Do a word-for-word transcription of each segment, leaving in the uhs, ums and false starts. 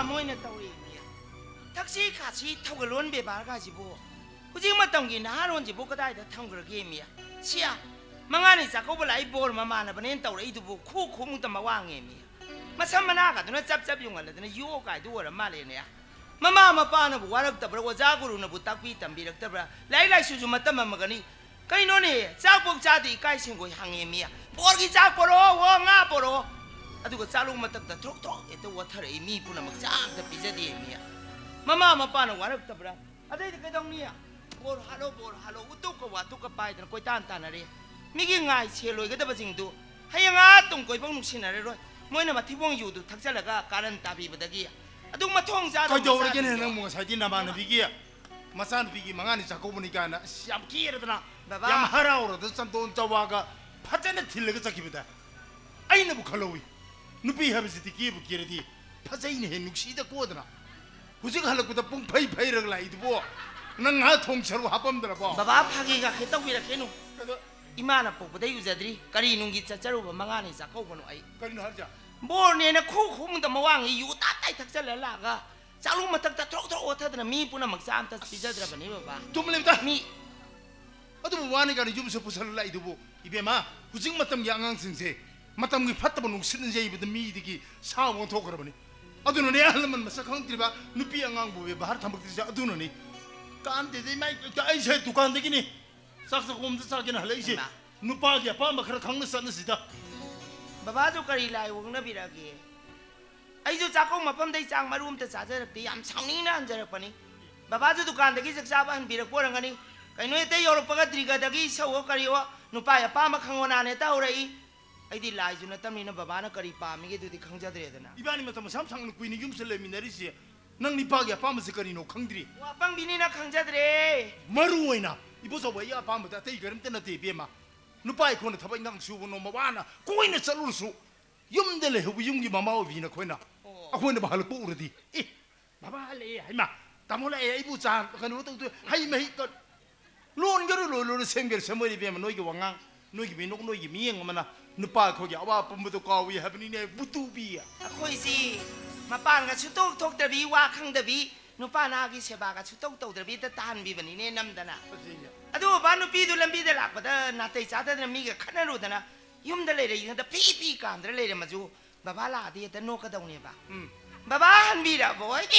มวยน่ะเตาเองเนี่ยทักซี่ขาดซี่เท่ากับล้วนเบบาร์กาจิโบกูจริงมาต้องกินนะล้วนจิโบก็ได้แต่ทำกระเกมเนี่ยเชี่ยมังงานนี่จะเขาไปไล่บอลมามาน่ะประเด็นเตาเลยดูบุคู่คู่มึงต้องมาว่างเงี้ยเนี่ยมาซ้ำมาหน้ากันตัวนั้นจับจับยุ่งกันเลยตัวนั้นโยกไอ้ตัวนั้นมาเลยเนี่ยมามามาป้าน่ะบุว่ารักแต่เพราะว่าจ้ากูรู้น่ะบุตักพี่ตั้มบีรักแต่เพราะไล่ไล่ชูจูมาตั้มมากันนี่ก็อีโน่นี่จ้าพวกจ้าที่ใกล้เชียงกูห่างเงี้ยเนี่ยปอร์กิจ้าปอร์โว้ง่าปอร์อะดูก็จ้าลุงมาตั้งแต่ทรกทรกเอตัวทะเลมีปุ่นน่ะมันจ้าแต่พิจารณาเนี่ยมามามาป้าน่ะว่ารักแต่เพราะอะไรที่กันตรงนี้อ่ะปอร์ฮัลโหลปอร์ฮัลโหลอุตุกว่าตุกไปแต่ก็ต้านต้านอะไรมิกิง่ายเชลอยก็ได้ประจิงดูให้ยังอ่ะตรงก็ยังนุ่งชินอะไรด้วยมวยน่ะมาที่วงอยู่ดูทักษะแล้วก็การันตาบีบัดกี้อะดูมาท่องจ้าก็โยนอะไรกันเนี่ยนังมัวใส่ที่น้ำมันบิกี้มาสั่นบิกี้มังงานนี่จะกูมันอีกนะยามกี้อะไรนะยามฮาราโอร์ดันโดนจ้าวากะพัฒนาที่เล็กสักกี่ปีได้ไอ้เนี่ยบุคลาวีนุบีฮาบิสติกี้บุกี้ระดีพัฒนาเนี่ยนุกชีตะกูดนะกูจะขลักกูจะปุ่งไพ่ไพ่เรื่องอะไรดูบ่นังหาท่องเชลวาปั๊มเดาบ่บ้าพักอีกอะเขตวิระเขนุอิมานะปุ๊บได้อยู่จะดีการีนุกิจจะรู้ว่ามังงานนี่จะเข้าคนไอ้การีนุฮัลจ้าบอลเนี่ยนะคู่คู่มึงต้องมาว่างอยู่ตาใต้ทักษะแล้วล่ะก็จ้าลุงมาตั้งแต่ทรกทรกโอ้ท่านมีปุ่นมักซ้ำแต่พิจารณาแบบนี้บ้าจุ่มเลยจ้ามีอะดูว่านี่การยุ่งสุดสุดเลยดูบ่อีเบมากูจึงมาทำยังงั้นสิงเซ่มาทำกี่พัฒนาบุญสิ่งเจอีเบดมีดีกี่สาวงทอกระบนี่อะดูนี่อะไรมันมาสักครั้งที่บ้านุปียังงั้นบุเบบ้าทำบักที่จะอะดูนี่การเด็ดไม่ก็ไอ้เช่ตุกันเด็กนี่สักสักคนจะสักกี่นั่นเลยเช่นุปาเกี่ยป้ามาครั้งครั้งนั้นสันนิษฐานบ้าจุการีไล่วงนั้นบิระเกไอ้จุจากเขามาปั๊มได้จังมารุมแต่สาจะรักดียามช่างนี้นะอันจะรักปนี่บ้าจุตุกันเด็กศึกษาบ้านบิระพวกนั้นนี่ไอ้หนุ่ยเตยอรุปกติกาเด็กสาวการีวะนุปายป้ามาขังวันนั้นเต้าอะไรไอ้ที่ไล่จุนั่นตั้มนี่นะบ้านะการีป้ามีแค่ดูที่ขังจัดเลยนะอีบ้านนี่มาทำซ้ำช่างนุกุยนี่ยุ่งเสลมินาริสินั่งนี่ป้าเกี่ยป้ามาสิการีโนขังดีว่าปังบินี่นะขังจัดเลยมารู้ไว้นะอีพวกสาวยี่ป้ามาแต่เตยกันเต้นนาทีเบี้ยมานุปายคนทำไมนั่งสู้วันโนมาว่านะกูนี่สรุปสู้ยุ่งเดเลยหุบยุ่งยี่มามาวินะคนน่ะอะคนน่ะบ้าลูกปูระดีเอ๊ะบ้าบ้าเลยไอ้มาตามมาเลยไอ้ผู้จานกันว่าต้องตัวให้ไม่ให้ก็ล้วนก็รู้ล้วนเซ็งเกิดสมัยนี้เบี้ยมันน้อยกว่างังน้อยกว่ามีนกน้อยกว่ามีเองมันนะนุปายเขาอยากว่าผมไม่ต้องกาววีแบบนี้เนี่ยบุตรบีอ่ะคุยสิมาปานกับชุดโต๊ะทกตะบีว่าขังตะบีนุปานากิเสบากับชุดโต๊ะโต๊ะตะบีตะตานบีแบบนี้เนี่ยน้ำตานะอะดูบ้านนุปีดูลำบีเดลักบัดนาเตยจ้าแต่มีกับขันรู้ตานะยุ่มเดเลยยังแต่พี่พี่กันเดเลยมาจูบ้าบ้าลาดีแต่โนกกระดงเนี่ยบ้าบ้าบ้าหันบีระบอย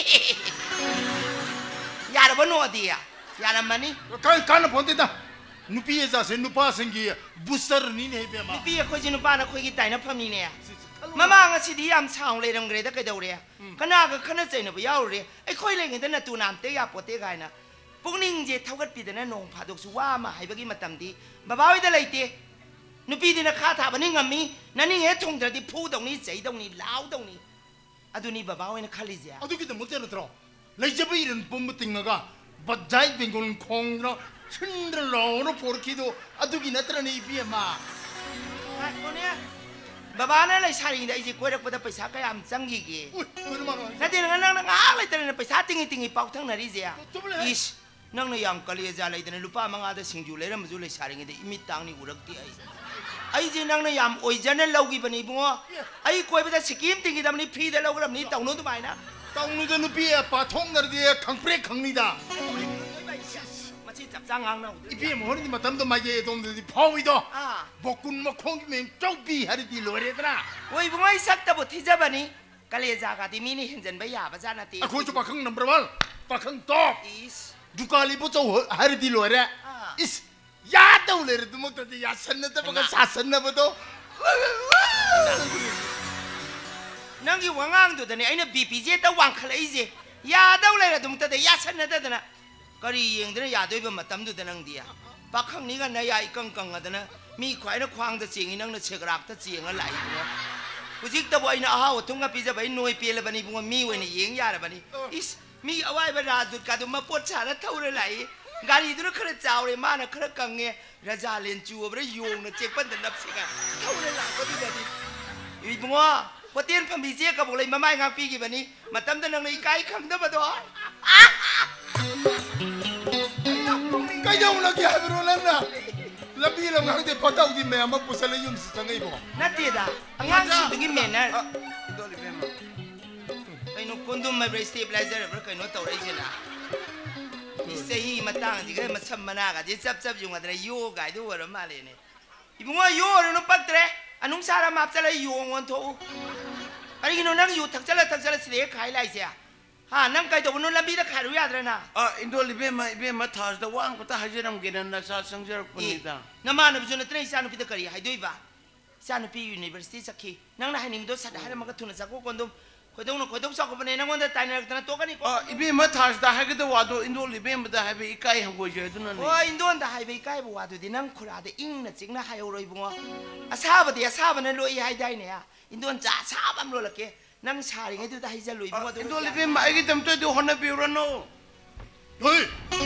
ยาระบโนดีอ่ะยาระมันนี่กันกันพอนติดนะนุปีเอซ่าเซนุปาสิงกีบุษร์นี่เนี่ยเบี้ยมานุปีคุยจีนุปานะคุยกี่ไต่นะพัมนี่เนี่ยมาม่างสิดียามช่างเลยตรงเรตะกระโดดเลยขณะก็ขณะใจเนี่ยไปยาวเลยไอ้คุยเลยเงินแต่น่ะตูน้ำเตยาปวดเตยกายนะพวกนี้เจเท่ากันปีแต่น่ะนงผาดกสุว่ามาให้ไปกินมาตั้มดีบ้าบ้าไว้ได้เลยเตะนุปีที่น่ะข้าถาบันนี้งามีนั่นนี่เฮ้ทงแต่ที่พูดตรงนี้ใจตรงนี้ล้าวตรงนี้อะดูนี่บ้าบ้าไว้น่ะข้าลิเซียอะดูคิดแต่มุดเตอร์ตรอเลยจะไปยืนปุ่มติงงะบัดใจเป็นคนคงเนาะชินเดลล์นะพอร์คิดดูอะดูกินนัตระนี่เบี้ยมาคนเนี้ยบ้าบ้าเนี่ยเลยชาลิงได้จีกวยรักบัดไปสักกายามจังกีกีนั่นที่นั่งนั่งนั่งอะไรแต่เนี่ยไปสักติงติงอีปอกทั้งนาริเซียอิชนั่งในยามกะลีจะอะไรแต่เนี่ยลูกป้ามังอาเดสิงจูเลยนะมันจูเลยชาลิงได้อิมิตังนี่อุรักที่ไอ้ไอ้จีนั่งในยามโอยจันเนี่ยเล่ากี่ปนีบัวไอ้กวยไปแต่สกิมติงกี่ดำนี่พี่แต่เล่ากับนี่ตองนู้นทำไมนะตองนู้นจะนุปีอะปะทงนั่นเดียขังเปรกขังนี่ด่ามาชี้จับจ้างงานเราอีพี่มันคนนี้มาทำตัวมาเย่ตรงนี้พอวิโดบอกคุณมาคงที่มันเจ้าปีหาดีลอยเลยนะโอ้ยบัวไอ้สักตะบุตรที่จะบันนี้กะลีจากาที่มีนี่เห็นจันใบหยาประจานาทีอะคุยจะปะขังนัมเบอร์วันปะขังท็อปดูกาลีปุ๊บเจ้าหาดีลอยเลยอิสยาเต้าเลยดูมันตัวที่ยาสันนั่นแต่ปะกันสาสันนั่นปะตัวนั่งอยู่ว่างางตัวนี้ไอ้เนี่ยบีพีเจตะวังขลุ่ยเจยาเต้าเลยดูมันตัวที่ยาสันนั่นแต่นะก็รียังแต่ยาด้วยเป็นมาตั้มตัวนั่งดีอ่ะปากข้างนี้กันนายายกังกังกันนะมีควายนักควางตะเจียงนั่งนักเชกรักตะเจียงอะไรบัวกูจิกตะบอยนะอ้าวทุ่งกับปีจะไปหน่วยเปลี่ยนเลยบันนี้บัวมีไว้ในยิงยาเลยบันนี้อิสมีเอาไว้บรรดาดุดการดูมาปวดชาแล้วเท่าไรไหลการีตัวนั้นขึ้นเจ้าเลยมานะขึ้นกังเงี้ยราชาเลียนจูบแล้วโยงนะเจ็บปั้นแต่นับสิกันเท่าไรหลังก็ดีดีอีบัวพอเตียนพัมพีเจียกับบุเลยมาไม่งานปีกี่บันนี้มาตั้มแต่นังในไก่ขังเด้อมาตัวไก่ยังนักยาบรูนั่นนะแล้วพี่เรางั้นจะพอเท่าที่แม่มาปุ๊บเลยยุ่งสังไงบ่นั่นดีด่ะงั้นสุดที่แม่นะไอ้โน่ 콘돔 마이브레 스테빌라이저를 그렇게 놓다 오래지나 세히 마땅 지금 마참마나가 제 짭짭 용하더라 요가 이도 ወረ 말이네 이bunga 요를 놓 빠뜨래 안웅 사람 앞살아 요원 도 아니 이노 난 요 탁살라 탁살라 스레 가이라이지야 아, 난 가이도 오늘 남비다 가루야 들어나. 아, 인도 리베마 리베마 타스다 왕 부터 하지람 게는 나사 성절 뿐이다. 나만 없으면 트레이 사는 비다 거리 하이도이 봐. 사는 비 유니버시티 사키. 낭나 하님도 사다 하나 먹어 투는 사고 건도 고동노 고동 사고 보내 난 원다 타이나 그나 또 가니. 아, 리베마 타스다 하게도 와도 인도 리베마다 하베 이까이 하고 저도는. 어, 인도한다 하이베 이까이 보 와도 디난 코라데 잉나 찍나 하요로 이bunga. 아, 사바디야 사바는 로이 하이다이네야. 인도한 자 사밤 로라게. 난 사링에도 다 해잘로 이bunga. 인도 리베마 이게 덤터도 하나 비우라노. 어이,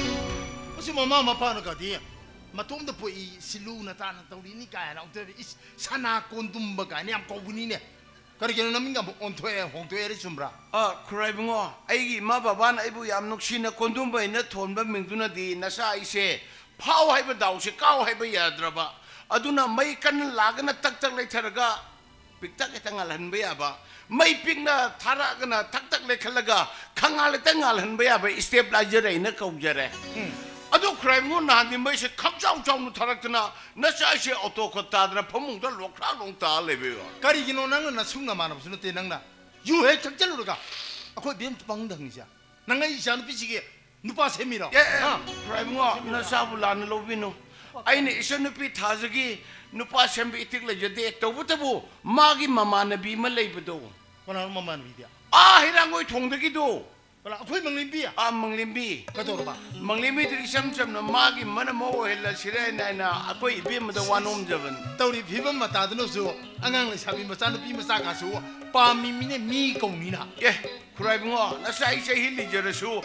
무슨 마마 마파는 가디? 마톰도 보이 실루나 타는 떠리니 가야나 어때 이 사나 콘둠바가 아니 암 고분이네. 그러게는 남인가 뭐 온토에 홍토에를 좀라. 아, 그라이붕어. 아이기 마바반 아이부 얌녹시나 콘돔바이나 톤바 밍두나디 나사 이세 파워 하이바 다우시 까오 하이바 야드라바. 아두나 마이 칸 라가나 딱딱 레이터가 빅딱에 땅알 한바야바. 마이 빅나 타라가나 딱딱 레칼라가 강알에 땅알 한바야바 스테빌라이저레이나 까우저레. 아도 크라이붕어 나한테 마이세 컵장장로 타락드나 나사이세 오토코 타드나 포몽도 록라롱 타레베요. 가리기노 나는 나 숭나 많아 무슨 때 나나 유해 적절로 가. 아고 뱀 방당이야. 나가 이샤는 비치게 누파 세미라. 예, 크라이붕어 나사불라는 로비노. 아이네 이선누피 타즈기 누파 셈비 이틱레저데 또부터부 마기 마마나비 말레이브도. 그나 마만 비디야. 아, 히랑고이 통득이도. 그나 아고 망림비야. 아, 망림비. 가도록 봐. 망림비 들이 셈셈나 마기 마나 모호 헬라 시레나이나 아고 이비마다 와놈 잡은. 떠리 비범 마다드노서 안강을 사비 마사는 비마사 가서 빠미미네 미공이나. 예, 크라이붕어 나사이세 힐리저르수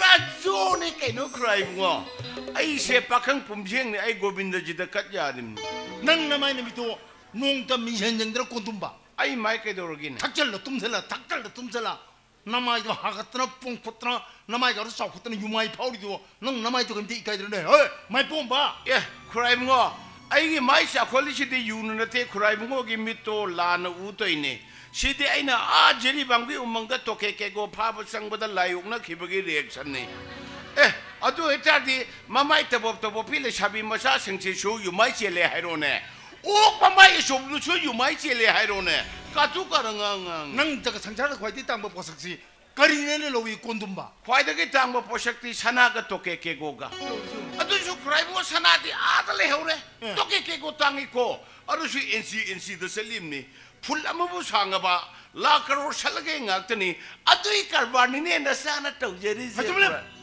뿌라조네 깨노 크라이붕어. 아이세 박항 뿜생네 아이 고빈더지다 갓야림. 난 나마이네 미도 농가 미현정들 꼰둠바. 아이 마이케 도르긴. 탁절로 tum살라 탁절로 tum살라. 나마이가 하갔더나 뽕포더나 나마이가 싸우고더나 유마이 파우리도 넌 나마이도 근데 이까지네. 어이 마이 뽕봐. 예, 크라이붕어. 아이게 마이샤 퀄리시데 유는데 크라이붕어기 미또 라나 우토이네. 시대 아이나 아 제리 방비 우멍다 토케케고 파부상보다 라이옥나 기버기 리액션네. 에, 아도 에타디 마마이 터법터법 필레 샤비 마사 생체 쇼 유마이 젤레 하이로네. 오 마마이 쇼브도 쇼 유마이 젤레 하이로네. 까투 까랑앙앙. 난 저거 상자가 과이디 땅뭐 보석시 거리네는 로이 꼰둠바. 과이득이 땅뭐 보석티 사나가 토케케고가. 아도 쇼 크라이붕어 사나디 아들레 해오래. 토케케고 땅이고 아도시 엔시 엔시도 셀림니. 풀라무부 상가바 라카로 살게 ngaktani adui karbanine nasana tawjeri je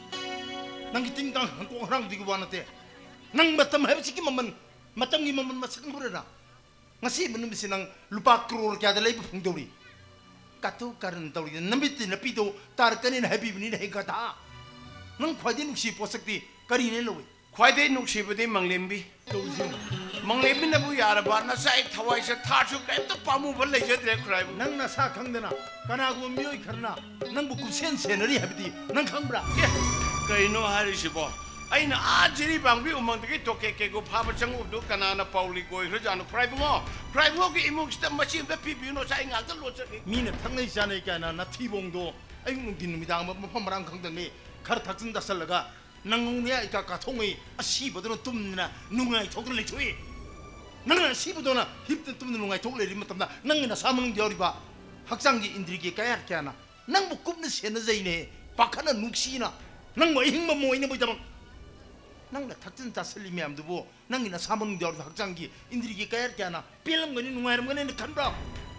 nang tingtang ko orang di gubanate nang matam hebsiki maman matam gi maman masakang burera ngasi menum sinang lupa kror kya dalai phungdori katu karan tawri nambiti napido tarkanin habibni ne gata nang khwadin si posakti karine lowi khwaidai nuksibadi manglembi manglembi nabu yaraba nasai thawaisa thasu kaimta pamu bal lejadre khrai nang na sa khangdana kanagu myoi kharna nang bu kusen senari habdi nang khangbra kaino harisibo aina ajiri bangbi umangdagi tokekego phaba changubdu kanana pauli goi hrajanu khrai bungo khrai bungo ki imung sta machim da pibino sai ngakta lochaki mine thangnai jane kana na thibongdo aing din midang ma phamrang khangdani khar thaksin da salaga nangungnya ika kathongi asibodo tumna nungai thokle chui nangna sibodona hipten tumna nungai thokle ri matamna nangna samang dioriba haksangi indrigi kayar kyana nang bukupna sena zaine pakana nuksina nang mo hingma mo ine boidam nangna thaktin ta salimi amdubo nangina samang dioriba haksangi indrigi kayar kyana pelam gani nungai ram gani khanbra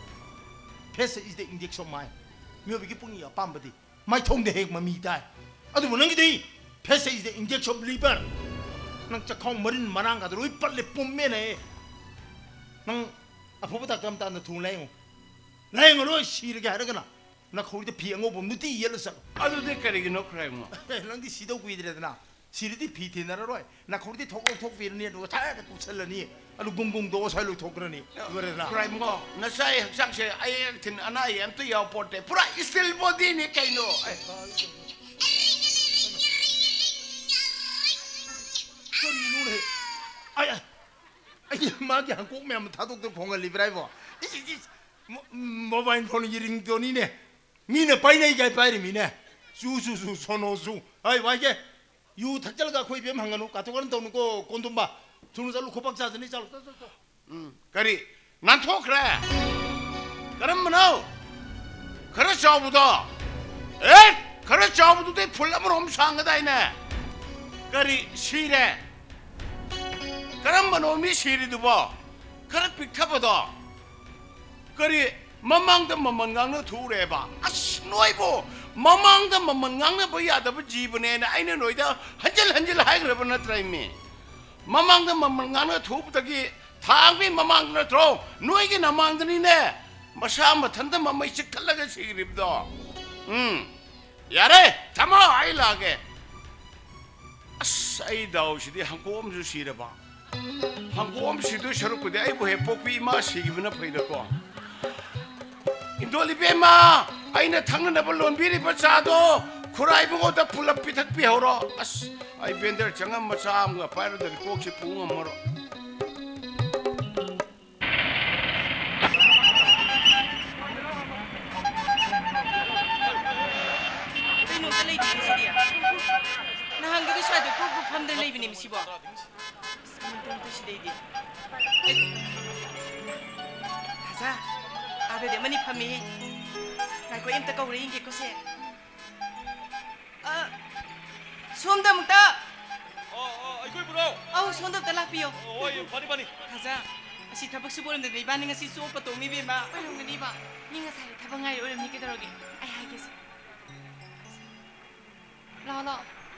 pesa is the injection mai myobigi pungi apambadi mai thongde hek mami dai adu nangi dei pesa is the injection of liver nang chakong marin manang ka roi palle pumme ne nang apobuta kam ta na thung lai lai ngoro sirge haragana na khori phi ango bom nuti yel sa adu de karigino khrai mo nang di sido kuidre na siridi phi the na roi na khori thok thok vir ni do ta ka kusalani alu gungung do sai lu thokrani gore na khrai mo na sai haksang se ai tin anai am to yaw porte pura still body ni kaino 아야, 아야, 마기 한국 매면 다독도 봉을 리브라이버. 이 모바일 폰이 링돈이네. 미네 빠이네 이게 빠이리 미네 수수수 소노수 아이 와이게 유 탁절가 코이 뱀 한가노 까토가는 도는 거 꼰돈바 주는 잘로 고박 자더니 잘로 음 그리 난 토크래 그럼 뭐노 그래 저부터 에 그래 저부터 대 풀라면 엄청 거다 이네 그리 시래 그럼 뭐노 미 시리도 봐 그래 빅카보다 그리 mamang da mamang ngang na thure ba as noi bo mamang da mamang ngang na ba ya da ba jeevan ne ai na noi da hanjal hanjal hai gra ba na trai me mamang da mamang ngang na thup ta gi thang bi mamang na tro noi gi na mang da ni ne masa ma than da mamai chik thal ga si rib do hm yare thamo ai la ge as ai da si di hang ko om ju si ra ba hang ko om si do sharu ku de ai bo he pok bi ma si gi na phai da ko 인도리 베마 아이네 탕는 나벌 론비리 버차도 쿠라이 보고 다 풀라 피탁 비호로 아스 아이 벤더 정한 마사암가 파이르들 꼭시 붕어 머로 이놈 달레이 비시디야 나한 개도 샤도 꼭꼭 밤들 레이비님 시보 스만동 뜻이데이디 가자 아베 데마니 파미 나이고 임따 거우레 인게 코세 아 수험다 묵다 어어 이걸 보라 아우 수험다 달락비요 어이 바리 바리 가자 아시 타박 수보는데 이반이 nga si 수오빠 또 미비마 얼렁니 봐 니가 살 타박 ngayon ulam ni kidorogi ay hages 라라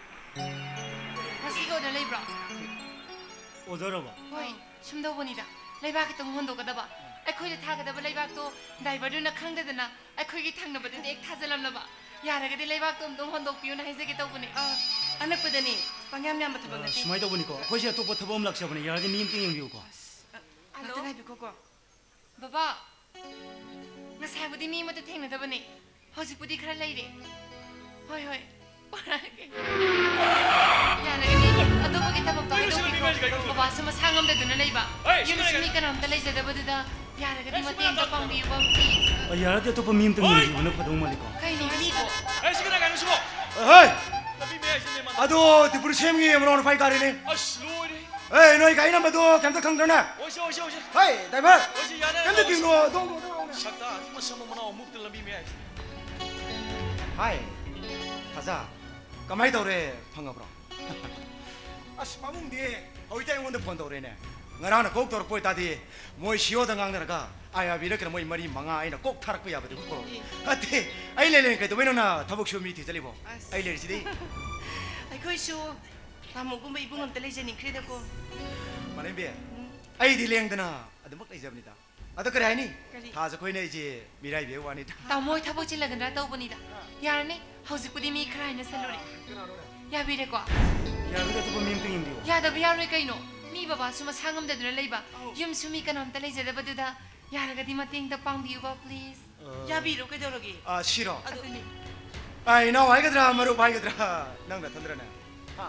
다시 거들 레이브라 오더러봐 호이 숨도 보니다 레이바기 또 혼도 가다봐 ꯑꯩꯈꯣꯏꯗ ꯊꯥꯒꯗꯕ ꯂꯩꯕꯥꯛꯇꯣ ꯗ꯭ꯔꯥꯏꯚꯔꯗꯨꯅ ꯈꯪꯗꯗꯅ ꯑꯩꯈꯣꯏꯒꯤ ꯊꯪꯅꯕꯗꯗꯤ ꯍꯦꯛ ꯊꯥꯖꯜꯂꯝꯂꯕ ꯌꯥꯔꯒꯗꯤ ꯂꯩꯕꯥꯛꯇꯣ ꯑꯝꯇꯪ ꯍꯣꯟꯗꯣꯛꯄꯤꯌꯨꯅ ꯍꯥꯏꯖꯒꯦ ꯇꯧꯕꯅꯦ ꯑꯅꯛꯄꯗꯅꯤ ꯄꯪꯌꯥꯝ ꯌꯥꯝꯕ ꯊꯕꯛ ꯅꯠꯇꯦ ꯁꯨꯃꯥꯏꯅ ꯇꯧꯕꯅꯤꯀꯣ ꯑꯩꯈꯣꯏꯁꯦ ꯑꯇꯣꯞꯄ ꯊꯕꯛ ꯑꯃ ꯂꯥꯛꯆꯕꯅꯦ ꯌꯥꯔꯗꯤ ꯃꯤ ꯑꯝꯇ ꯌꯦꯡꯕꯤꯌꯨꯀꯣ ꯍꯜꯂꯣ ꯉꯥꯏꯕꯤꯈꯣꯀꯣ ꯕꯕꯥ ꯉꯁꯥꯏꯕꯨꯗꯤ ꯃꯤ ꯑꯃꯠꯇ ꯊꯦꯡꯅꯗꯕꯅꯦ ꯍꯧꯖꯤꯛꯄꯨꯗꯤ ꯈꯔ ꯂꯩꯔꯦ ꯍꯣꯏ ꯍꯣꯏ ꯄꯨꯔꯛꯑꯒꯦ ꯌꯥꯔꯒꯗꯤ ꯑꯇꯣꯞꯄꯒꯤ ꯊꯕꯛꯇꯣ ꯍꯥꯏꯗꯣꯛꯄꯤꯈ꯭ꯔꯣ ꯕꯕꯥꯁꯨ ꯃꯁꯥ ꯉꯝꯗꯗꯨꯅ ꯂꯩꯕ ꯌꯨꯝꯁꯨ ꯃꯤ ꯀꯅꯥꯝꯇ ꯂꯩꯖꯗꯕꯗꯨꯗ ꯌꯥꯔꯒꯗꯤ ꯃꯇꯦꯡꯗ ꯄꯥꯡꯕꯤꯌꯨꯕ ꯄ꯭ꯂꯤꯖ ꯌꯥꯔꯗꯤ ꯑꯇꯣꯞꯄ ꯃꯤ ꯑꯝꯇ ꯌꯦꯡꯕꯤꯌꯨꯅ ꯐꯗꯧ ꯃꯥꯜꯂꯤꯀꯣ ꯀꯩꯅꯣ ꯍꯥꯏꯕꯤꯕꯣ 에이 시그나 가는 수고 ꯍꯣꯏ 나비 메 아이신네 만 ꯑꯗꯣ ꯇꯤꯄꯨꯔ ꯁꯦꯝꯒꯤ ꯃꯔꯣꯟ ꯐꯥꯏ ꯀꯥꯔꯤꯅꯦ 아씨 로이리 ꯑꯦ ꯅꯣꯏ ꯒꯥꯔꯤ ꯅꯝꯕꯔꯗꯣ ꯀꯩꯝꯇ ꯈꯪꯗ꯭ꯔꯅꯦ 오시 오시 오시 ꯍꯣꯏ ꯗ꯭ꯔꯥꯏꯚꯔ 오시 야네 ꯀꯩꯝꯇ ꯀꯤꯅꯣ ꯗꯣꯡ 샥다 아줌마 서머 뭐나 어묵들 나비 메 아이신 하이 타자 까마이 더래 방가브라 아씨 마뭉디 어이다 영원데 폰 더래네 ngana kok tor poi tadi moi shio da ngang nara aya bira kra moi mari manga aina kok tharak ya bade ko ate ai le le ke to benona thabok show mi thi chalibo ai le sidi ai khoi su tamu gumba ibung am tale jeni krida ko mane be ai di leng dana adamak ai jabni da ada kare ai ni tha ja khoi ne je mirai be wani ta tamoi thabok chi lagandra tawbani da yarne hojikpudi mi khraina salore ya bire ko ya bira to mi mting indio ya da biya re kaino 미 바바수 ꯃꯁꯥ ꯉꯝꯗꯗꯨꯅ ꯂꯩꯕ ꯌꯨꯝꯁꯨ ꯃꯤ ꯀꯅꯥꯝꯇ ꯂꯩꯖꯗꯕꯗꯨꯗ ꯌꯥꯔꯒꯗꯤ ꯃꯇꯦꯡꯗ ꯄꯥꯡꯕꯤꯌꯨꯕ ꯄ꯭ꯂꯤꯖ ꯌꯥꯕꯤꯔꯣ ꯀꯩꯗꯧꯔꯒꯦ 아 싫어 ꯑꯗꯨꯅꯤ 아이 나 와이가드라 마루 와이가드라 낭나 탄드라네 하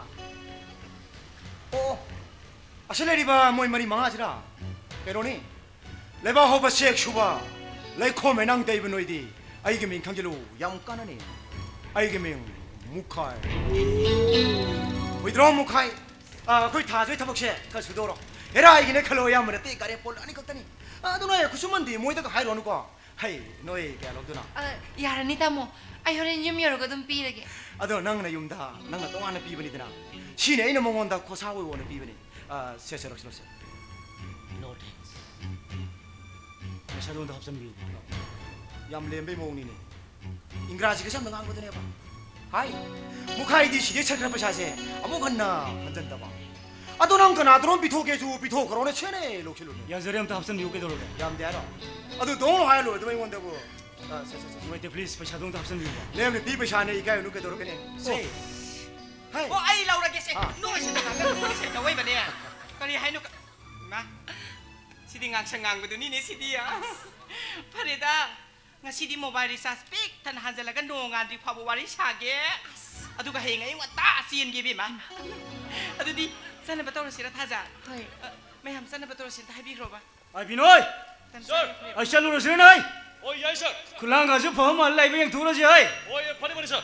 오 아슬레리바 모이 머리 망하지라 베로니 레바 호바 섹 슈바 레코메 낭 데이브 노이디 아이게 민 강제로 양 까나니 아이게 민 무카이 위드로 무카이 아 거기 다 저희 타복시 그 수도로 에라 이게 내 칼로야 뭐래 띠까리 볼 아니 것다니 아 누나야 구수만디 모이다가 하이로 오는 거 하이 너희 개로드나 아 야라니 타모 아이 호렌 좀 열고 좀 비르게 아도 낭나 юм다 낭나 동안에 비버니드나 시내 이놈 몽원다 고사고 오는 비버니 아 세세로 세로 No thanks 샤도온다 합선비 얌렘베 몽니네 잉그라지가 참 너가 거든 해봐 하이 무카이디 시대 철크라 버샤세 아무간나 한잔다 봐 아도 낭거나 아도론 비토게주 비토 그러네 체네 록실로 야저렴다 합선비 오게 돌아게 얌데아라 아도 동로 하이로 도메 원다고 아 세세세 이거 플리즈 버샤동다 합선비 내가 비버샤네 이가요 누게 돌아게네 세 하이 어 아이 라우라게세 노이시다 노이시 너왜 버네 거리 하이노 마 시디 낭상강거든 니네 시디야 파레다 ngasi mobile recharge speak tan hanjalaga nongan ri phabu wari sage aduga henga ingwa ta sin gi bi ma adudi sana batoro sira thaja hoi me ham sana batoro sin ta habi roba 아 비노이 sir 아 샬로로 세나이 어, 야이 사. 굴랑 가서 범을 라이브 양 돌아지 어이. 어, 예, 파리 파리 사.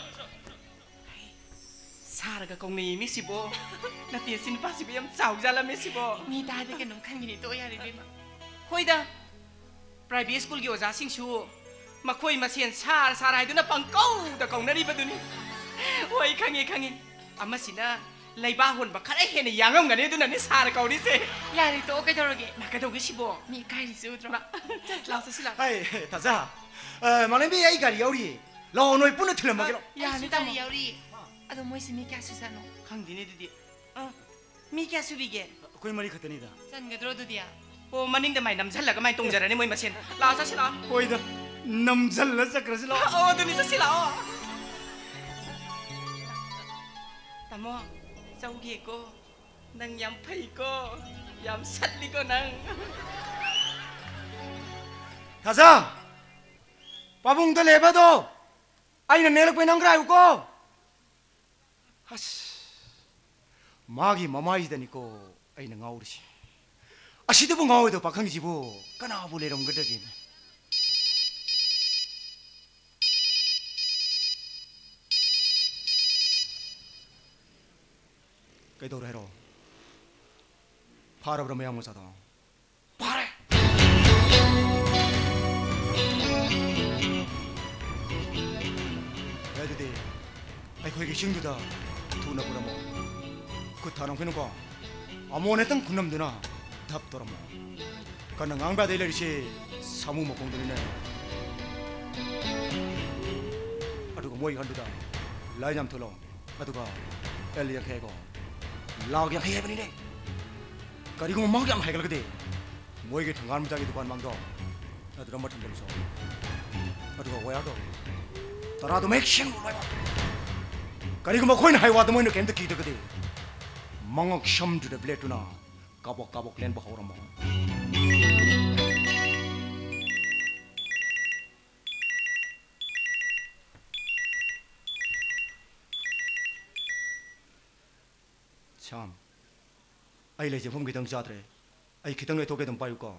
사라가 공네 미시보. 나 대신 파시보 얌 싸우자라 미시보. 미 다들 놈 칸기니 또 야리 비마. 호이다. 프라이빗 스쿨 기 오자싱슈. 마코이 마시엔 사 사라이드나 빵꼬다 공나리바두니. 호이 칸게 칸게. 아마시나 라이바 혼바 카레 헤네 양엄가네 두나니 사라 가오리세. 야리 또 깨더러게. 나가도게 시보. 미 가리 수드라. 라우스 실라. 아이 다자. 어 말레비 아이 가리 요리. 로 노이 뿌는 틀려 먹이로. 야리 다리 야리. 아도 뭐이스 미 까수사노. 강디네 두디. 어. 미캬 수비게. 거기 머리 같더니다. 짠가 들어도디야. 오 마닝다 마이 남살라가 마이 똥자라네 모이 마신. 라우스 실라. 보이다. 남살라 자크라슬라. 어 두니 실라. 타모. 싸우기고 난 얌파이고 얌 살리고 난. 다자. 바봉들 해봐도 아이는 내력 빼는 거 알고. 하시. 마기 마마이 되니까 아이는 아우르시. 아 시대부 나오도 박항기 집어 까나 볼래럼 그러긴. 그대로 해로. 파라브라 매양무사다. 파래. 애들이 아이 거기 싱두다 두나 보라 뭐. 그 타랑 피는 거 아무원했던 군놈들나 답더라 뭐. 가능 앙바데 일리시 사무 먹공들이네. 아두고 뭐이 한두다 라이잠 털어 아두가 엘리야 개고 라오기 해버리네. 그리고 막이 안 해결거든. 뭐에게 당한 무장이 두고 한 망도 아두가 맡은 벌써 아두가 왜야도 따라도 맥싱 몰라요. 그리고 뭐 거인 하이와도 뭐 이렇게 힘들게 되거든. 망억 샴주데 블레트나 까복 까복 렌버 하오라 뭐. 참 아이 레지 홈기 등자들에 아이 기등에 도게 좀 봐요까.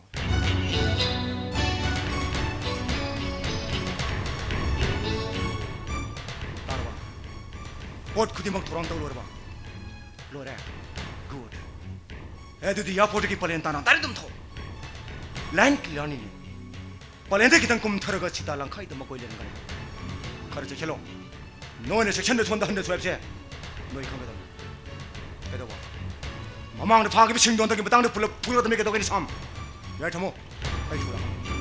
따라봐. 옷 그디 막 도랑다고 그러봐. 로래 굿. 애들이 야포르기 빨렌타나 다리 좀 터. 라인 클리어니. 빨렌데 기등 꿈 털어가 치달랑 카이도 먹고 이러는 거네. 가르쳐 헬로. 너네 섹션에 손다 한대 수업세. 너희 카메라. 그래도 마망의 파괴비 신도한다기 뭐 땅에 불러 불러도 메게 더가니 참. 야 저모. 아이 주라.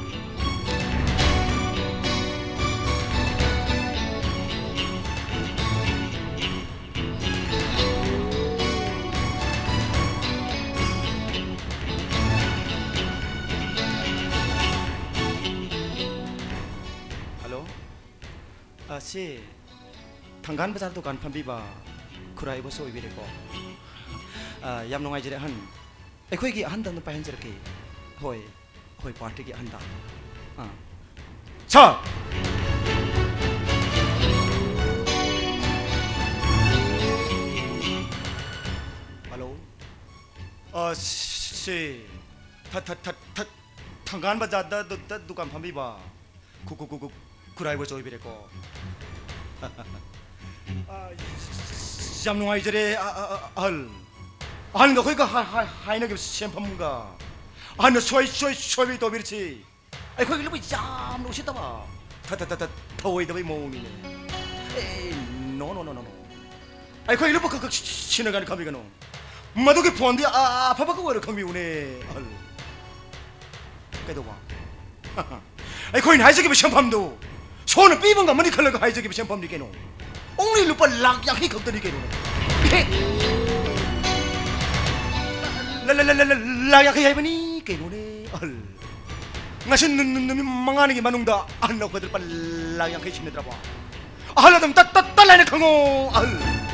할로. 아씨. 당간 바जार 도간 판비바 쿠라이버 소이비레고. 아, 얌농아이 지레 한, 에코이기 한다는 바현 저렇게, 호이, 호이 파티기 한다. 아, 자. 할로. 어, 씨, 타타타타, 당간 바자다 다 두간 판비바, 구구구구 쿠라이버 소이비레고. 아, 얌농아이 지레 아, 아, 할. 아니 너 거기가 하이나게 챔파문가 아니 소이 소이 소이 더 비르치 아이 거기 일부 얌 놓으셨다 봐 타타타타 더워이다 봐 모음이네 에이 노노노노노 아이 거기 일부 그 지나가는 감이가 너 마도게 본디 아 아파바고 와라 감이 오네 알 그래도 봐 아이 거기 하이저기 챔파문도 손은 삐번가 머리 컬러가 하이저기 챔파문이 게노 옹리 루파 락약히 걱더니 게노 라라라라라야 kaya ba ni kay mo ni al ngasin nun nun mangani gi manungda ano ko dal palayang kay sinedra ba ahal dum tat tat talay na kango al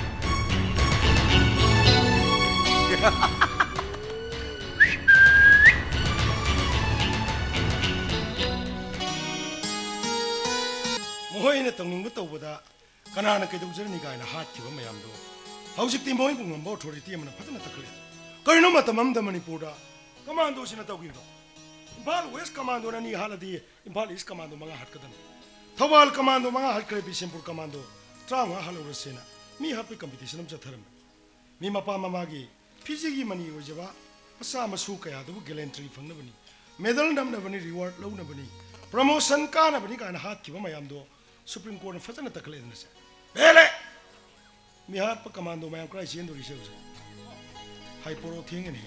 모이네 덩ning 부터보다 가나는 그 동전이 가이나 하티고 매암도 하우식티 모이 공은 뭐 조리 뛰면 파트나 딱그래 거기는 맞다 맘다 머니 보다 커만도 신었다고 이거 바로 웨스 커만도는 이 하나디 Imphal east commando मंगा हटकदन थवाल कमांडो मंगा हटकरे बिशेमपुर कमांडो ट्रांगा हलौरसेना मी हापे कंपटीशन हम चथरम मी मपा ममागी फिजिगी मनी ओजबा मसा मसु कया दबु गैलेंट्री फंगनबनी मेडल नमनबनी रिवार्ड लौनबनी प्रमोशन कानबनी कान हाथ किबा मयामदो सुप्रीम कोर्ट फजन तकलेदनसे बेले मी हाथ प कमांडो मयाम क्राइ चेंदोरी सेउसे हाई पोरो थेंगने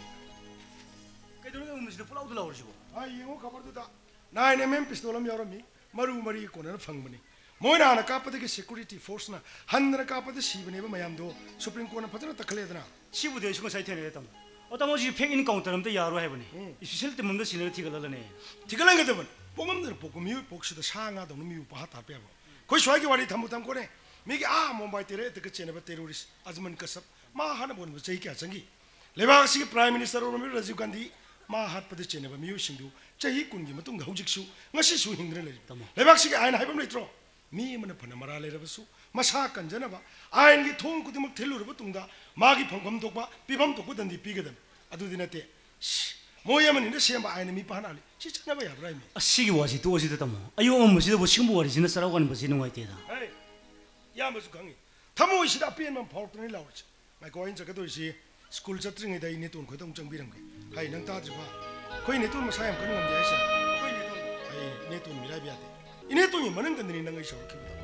कइदोरगा उमसिद फुलाउद लावरसिबो आई येंगो खबरदुदा नाइन एम एम पिस्तोल हम यारमी मरु मरी कोनर फंगबनी मोइना ना कापदे के सिक्योरिटी फोर्स ना हंदर कापदे सीबने बा मयामदो सुप्रीम कोर्ट फजन तकलेदना सिबुदे सुंग साइथेने तम 어따모지 팩 인카운터 함도 야로 해보니 이수실 때 뭔가 신을 티글러네 티글랑거든 뽕음들 보고 미우 복시도 상하도 미우 바하다 빼고 거기 수학이 와리 담부담 거네 미기 아 몸바이 때래 그 째네바 테러리스 아즈만 카섭 마 하나 보는 거 저희 캬정기 레바시기 프라임 미니스터 오르미 라지브 간디 마 핫పది 째네바 미우 싱두 저희 군기 마뚱 hौ직수 ngasisu hingdre le 레바시기 아인 하이범 레트로 미만 펀나 마라 레라버수 마사 간전아바 아인기 통 구디목 텔루르버 뚱다 마기 펑검 독바 비범 독고 던디 비거든 아두디나테 모야만 인데 시엠바 아이는 미 파나리 시차나바 야브라이미 아시기 와시 또 오시다 뭐 아유 엄무시도 뭐 지금 뭐리 지나 살아고 하는 거지 이놈 와이테다 에이 야무스 강이 타모이시다 피엔만 파울트니 라오치 마이 고인 저거도시 스쿨 저트링에다 이네 돈 거동 정비랑 게 하이 능 따지 봐 거기 네 돈만 사양 그런 건데 아시아 거기 네 돈 아이 네 돈 미라비아데 이네 돈이 많은 건들이 năng 의쇼 키보다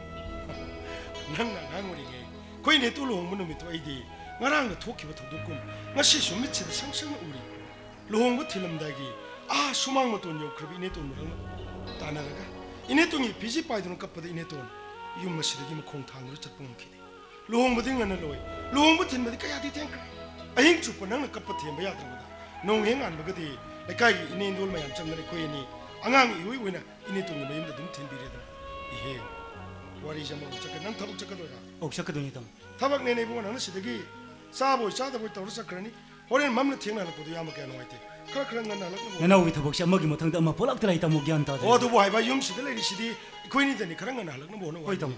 năng năng 거기 내 뚫로 오는 놈이 또 아이디 나랑 토끼부터 놓고 나시 좀 미치다 상승 우리 로홍고 틀림다기 아 수망 돈 요크비 이네 돈 뭐랑 다나가 이네 돈이 비지 빠이도는 값보다 이네 돈 이거 마시르기 뭐 공탕으로 잡봉 키네 로홍고 등은 로이 로홍고 틀면이 까야디 탱크 아잉 주고 나는 값보다 템 야들보다 농행 안 먹어디 내가이 이네 돈만 얌참들이 거이니 앙앙 이위 왜나 이네 돈이 매임도 좀 템비래다 이해 와리 좀 먹자 난 타복 잡거든 옥샤크도니다 타박 내내 보면 나는 시대기 싸보 싸다 볼 떠오르서 그러니 호렌 맘는 팅나는 것도 야먹게 하는 거이지 그래 그런 건 나는 내가 우리 타복시 먹기 못한다 엄마 볼락들아 있다 먹기 한다 어도 뭐 해봐 용시들 내리 시디 거인이 되니 그런 건 나는 뭐 하는 거이다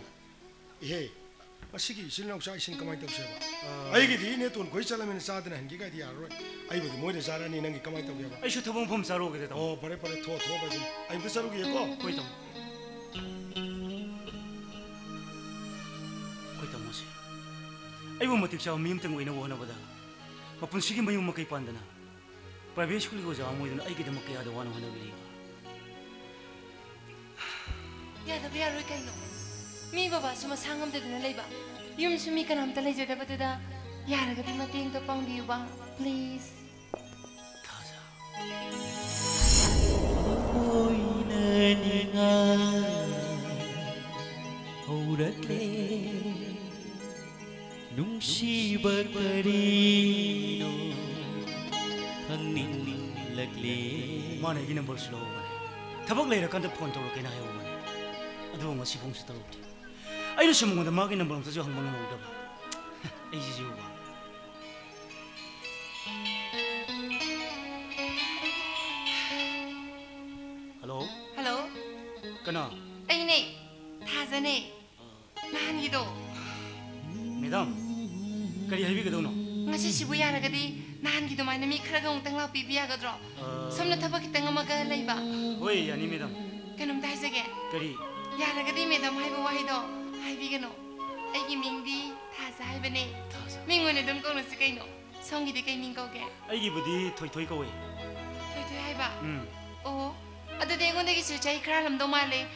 예 시기 신랑 샤이 신 가만히 있다 보세요 아이기디 내돈 거의 잘라면 싸드는 한기가 디 알아 아이보디 뭐래 잘하니 난게 가만히 있다 보세요 아이슈 타봉 폼 사러 오게 되다 어 버레 버레 토 토 봐도 아이보디 사러기 했고 거이다 거이다 뭐지 아이보 모틱샤 미음땡 오이나 원하 보다 바쁜 시기 마용 먹게 판다나 프라이빗 스쿨이고 자 아무이든 아이게도 먹게 하다 원하 하나 비리 야다 비아로 까이노 미 바바 수마 상암데드나 레이바 윰 수미 까남타 레제다바드다 야라가디 마팅도 빵비우바 플리즈 타자 보이는 이가 오락래 नुंगशीबा करीनो हंगनिंग लगले माने गिन नंबर स्लो थबक लेर कंद फोन तौर के ना है वो अदु ngasi phone sta tawti ai lu simung da ma gi number ta jo hang bang mo da ba ai ji ji ba hello hello kana ai ne thaza ne nan gi do madam kari habi ga dono ngasi sibu yaragadi nan gi do mai na mi khara gong tang la pi biya ga dro somna thaba ki tang ma ga leiba oi yani madam kanum dai sage kari yaragadi madam hai ba wai do hai bi ga no ai gi ming di thaza hai ba ne ming ngone dum ko no se kai no song gi de kai ming ko ge ai gi budi thoi thoi ko we thoi thoi hai ba um oh adu de ngon de gi su chai khara lam do ma le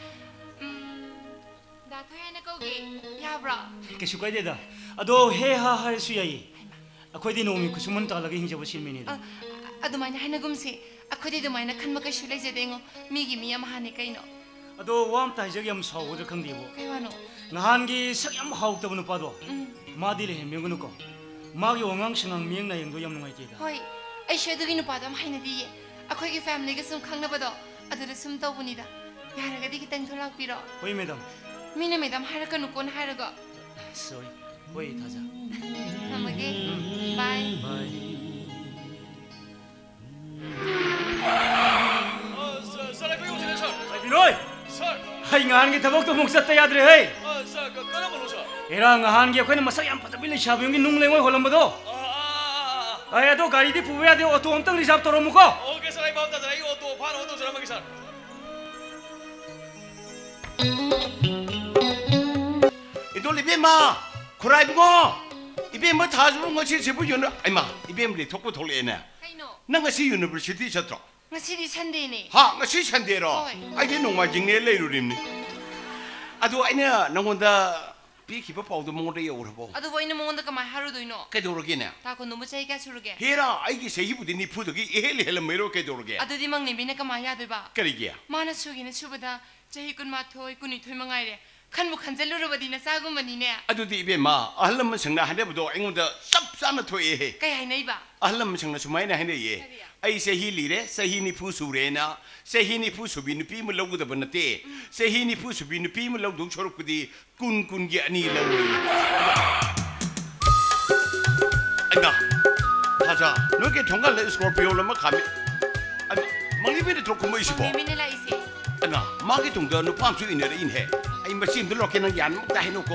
da thoi na ko ge ya bra ke su kai de da ado he ha ha su yai akhoi di no mi kusuman ta lagi hinja basin mini da adu mai na hana gum se akhoi de mai na khan ma ka shu le je de ngo mi gi mi am ha ne kai no ado wam ta je yam saw de khang di bo kai wa no ngahan gi sak yam hauk ta bu pa do ma di le he me gu ko ma gi wangang sangang mieng na yeng do yam ngai ti da hoi ai she du gi no pa dam hai na di ye akhoi gi family ga sum khang na ba do adu de sum to bu ni da ya ra ga di ki tang tholak pi ro hoi madam mina madam har ka nu kon har ga sorry hoi thaja namage bye bye sir कोई उसे sir ai binoi sir ai ngahan gi thabok to muk sat ta yad re hai sir करा बोलो sir era ngahan gi akhoi na masak yam patabi le shabi ngi nung lengoi holam ba do ai ado gari di puwe ade auto amtang reserve toro mu ko okay sir आई बात जरा ये auto फार auto जरा मगे sir 이돌 이베마 구라이부고 이베마 다주는 것이 제부 유너 아이마 이베마리 독고 돌리네 난 것이 유니버시티 쳤어 ngasi Sunday 하 것이 산대로 아이게 농마 징내 레이루림니 아도 아이나 너혼다 비키바 파우도 몽데 요르보 adu boy ni monda kama haru doino 깨도르기네 ta ko numu chai ka suruge 헤라 아이게 세이부디 니 푸드기 에헬 헬 메로 깨도르게 adu di mang ni bine kama ya do ba 그리기야 mana sugi ne subada chahi kun ma thoi kuni thoi mangai re khan mu khan jalu ro badina sa gum mani ne 아도디 이베마 아할람 성나 한데부도 앵문다 쌉싸나 토에해 kai hai nei ba 아할람 성나 수마이나 한데예 아이 세히리레 세히니 푸수레나 세히니 푸수비니 피무 로구다 번나테 세히니 푸수비니 피무 로동 초록구디 꾼꾼기 아니 라우 아이가 가자 너게 정갈 스코피오라마 가미 아니 망리베데 트로코 뭐 있어 ni mine la isi 아나 마게 동더 너 팜수 이네레 인해 아이 마신 들로케는 얀 먹다 해놓고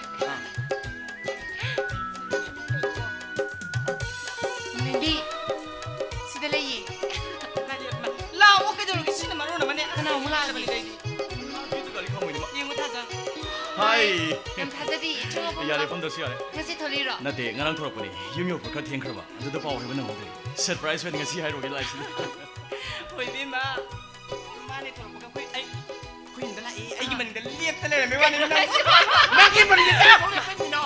maybe sida le yi la o ke do ki sin ma ro na mane kana mu la ni yengu ta za 하이 nam tha ja di chung 야래 봄더시 야래 ngasi tholi ro 나대 nga랑 돌아보니 유명 버카 탱크라 너도 바오 해보는 거들 서프라이즈 웨딩 같이 하이로 라이스 hoi bi ma ma ne thor ka koi ai koi nda la ai ai gi man da liep ta le me wa ne na 나게 버리게 나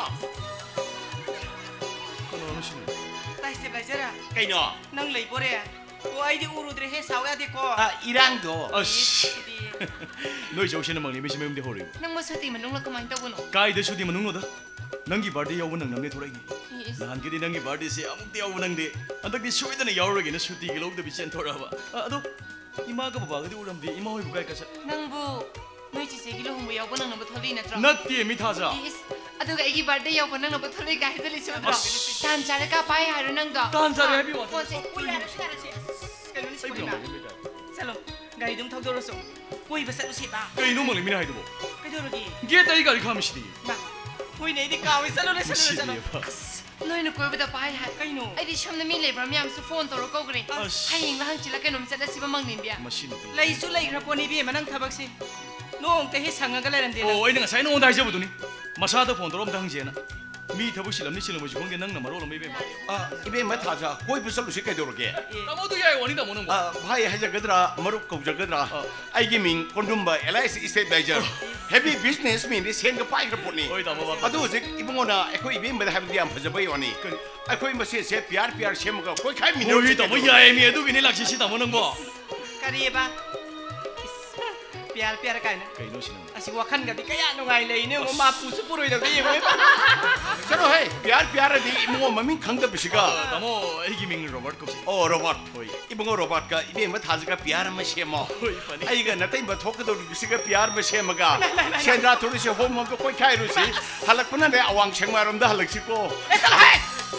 그거는 싫어 tai se ba jara 까이노 nang lei bore ko ai di uru dre he saw ya de ko 아 이랑도 아씨 너희 정신은 먹니 미시 매운데 호리 nang mo sati manung la kamai ta gono 가이드 슈디 만ung노다 넌기 바디 여우 능 남네 돌아이니 yes 난 그디 넌기 바디세 아무데 여우 능데 안덕디 슈이드는 여우르기는 슈디 길옥도 비첸 돌아봐 아도 이마가 봐봐 그디 우람디 이마 호이 부가이 가서 nang bu noi chi se gi lo hum yaw nang na tholi na tra 나띠에 미타자 yes adu ga igi birthday yaw nang na tholi ga hidali su tra tan chare ka pai haru nang da tan chare happy wa ko se ko ya ra ra che ka ni si na salo gai dum thau do ro so koi ba sa lu si ba 그이 놈을 미나 하이도 ka do ro gi 게다 이가리 카미시디 ma koi nei di ka wi salo le salo salo noi nu koi ba da pai ha kai no ai di sham na mi le bram yam su phone to ro ko gre 아씨 hai ing la hang chi la ka nom chat la si ba mang nin bia 마시노 lai su lai ra ko ni bi ma nang thabak si nong te hi sanga ga le ran de 오 이는 사이 노 다이제 보더니 마사다 폰도로 당제나 미 더부 실험니 실험 뭐지 공개 낭나 마로로 메베 아 이베 뭐 타자 거기 부설로 시켜 도르게 나모도 야이 원이다 모는 거 아 바이 하자 그들아 머룩 거자 그들아 아이기 민 콘돔바 엘아이씨 스테이트 베이저 헤비 비즈니스 민이 생가 파이가 보니 어이다 뭐 봐 아도 지 이봉어나 에코 이베 뭐 하면 디암 퍼져버이 오니 아코 이뭐 세세 피아르 피아르 셴가 거기 가이 민 어이다 뭐 야이 미에도 비니 락시시다 모는 거 ka ri ba piar piar ka na 그이 노시는 asi wa khan ga di kaya no ngai le ne mo ma pu su puro do ge mo 저러 해 피아르 피아르 디 이봉어 마민 강다 비시가 나모 애기 밍 로버트 kop시 어 로봇 이봉어 로봇가 이베 뭐 타즈가 피아르 뭐 셴모 어이 파니 아이가 나타임 뭐 토크도 비시가 피아르 뭐 셴마가 셴다 토르시 홈홈도 거기 가이루시 할락분한 내 아왕 생마름도 할락시고 esal hai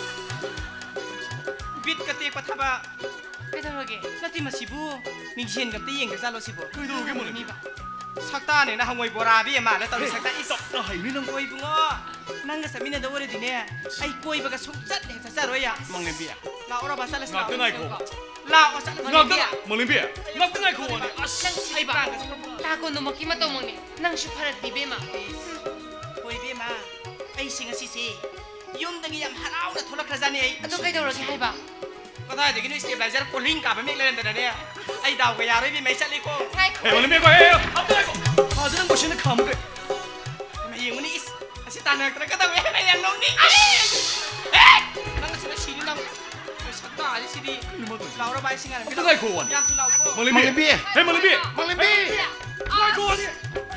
bit ka te pa thaba kai ta ro ge lati ma sibu ning shen ga te yeng ga sa lo sibu 그이도 오게 모는 ni ba sakta ne na hangoi bora bi ma na ta sakta is 나 하이니 난 koi bungo nang ga samina da ore di ne ai koi ba ga suk chat ne sa sa ro ya 먹는 비야 la ora ba sa la sa ngak tengai ko la o sa la ngak teng molin bia ngak tengai ko wani nang si ba ta ko no mo ki ma to mo ni nang shu phara di be ma koi bi ma ai singa si si yum dang yam harau na tholak ra jani ai adu kai ta ro ge hai ba ko da de ni stabilizer ko link ka ba mek le na ne ai daw ga ya re bi mai chat li ko ngai 에 molin bia ko 에 앞tengai ko 하자는 것이는 감게 ma yeng ni is asi tanah ka ka da we mai yang nong ni eh nang sa si ni nang sakta ali si di la ora ba singa 앞tengai ko wani yam tu lau ko molin 먹는 bia 비야 에 molin bia 먹는 비 tengai ko wani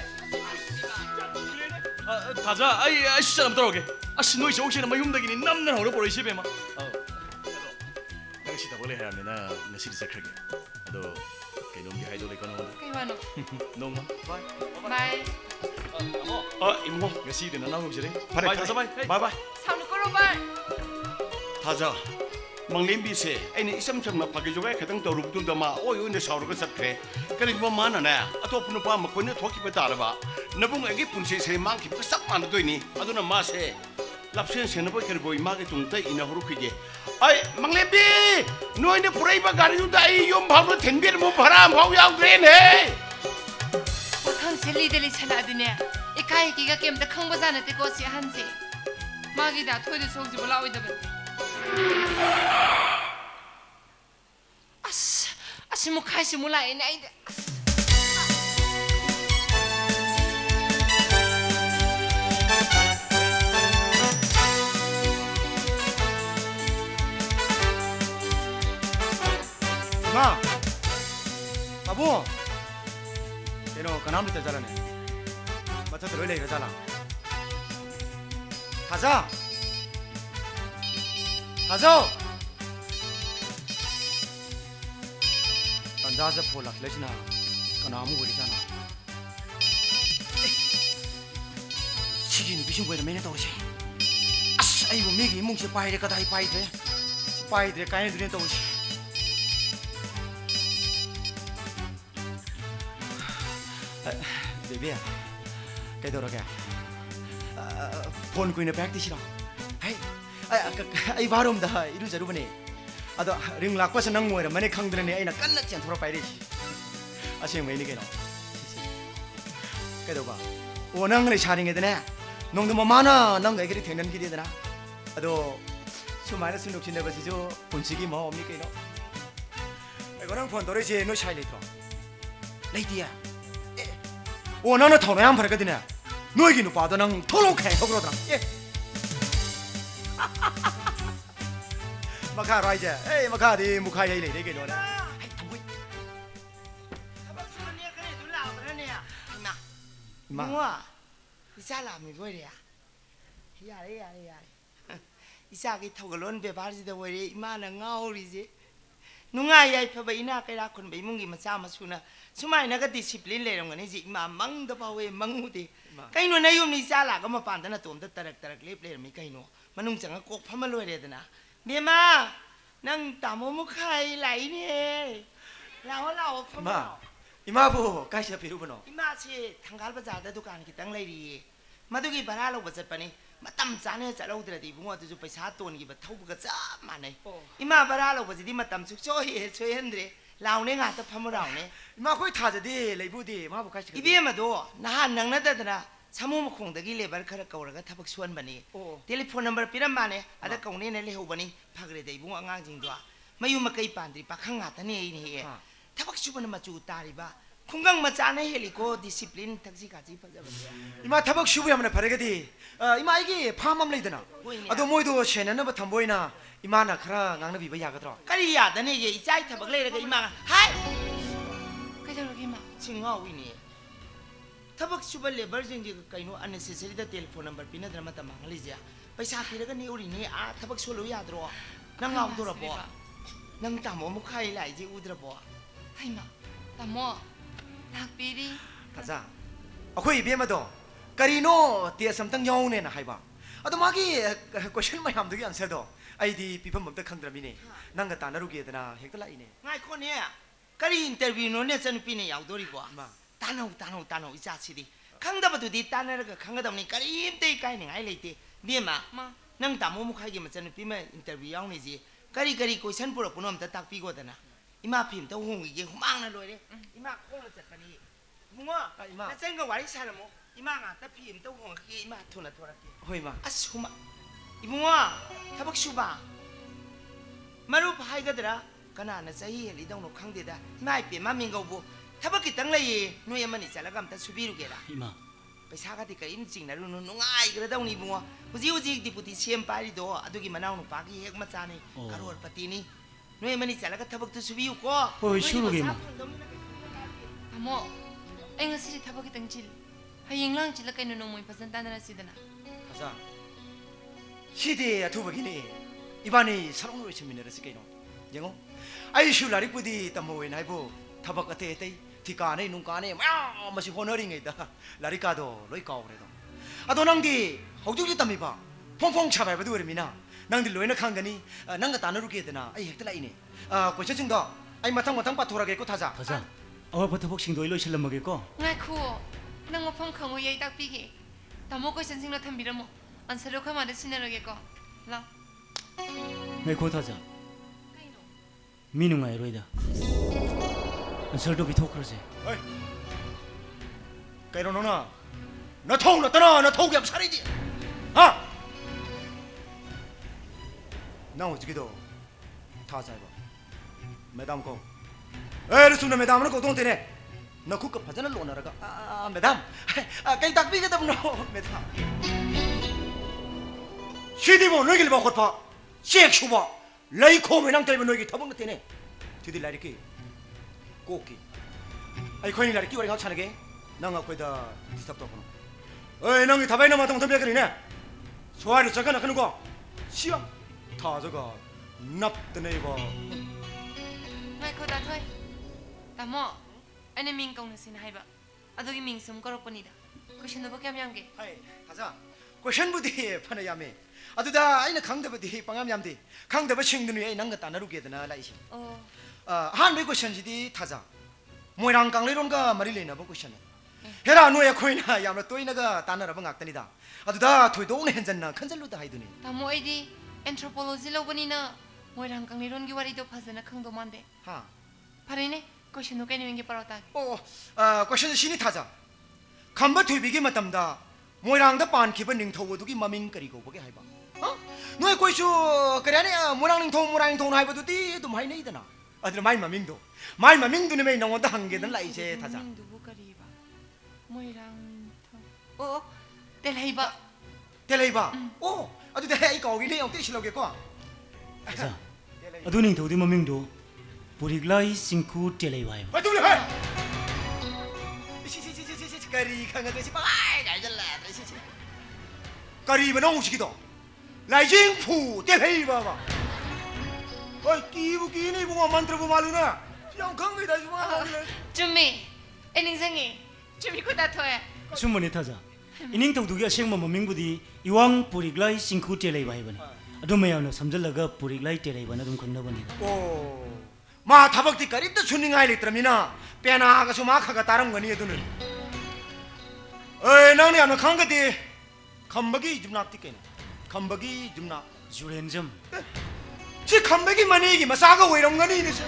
아 다자 아이 아씨 사람 들어오게 아씨 너희 정신은 뭐 흉덕이니 남는 호로 보러 시베 마 당시다 원래 하면은 나 시리 시작하게 너 개놈이 하이돌이 거는 kai wa no 농마 바이 bye 어 이모 nga si din na nahu jere 바이 bye sa bye 바이 바이 sao no ko ro ba 타자 먹는 비세 아니 이섬섬나 파기조가 가당 더루부도 마 오요 내 사우르가 삭래 그리 뭐 많아네 아토프는 봐 먹고 내 토끼 따라봐 너봉 애기 분세 세 망기 싹 만도이니 아도나 마세 랍센 세너버 그리 보이 마게 동다 이나 호르키게 아이 망레비 너희네 브레이바 가리우다 이용 밥으로 덴비를 못 봐라 뭐 야우드레네 wa khan 젤리들이 찰라드네. 이 가이기가 게임다 坑보자는 때 거시 한지. 마기다 토이도 속지 몰라오이다. 아씨, 아씨 뭐 가시 몰라이네 아이다. 마, 바보. 얘너 가나무부터 잘하네. 맞춰 들어올래 이러잖아. 가자. 가자. 단자서 폴락 레시나 가나무 거리잖아. 시기는 비신 보이는 매년 떠오르지. 아씨, 아이고 매기 뭉치 빠이래 까다 이 빠이래. 빠이래 까이 들이 떠오르지. Baby, cái đồ đó kìa, phone queen back đi xí đâu, hay, ai vào rồi đó, iru giờ đâu vậy? À đó, ring lạc quá sao năng ngồi rồi, mấy khang đây này, ai là cắn nát chén thua phải đi, à xem mấy này cái nào, cái đồ ba, ô năng này xài cái này, nông thôn mà mana, năng cái cái thiên nhiên cái gì đó, à đó, số mấy là sinh lực sinh này bây giờ phone chỉ cái mà ôm cái nó, cái con năng phone đó đấy nó xài lấy thôi, lấy đi à? 오 나는 더 내한 버렸거든요. 너에게 누빠도 난 토록해 그러더라. 예. 마카라 이제. 에이 마카디 무카야 이래 이게 너네. 아이 동구. 아버지는 그래 둘라 그러네야. 이마. 이마. 뭐야? 이사람이 뭐야? 야래 야래 야래. 이사기 토글론 베바르지도 뭐래 이마는 가오리지. 누가야 이파바 이나 깨라 콘 베이뭉기 마사 마수나. 수마이나 그 디시플린 레롱 거니지 마 망도 바웨 망무디 까이노 나요미 살라 그마 반다나 톰다 따락 따락 렙레미 까이노 마농 장아 꼭 파말로해야되나 메마 낭 따모모 카이 라이네 라오 라오 마 이마부 가시다 비루브노 이마시 당갈 바자다 두칸 기땅 레이리 마두기 바라로 버zet바니 마땀 짜네 짜로드라디 붕어도 पैसा 돈기 바 타우가 짜 마네 이마 바라로 버지디 마땀 숙소해 소현드레 라오네 가서 파무라오네 이마 거기 타자디 레이부디 마부 가시 이비에마도 나한 낭나다더라 사무모 콩덕이 레발 카라 까오라가 타박 수원바니 텔레폰 넘버 피람바네 아다 까오네네 레호바니 파그레데 이붕 앙앙징도 마유마 까이 판드리 파캉 가타네 이네 타박 수원은 마주 따리바 콩강 마짜네 헬리고 디시플린 탁지 가지 파자바니 이마 타박 슈부 하면 바르게디 이마 이게 파맘 레이드나 아도 모이도 셴나나 바 탐보이나 이마나 카라 낭나 비바 야가더라 까리야다네 이 이짜이 타박 레라가 이마 하이 그저러기 마. 칭하위니 타박 슈발 레벌 징지 까이노 안네세서리다 텔레폰 넘버 피나드라 마타 망리자 पैसा 피라가 니 우리니 아 타박 솔로 야드로 낭 아우도라 보 낭 따모 무카이 라이지 우드라 보 하이마, 따모, 낙비리. 가자. 아코이 이비에마도 까리노 티에 삼탕 영네나 하이바. 아도 마기 퀘션 마이 함도기 안세도 아이디 비범 멈다 칸드라미네. 낭가 따나루게드나 헥달라이네. ngai 코네 까리 인터뷰 노네 선피네 야우도리 보 따노 따노 따노 이자치디 강다바도디 따나르가 강가다니 까리 임데 까이네 아이 레이티 니마 낭 따모 무카이게 마찬 피메 인터뷰 야우니지 까리 까리 퀘션 보러 보놈 다 딱비고다나 이마 핌 또 홍이게 후망나 로이레 이마 콩을 잣바니 붕어 나 cen가 와리 사람모 이마가 따핌 또 홍이게 이마 토나 토라게 호이마 아수마 이붕어 타박 슈바 마루 파이가더라 가나나 자히 헬리동노 칸데다 마이 피 마밍고부 타박기 땅라이 노야마니 잘라감다 수비루게라 이마 पैसा가디 करीम चिंगनारु नुंगाई गरदौनी बुंगो हुजी हुजी डिपुटी सीएम पारिदो अदुगी मनाउ नु पागी हेक मचानी करोड़ पतिनी नोय मनी चलगा थबक तु सुबियु को होय शुरुगे मा तामो ꯑꯩ ꯉꯁꯤꯗꯤ ꯊꯕꯛ ꯈꯤꯇꯪ ꯆꯤꯜ ꯍꯌꯦꯡ ꯂꯥꯡ ꯆꯤꯜꯂ ꯀꯩꯅꯣ ꯅꯣꯡꯃꯩ ꯐꯖꯅ ꯇꯥꯟꯅꯔꯁꯤꯗꯅ 가자 시대 두벅이니 이반이 사랑으로 치미네르스 게노 영어 아이슈 라리꾸디 따모에 나이부 타박 같에 때 티카네 눈카네 마 마시 호너링이다 라리카도 로이카오레도 아도 낭디 호주기 따미바 퐁퐁 차바이바도 그러미나 낭디 로이나 칸가니 낭가 따나루게드나 아이 헥달라이네 아 고쳐증도 아이 마탕 마탕 빠토라게고 타자 가자 어부터 복싱도 일로 실러 먹일거 ꯉꯥꯏꯈꯣ ꯅꯪ ꯃꯐꯝ ꯈꯪꯉꯨ ꯌꯥꯏ ꯇꯥꯛꯄꯤꯒꯦ ꯇꯥꯃꯣ ꯀꯣꯏꯁꯟꯁꯤꯡꯗꯣ ꯊꯝꯕꯤꯔꯝꯃꯣ ꯑꯟꯁꯔꯗꯣ ꯑꯩꯈꯣꯏ ꯃꯥꯗ ꯁꯤꯟꯅꯔꯒꯦꯀꯣ ꯂꯥꯎ ꯉꯥꯏꯈꯣ 타자 ꯀꯩꯅꯣ ꯃꯤ ꯅꯨꯡꯉꯥꯏꯔꯣꯏꯗ ꯑꯟꯁꯔꯗꯣ ꯄꯤꯊꯣꯛꯈ꯭ꯔꯁꯦ 어이 그래도 너나 너 통을 떠나 너 통이 없 살이지 아 나 어저께도 다 살고 매담 거 에이 수나 매담은 거 동태네 너 그거 파전을 놓으라가 아 매담 아 cái đặc biệt cái tâm nó 매담 시디모 너희를 봐 헛파 섹슈 봐 레이코 매낭 때문에 너희 더번 것 때네 뒤들 라이키 꼬기 아이 거인 라이키 우리 같이 하게 난 아까다 디스터브 하고 어이 너희 다바이나 마통 덤벼거리네 소화를 잠깐 하는 거 시야 다 저가 납드네 봐 ไม่เขาตาถ้วยแต่หมออันนี้มิงกงนึกสินให้บ่อะตัวกิมิงสมกรปนิดากูฉันตัวแกมยังเก 하이 가자 question 부디 파나야메 아두다 아이나 강대부디 방암얌디 강대부 싱드누에 난가 따나루게드나 라이시 โอ้ 아 한메 question지디 타자 모이랑 강리론가 마리레나 보 question 헤라 노야 코이나 야마 또이나가 따나라 방악다니다 아두다 토이도네 현잔나 컨절루다 하이드니 แต่หมอไอ้ดิ anthropology โลกนี้เนอะมวยทางกังนิรนกิวารีตัวภาษานักขังตัวมันเด 하 พาริเน่ก็ฉันนึกแค่นี้เองกี่ปารอตา 오, 아, question 신이 타자. 간바 퇴비기 맞담다. 모이랑다 반 기분 닝토고두기 마밍 거리고 보게 해봐. 어? 너의 question 그래네 모랑 닝토 모랑 닝토 하이버도 뒤도 많이 내이더나. 아들 마이 마밍도. 마이 마밍도 내 나온다 한 개는 라이제 타자. มิงดูบุกรีบะมวยรังทองโอ้เดลัยบะ 텔레이바. 오, 아주 대 이거 오기네 형 떼실로겠고. 자, 아두닝 도디 마밍도 보리글라이 싱쿠 텔레이바이. 아, 둘이 해. 시시시시시 거리 강아지 빠이 잘잘라. 시시. 거리 뭐 오시기도. 라이징푸 텔레이바바. 어이 끼부 끼니 보고 만들어 보 말이나. 형 강미다 좀 와. จุมมี่เอ็นนิงเซงีจุมมี่กูตาถ้วย 숨문이 타자. 이닝 도두기 아싱마 마밍부디 이왕 보리글라이 싱쿠 텔레이바이 버니. 아두메야노 삼절라가 보리글라이 텔레이바나 좀 건너버니. 오. 마 다박디 거리도 순닝아이 리트라미나. 빼나가 수마카가 다른 거니 에도는. 어이 나니 아마 강가디 감박이 좀 납디께네. 감박이 좀 납. 주렌점. 지 감백이 만이기 마사가 왜 이런 거니 이제.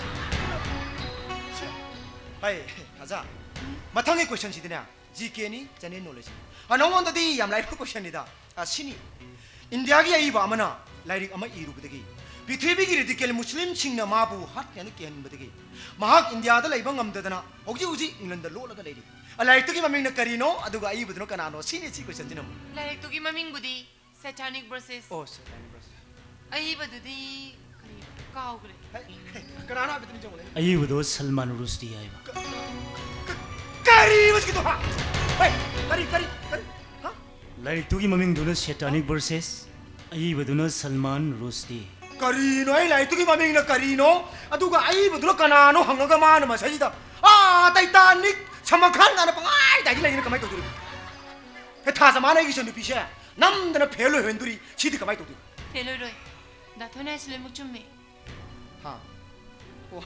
하이 가자. 마탕의 퀘션 시드냐. 지케니 자네 놀레지. 아 너원더디 얌 라이프 퀘션이다. 아 신이. 인디아기 아이바 아마나 라이릭 아마 이루부데기. 비트비기를 듣길 무슬림 칭나 마부 핫야는 깨는부데기. 마학 인디아다 라이방 암데다나. 혹시 우지 잉글랜드 로라가 레디. 아 라이트기 마밍나 까리노 아두가 아이부드노 까나노 신이 치 퀘션 지놈. ลายตุกิมามิงบุดี satanic versus 오 세상에 벌써. ไอ้บัดดีครีก้าวกเลย 까나나 비트니 좀 오네. 아이브도 살만 루스디아이바. 까리 무스기도 하. 헤이 까리 까리 까리. 하? 라이릭 도기 마밍도는 세타닉 버세스. 아이브도는 살만 루스디. 까리노 아이 라이트기 마밍나 까리노 아두가 아이부드노 까나노 항가가 마나 마사지다. 아 타이타닉 참막한 나나 빵아이 다기라 이는 가마이 도들. 해 타자 마나 이기 전에 비셔. 남들은 별로 웬들이 지디 가마이 도들. เทเลยด้วยดาทอนไอสเลมุกจุมมี่ 하. 오.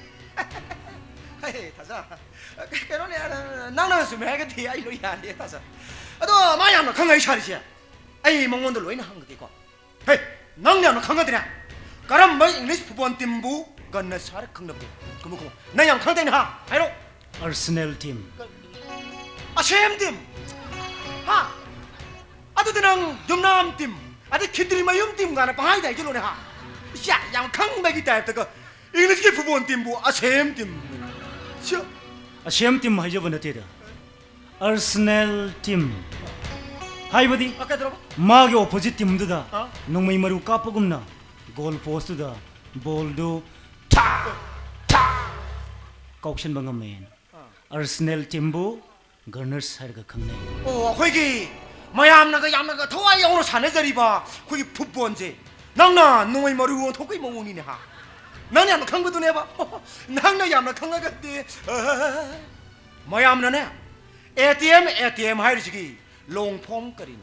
헤이 타자. 그러네 나는 숨 해겠디 아이로 야네 타자. 아도 마야는 강가이 차리지. 아이 멍원들 로이나 한 거디고. 헤이 낭냐는 강가들이야. 가람 뭐 잉글리시 부번 팀부 건너 사르 강납고. 그뭐 그 나양 강대니 하. 아이로. 아르세널 팀. 아 샘팀. 하. 아도드랑 염남팀. 아들 키들이 막 염팀 가나 방아이다 이길로네 하. 야, 양 강백이 따였다가 잉글리시 부번 팀부 아 샘팀. 셔. 아시엠 팀 하이저번에 때다. 아르세널 팀. 하이버디. 아까 들어봐. 마게 오포지트 팀도다. 어? 농마이 마루 까뽀금나. 골 포스트다. 볼도 타! 타! 까옥션 방금맨. 아르세널 팀부 거너스 하르가 강내. 어, 거기 마얌나가 얌나가 더와 영으로 사내 자리봐. 거기 풋번제. 낭나 농의 머리고 토끼 몽운이네 하. 나는 얌나 강거도 내봐. 낭나 얌나 강가갔대. 마얌나네. 에티엠 에티엠 하이르지기 롱폼 거리노.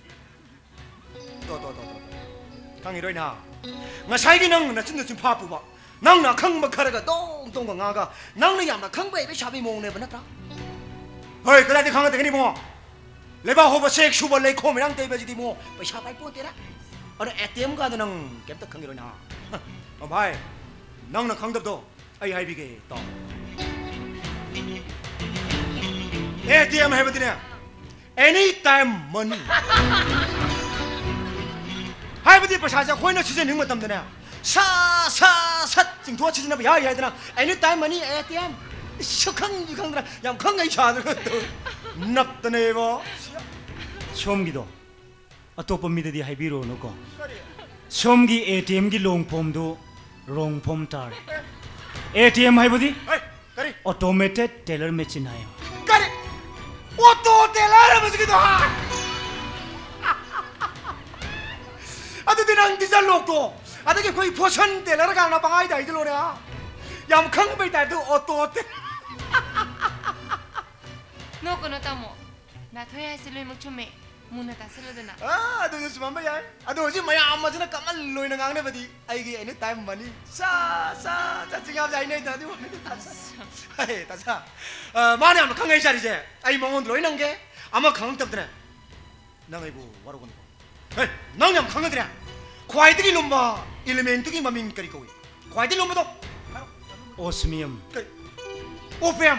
또또또또. 강이로이나. nga sai gi nang na chin chin pha pu ba nang na khang ba khara ga dong dong ga nga ga nang na yam na khang bai bai sha bai mong ne ba na ta hoi ka la di khang ta ni mo le ba ho ba sek shu ba le kho mi nang te ba ji di mo bai sha bai po te ra ar atm ga da nang kem ta khang gi ro na ma bai nang na khang dab do ai hai bi ge to 에이티엠 해보더니 anytime money. 하이버디ประชาช 코인을 치즈는 것 때문에 사사사 지금 도와 치즈나 야 야들아 anytime money 에이티엠 슈캉 유캉들아 양캉 이 차들 납더네 뭐 솜기도 아토빠 미드디 하이비로 놓고 솜기 에이티엠기 롱폼도 롱폼 타래 에이티엠 하이버디 까리 오토매티드 텔러 머신 하여 까리 오토 텔러 무슨기도 아도 되랑 디잘 놓고 아들게 거의 포션 텔러가 가나 방아이다 이들로냐 양캉 베이다도 오토 텔 노코노 타모 나 토야 실로 먹춤메 문나다 실로드나 아 아도 요즘 뭐야 아도 요즘 뭐야 아마지나 까만 로이는 강네 버디 아이게 anytime money 사사 자칭아 자이네 다도 하이 다사 어 마네 아마 강에 자리제 아이 몽원 로이는 게 아마 강은 때문에 나가이고 와로군 에이 나냥 강어들아 과이들이 놈바 엘리멘트기 마민 거리고 과이들 놈도 오스미엄 오페암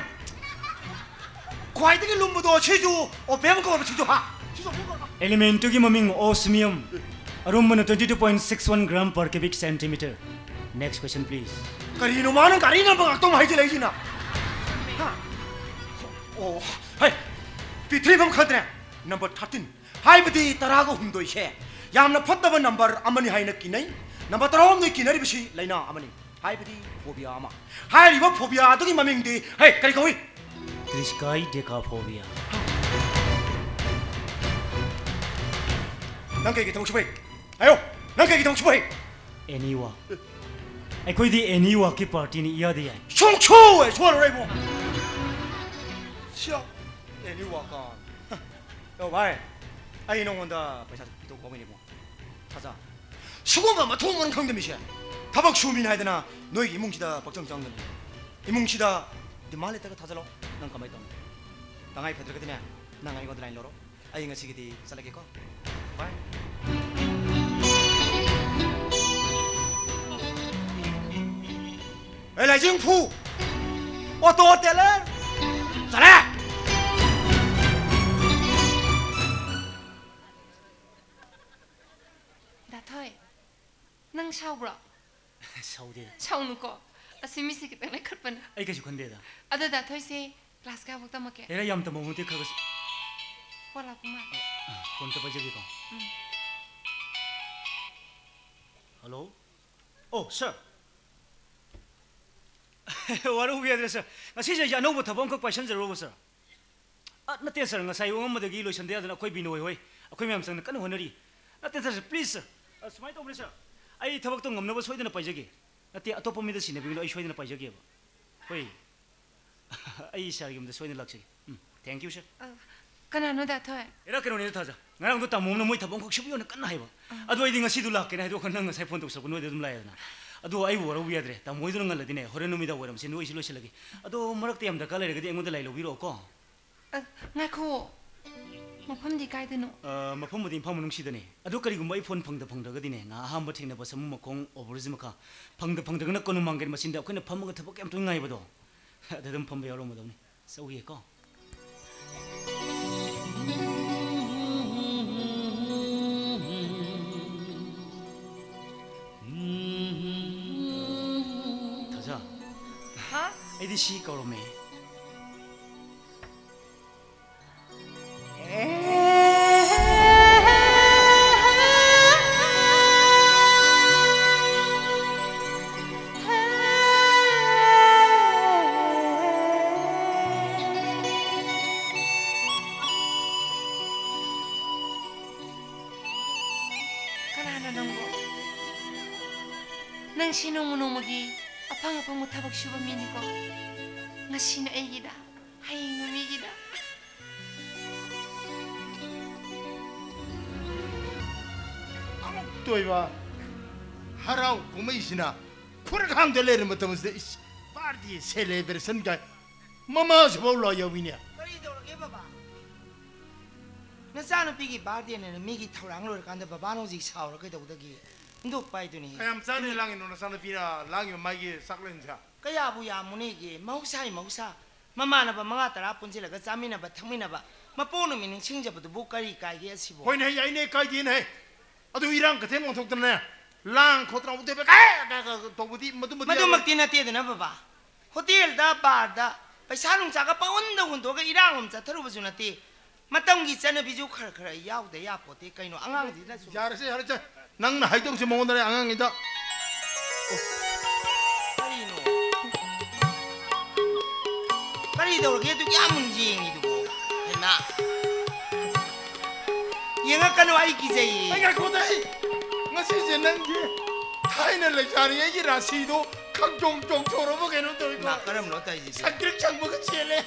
과이들이 놈도 체주 오페암 거 체주 하 엘리멘트기 머밍 오스미엄 아롬은 twenty-two point six one gram per cubic centimeter. Next question please. 가리노 많은 가리는 방 악동 하이지 레이지나 오 하이 비트리범 카드네 넘버 thirteen 하이브디 따라고 hum도이셰 यामना फत्तब number अमनी हाइना किनै number तरम नै किनरि बिसि लैना अमनी हाइबदि फोबिया अमा हाइरिबो फोबिया अदुगि ममिंगदि हे करि कवि त्रिस्काई डेकाफोबिया नंगैगि थंसुबै आयो नंगैगि थंसुबै एनीवा अखोइदि एनीवा की पार्टी नि यादि याय 송초 에 소로래보 시야 एनीवा का 요 바이 아이 농원다 पैसा 또 거기니 뭐 가자 수고가 마통은 강dem이시야 다박 수민 하이드나 너희 이뭉치다 박정장는 이뭉치다 네 말에 때가 타절로 난 가만히 있다 당아이 패드거든요 난 이거 라인 로로 아이 ngasi기디 살게고 바이 에라 정부 오토 텔러 잘해 다토이 능 샤우브라 사우디 샤우누코 아시미시 기타네 크르pan 아이까지 건데다 아다 다토이세 클래스가 먹다 먹게 에라 얌다 모문데 카고스 와라구마 폰타 빠지기고 Hello? Oh, sir. What are we at, sir? I see that you know what a bunker questions are over, sir. At not yes, sir. I want the Gilos and the other quite be no way. A quim son, the can honorary. Not yes, please, sir. A smite over, sir. I talked to him, never swayed in a pajagi. At the top of medicine, we know swayed in a pajagi. Wait. I shall give him the swaying luxury. Thank you, sir. Kanano datoy. Era que no ni taza. Ngarang to tamom na moi tabong ko sibiyo na kanay ba. Ado ay dinga sidu lak kenay do kanang sa phone to sa kuno de dum laya na. Ado ay woro wi adre. Ta moi dunga ladine hore no mi da woram sin oi silo silagi. Ado marak tiam da kala regadi engoda lailo biro ko. Ngako. Mafam di kai deno. Uh mafam mo din pham nung sidane. Ado kari gumbai phone phang da phang da gadi ne. Nga ham ba thing na ba sam mo kong overism ka. Phang da phang da na kono manggen masin da khona pham ga thapok am tu ngai ba do. Da dum pham ba yaro mo do ni. Sa wi ko. Ay di si Karome. Kanana nanggo. Nang sinong-nong-magi apang-apang mo tabag siya mini ko. Nga sino ay gida, hayang namigida. 또이봐 하라우 고메이시나 쿠르강들 내리면 때문에 파티 셀레브레이션가 마마스 볼라 여비냐 Kari do ke baba. Na sana pigi party ne migi thaurang lo kan da baba no ji sao lo ke do da gi. Ndok pai tu ni. kayam sani langi no sana pira langi maigi saklenja Kaya bu ya mu ne gi mau sai mau sa. มามานะบะมังอาตระปุ่นสิละก็จามินะบะทั้งมินะบะมาปูนุมินิชิงจะบะตุบุกะรีกายเกสิบ่คอยในใหญ่ในกายดีนะอะดูอีรังกระเทงมองทุกตันเนี่ยล่างโคตรเอาเตะไปแก่แก่ตบตีมาดูมาดูมักตีนาเตียดนะบะบะโฮเทลดาบาร์ดาไปซาลุงจากะปะอุ่นดะหุ่นตัวก็อีรังผมจะทะลุบะสุนาตีมาต้องกิจันบิจูขะขะยาวเดยาปอติไกโนอังอังดินะสุยาร์เซ่ยาร์เซ่นั่งน่ะให้ต้องสิมองได้อังอังนี่ตา Pari dor ke tu kya munjing itu bo na yang akan wai ki jai ai ga ko dai ngasi je nang ge thai na le jari ye ra si do khang jong jong choro bo ke no to na karam no tai ji sakrik chang bo ke chele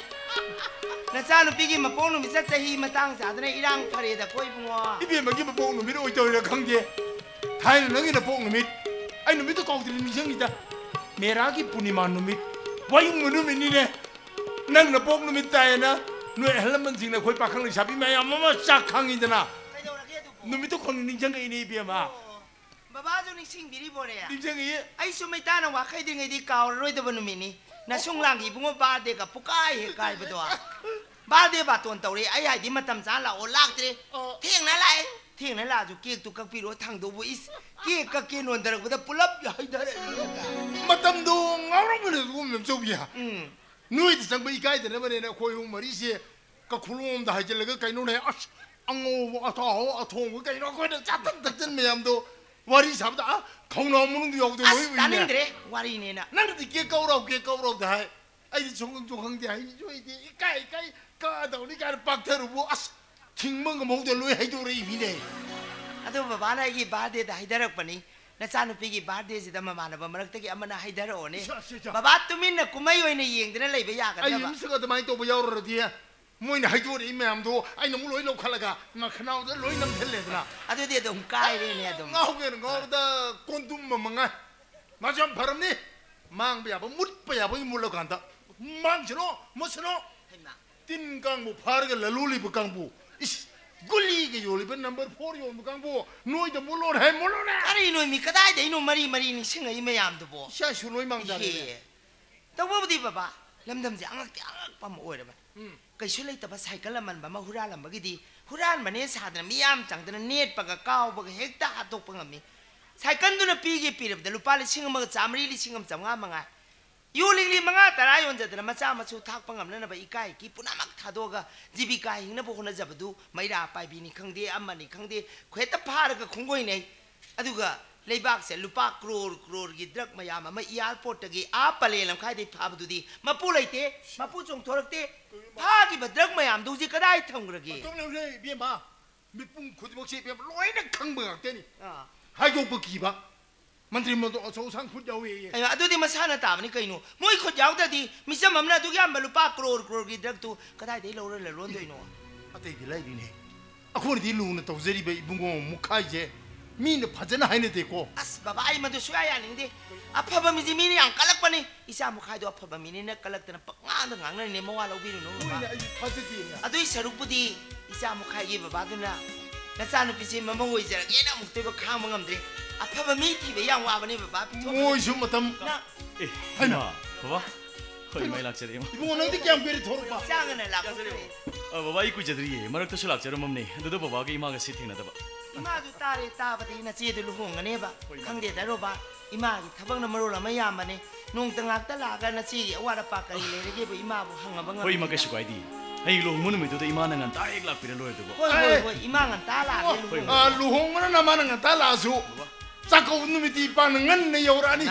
na sa no pigi ma pong no mi sa sahi ma tang sa da irang phare da koi bungo ibe ma gi ma pong no mi oi to ra khang je thai na ngi na pong no mi ai no mi to ko ti ni jang ni da mera ki punima no mi wai mu no mi ni neนั่งนับพกนุ่มตายนะหน่วยฮัลมันจริงนะคุยปากข้างในชาบีแม่ยามามาจักข้างอินเดนะนุ่มทุกคนนิ่งจังไอ้นี่เบียมาบ้าบ้าจุนี่ชิงบิริบอเลยนิ่งจังไอ้ไอ้สมัยตานะว่าใครดึงไอ้ดีเก่ารวยตัวนุ่มนี่น่าช่วงหลังที่บุ้งบ้าเด็กกับปุกไก่เหกายไปตัวบ้าเด็กบ้าตัวตัวเลยไอ้ไอ้ที่มาทำสารเราโอลากเลยเที่ยงนั่นแหละเที่ยงนั่นแหละจุกี้ตุกปีรถทางดูบุอิสกี้กักกี้นวลแต่เราก็จะปุลับใหญ่ได้มาทำดูเงาเราไม่ได้รู้มันจะเบียนุ้ยที่สังเกตกันแต่เนี่ยมันเนี่ยคอยหุ่มมาดิเสียก็คุณลุงได้เจริญก็ไก่นู่นเนี่ยอังโง่อัฐาวอัฐงก็ไก่นู่นก็เนี่ยจัดตั้งแต่เจนไม่ยอมดูวารีสับดาของน้องมึงดูเอาดูไว้ไว้เนี่ยวารีเนี่ยนะนั่นที่เกี่ยวกับเราเกี่ยวกับเราได้ไอ้ที่ชงชงหังได้ช่วยดีไก่ไก่ก็ตอนนี้การปักเธอรู้ว่าทิ้งมึงก็มองเดี๋ยวลุยให้ดูเลยมีเนี่ยอ่ะตัวบ้านไอ้กี่บ้านเดียดให้ได้รักปนีนั่นสานุปีกี่บาทเดียสิแต่มามานะบ้านรักตะกี้อามันให้ได้รอเนี่ยบ้านตุ้มินน่ะกูไม่อยู่ในยิงแต่นั่นเลยไปยากกันไอ้ยิ่งสิ่งที่ทำไมตัวไปยาวรถเดียมวยน่ะให้ดูดิแม่ผมดูไอ้หนุ่มลอยลงขลักอะมาขนาดจะลอยน้ำเทเลนะอ่ะตัวเดียวตรงใกล้เลยเนี่ยตรงเงาเกินเงาแต่คนตุ้มมันมังไงมาจำพารัมนี่มังไปอ่ะมุดไปอ่ะไปมุดแล้วกันตามังชโนมุชโนตินกังบุพาร์กันละลุลีบุกังบุอิสกุลีก็อยู่เลยเป็น number four อยู่บุกังบุน้อยจะมุดลงให้มุดลงนะอะไรน้อยมีก็ได้แต่น้อยมารีมารีนี่สิ่งอะไรไม่ยามตัวบ่ใช่ชุน้อยมังจ้าเลยแต่ว่าพอดีป่ะป่ะลำดำจะอังอังปั๊มโอ้ยเลยมั้ยก็ช่วยเลยแต่ภาษากันละมันแบบมาหุราลำบากดีหุรานมันเนี่ยสาดนะมียามจังแต่เน็ตปากกาวปากเฮกตาตกปังกับมีใช้กันดูนะปีกี่ปีเลยแต่ลูกป้าเลยชิงมันก็จามรีเลยชิงมันจำงามมังไงยูลิลิมังอ่ะแต่ไรวันจะแต่มาจ้ามาสู้ทักปังกับนั่นนะไปอีกไก่กี่ปุ่นมักทัดโดก็จีบีไก่หิงนะพวกคนนั้นจะไปดูไม่ได้ไปปีนี้ครั้งเดียวอันมันนี่ครั้งเดียวเขยตะพาแล้วก็คงก้อยเนี่ยอะดูก็เลยบักเสร็จลูกป้าโกรธโกรธกี่ดรักมายามาไม่ยาลปอดตะกี้อาปเลยลำไข่ที่พาไปดูดีมาพูดอะไรเตะมาพูดจงทรกเตะพากี่บัดรักมายามดูสิก็ได้ทั้งกระกี้ต้องเลยเบี้ยมามีปุ่งขุดบอกเชี่ยเบี้ยลอยนักขังเมืองเต้นี่ให้ยกปกี่บะมันที่มันต้องเอาสังขุดยาวเองไอ้อะดูดิมาสานตามันนี่ก็อินูมวยขุดยาวแต่ดีมิสมัมนะทุกอย่างมาลูกป้าโกรธโกรธกี่ดรักตัวก็ได้ที่เราเรื่องล้วนด้วยนูอะเตกี่ไรดีเนี่ยอะคนที่ลูกเนี่ยตัวเจริญไปบุ้งงมุขไอ้เจ้มีเนี่ยพัฒนาให้เนี่ยเด็กก็อัสบ้าบ้าไอ้มันดูช่วยอย่างนึงดิอะพ่อบ้ามีจีมีนี่อังกัลักปะนี่อิสามุขไอ้ตัวพ่อบ้ามีนี่เนี่ยกัลักแต่น่ะปักงานต่างงานนั่นเนี่ยเมื่อวานเราวิ่งนู่นนู่นมาอะดูอิสรุปดีอิสามุขไอ้ยี่บ้าบ้าตัวน่ะนั่นสานุพิเศษมันมาหวยเจอแกน่ะมุขตัวก็ข้ามมึงอันเดียอะพ่อบ้ามีที่ไปยังว่าวันนี้บ้าบ้าโอ้ยชุ่มมาทำเอ๊ะให้มาบ้าบ้าเฮ้ยไม่หลักเจริญมั้งบุ้งนั่งที่แกมเกลี่ยทอร์บ้าจ้างเงินหลักเจริญเออบ้าบ้าอีกุยเจริญมารักตัวฉลาดเจริญมั้งเนี่ยดูดูบ้าบ้าก็อีมาก็สิทธิ์นะแต่บ้าอีมาดูตาเลยตาปฏิน่ะเจี๊ยดลูกหงกันเนี่ยบ้าครั้งเดียวแต่รู้บ้าอีมาที่ทับบังน้ำมันรู้ละไม่ยามมันเนี่ยนุ่งตั้งหลักตลาดกันน่ะเจี๊ยดว่าละปากกันเลยเลยที่อีมาบุหังบังเฮ้ยมาก็สุขไอ้ดีไอ้ลูกมันไม่ตัวอีมานั่งกันตายอีกหลักไปเลยเลยตัวเฮ้ยเฮ้ยเฮ้ยอีมางันตาลาเลยลูกอ่าลูกหงมันน่ะมานั่งกันตาลาสูสักคนนุ่มตีปานเงินในยูรานี่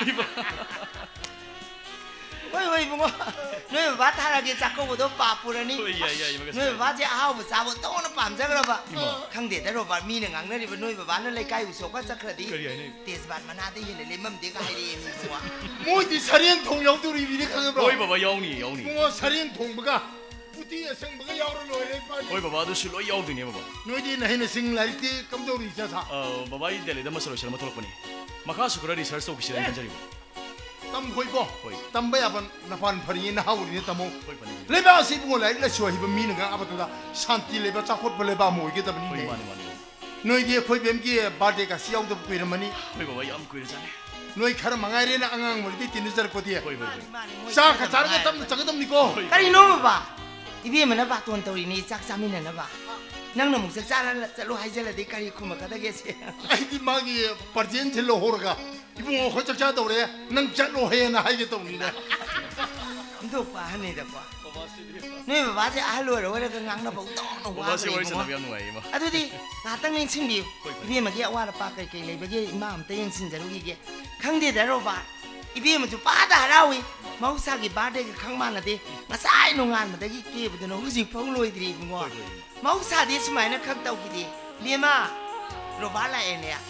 เฮ้ยเฮ้ยบุ้งว่าหน่วยบ้าท่าเราเกี่ยจักรบุตรป่าปูนี่หน่วยบ้าจะเอาบุษาบุตรโตน่ะปั่นจักรบ้าครั้งเดียวแต่เราบ้ามีหนึ่งอันนั่นดิเป็นหน่วยบ้านั่นเลยใกล้อุศกจักรดีเทศบาลมันน่าได้ยินเลยมั่มเด็กให้ดีมีบัวมวยที่สารีนทงยาวตัวรีวิธีข้างบนโอ้ยบ้าบ้ายาวนี่ยาวนี่มัวสารีนทงบ้าพุทธิเสียงบ้ายาวเลยเลยไปโอ้ยบ้าบ้าดูสุดเลยยาวตัวนี้บ้าหน่วยที่ไหนเนี่ยสิ่งไหนที่กำจัดริจ้าท่าเออบ้าบ้าเดี๋ยวเลยดมาสรุปเชื่อมาทุกคนนี่มาข้าสุกระดิฉันส่งพิเศษให้กันจะรีบตั้มคุยบ่ตั้มไปอ่ะเป็นนับพันพรีน่าหุ่นนี่ตั้มเลยบ้าสิบุ้งเลยเลยช่วยให้เป็นมีหนึ่งอ่ะอับตัวละสันติเลยบ้าจักรพรรดิเลยบ้ามวยกี่ตั้มนี่เลย 너희들이 거의 뱀기에 바데가 시야우도 보이는만이 거의 봐봐 얌 그러잖아 너희 카라 망아리나 앙앙 머리디 띠는 잘 거디에 거의 거의 싹 자르게 땀 자르게 니고 까리 너무 봐 이비에만 봐 돈 떠리니 짝 짜미는 봐 nang namung sa sala sa lo hay jala di kari kuma kada gesi ai di magi parjen thelo horga ibu ho chak cha dore nang chat lo he na hai ge tong ni da ndo pa hani da pa ne ba ba ja ahlo ro ra ngang na ba to no wa ba si wai sa na ngai ma adu di na tang ning ching bi ibi ma ge wa ra pa kai kai le ba ge ma am te yin sin ja lu ge khang de da ro ba ibi ma ju pa da ra wi mau sa gi ba de khang ma na de ma sai no ngan ma da gi ke bu de no hu ji phong loi di bu ngo mau sa de smai na khang tau gi di le ma ro ba la e ne ya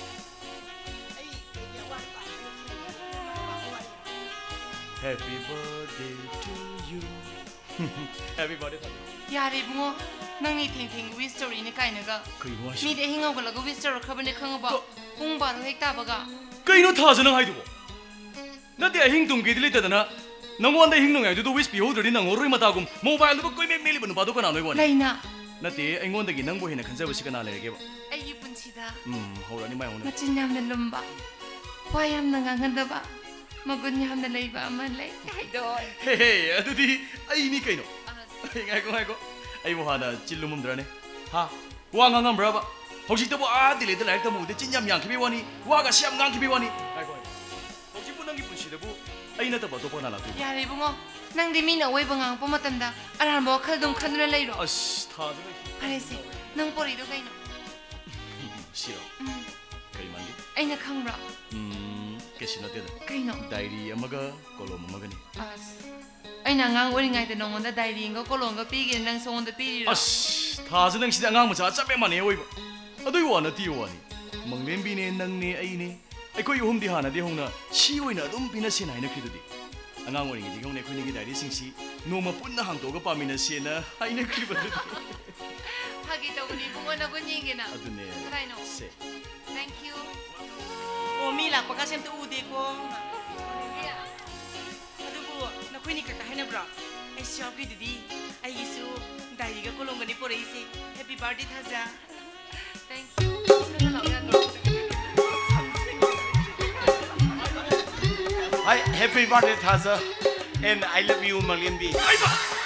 Happy birthday to you Happy birthday 야리 붕어 낭니 탱탱 위스토리네 까이나가 그이 뭐 하시 미데 힝어글라고 위스토리 커버네 컹어봐 공바로 핵다버가 그이노 타서 능 하이두고 나대 행동 기들리 때다나 낭원데 행동 해도 위스 비호들이 낭 오르이 마다고 모바일로 거이 메밀리버는 봐도 그나 너고 레이나 나대 앵원데기 낭보 해나 간자고 시간 나래게 봐 아이 분치다 음 호라니 마이 오늘 마친 냠는 lumba 와얌 나강한다봐 먹은 냠는 레이바 아만레 하이도 헤헤 아두디 아이니 까이노 아이고 아이고 아이고 하나 찔lum음들하네 하 왕강한 브라바 혹시 또 아 딜레들 날 때문에 찐냠 양키비 와니 와가 시암 강키비 와니 아이고 혹시 분한 기분 시대부 아이나 또 봐도 보나 나도 야리 붕어 낭디 미나 웨방앙 뽀마탄다 아라모 칼동 칸누라 레이로 아씨 타즈네 아레세 능 뽀리도 가이노 싫어 음 그이만디 아이나 캉브라 음 깨시나데다 가이노 다이리 아마가 콜롬 아마가니 아스 아이나 강 오링아이데 농원다 다이리인가 콜롱가 삐기는 낭 송원다 삐리로 아씨 타즈능 시대 강 무자 짭배만 해요 이거 아도 이거 하나 띄워니 망렘비네 낭네 아이네 아이고 요홈디 하나 대홍나 시오이나 좀 비나 세나 이나 그도디 안강 오링이 지금 내 군이기 다이리 싱시 노마 뿐나 항도가 빠미나 세나 아이나 그리버디 하기 더군이 붕어나 군이기나 아두네 가이노 세 땡큐 오미 라 pa sem tu ude ko adu bu na khoi ni ka ka na bra ai shop ki didi ai gisu dai ga ko long ni por ai se happy birthday thaja thank you Hi, happy birthday, Taza, and I love you, Malian B. 아이바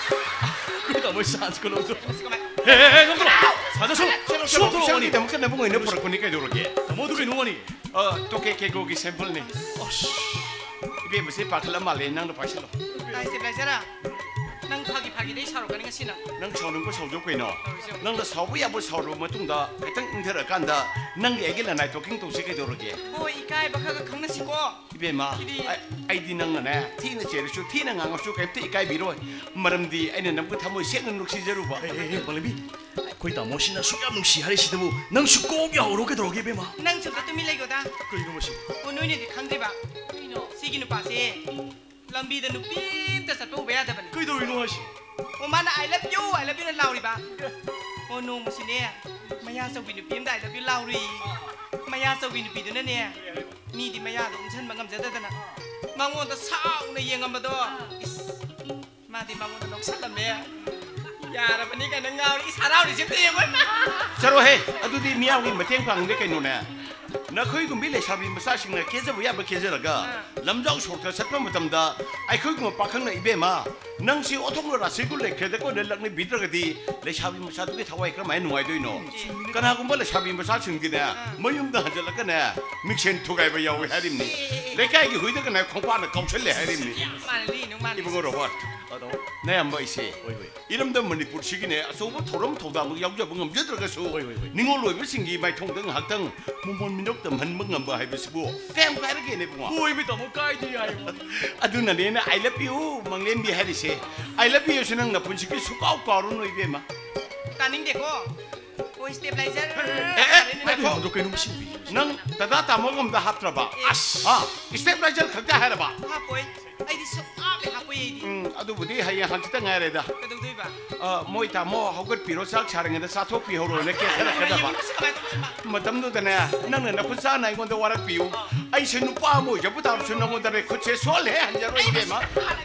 그다 뭐 산스 걸어도 헤헤 놈들아 사자 손 수업 들어오니 Kita mungkin nabung ini pura kuning kayak dulu ke. 모두 그 노원이 Oh, tu kayak kayak gogi sampel nih. 어씨 Ibu mesti pakai lama le, nang lepas lo. dai se blazara nang phagi phagi dei saro ka ni sina Nang saudung ko saudung ko ino. Nang la saubu ya bu saudung matung da, kitang intera kan da, nang egi la naik talking tu sih kayak dulu ke. bo ikai ba ka ka khang na si ko Ibu ma, ai di nang na, ti na ceri su, ti na ngang su kayak ti ikai biro. Maram di, ai na nang pun tamu siang nang nuksi jeru ba. 헤헤 말레비 거의 다 멋이나 수염 농시 하리 시대부 능 수고기 하오로게 들어오게 베마 nang chu ka tu mi lai go da 그 이거 뭐시 o noi ni de khang de ba no si gi nu pa se lambi de nu pi ta sa to ba da ban 그 이도 이거 하시 o mana I love you I love you na law ri ba o no mu si ne maya so bi nu pi da I love you law ri maya so bi nu pi de na ne mi di maya do um chan ba ngam ja da da na ma ngon ta sao na yeng ngam ba do ma di ma ngon ta nok sat la me ya ra ba ni ka na ngau ri sa rao ri sim ti mo Seru he, aduh di miau ni mateng pang ni kayak nuna. Na koi gum bile sabi masa sing na keze bu ya ba keze laga. Lamjau shorta satpa matam da, ai koi gum pakang na ibe ma. Nang si otong lo rasi gul le keze ko le lak ni bidra gadi, le sabi masa tu ke thawai kram ai nuai doi no. Kana gum le sabi masa sing gina, mayum da haja laga na, mixen thugai ba yau harim ni. Le kai ki hui da kana khongpa na kausel le harim ni. ma li no ma Ibu ngoro wat. 아도 Na am ba ise. 오이 오이 이름도 머니푸르 시기네 아소부 토럼 토다무 양자 붕엄 저들어가서 오이, 오이, 오이. 닝올로 이버싱기 마이 통등 학등 문본 민족도 한멍엄 뭐 하이버스부 뱀 가르게네 붕어 보이비 다 못가이디 아이고 아두나 네나 I love you 망렘비 하리세 I love you 스능 나 분식이 수가우 가루노 이베마 ta ning de ko o stabilizer 아이고 너 그놈 신비 능 다다 타먹음 다 합트라바 아스 아 스텝라이저 각자 하라바 ha poi ai di so a be ha poi di 음 아두부디 하야 한치다 ngare다 ka du dui ba 어 모이 타모 하고 피로살 차량에다 사토 피호로네 깨라 깨다바 마담도다네 나는 나쁜 나 이건데 와라 비우 아이세 누빠 뭐 저부터 무슨 놈들에 그체 솔해 한자로 이게마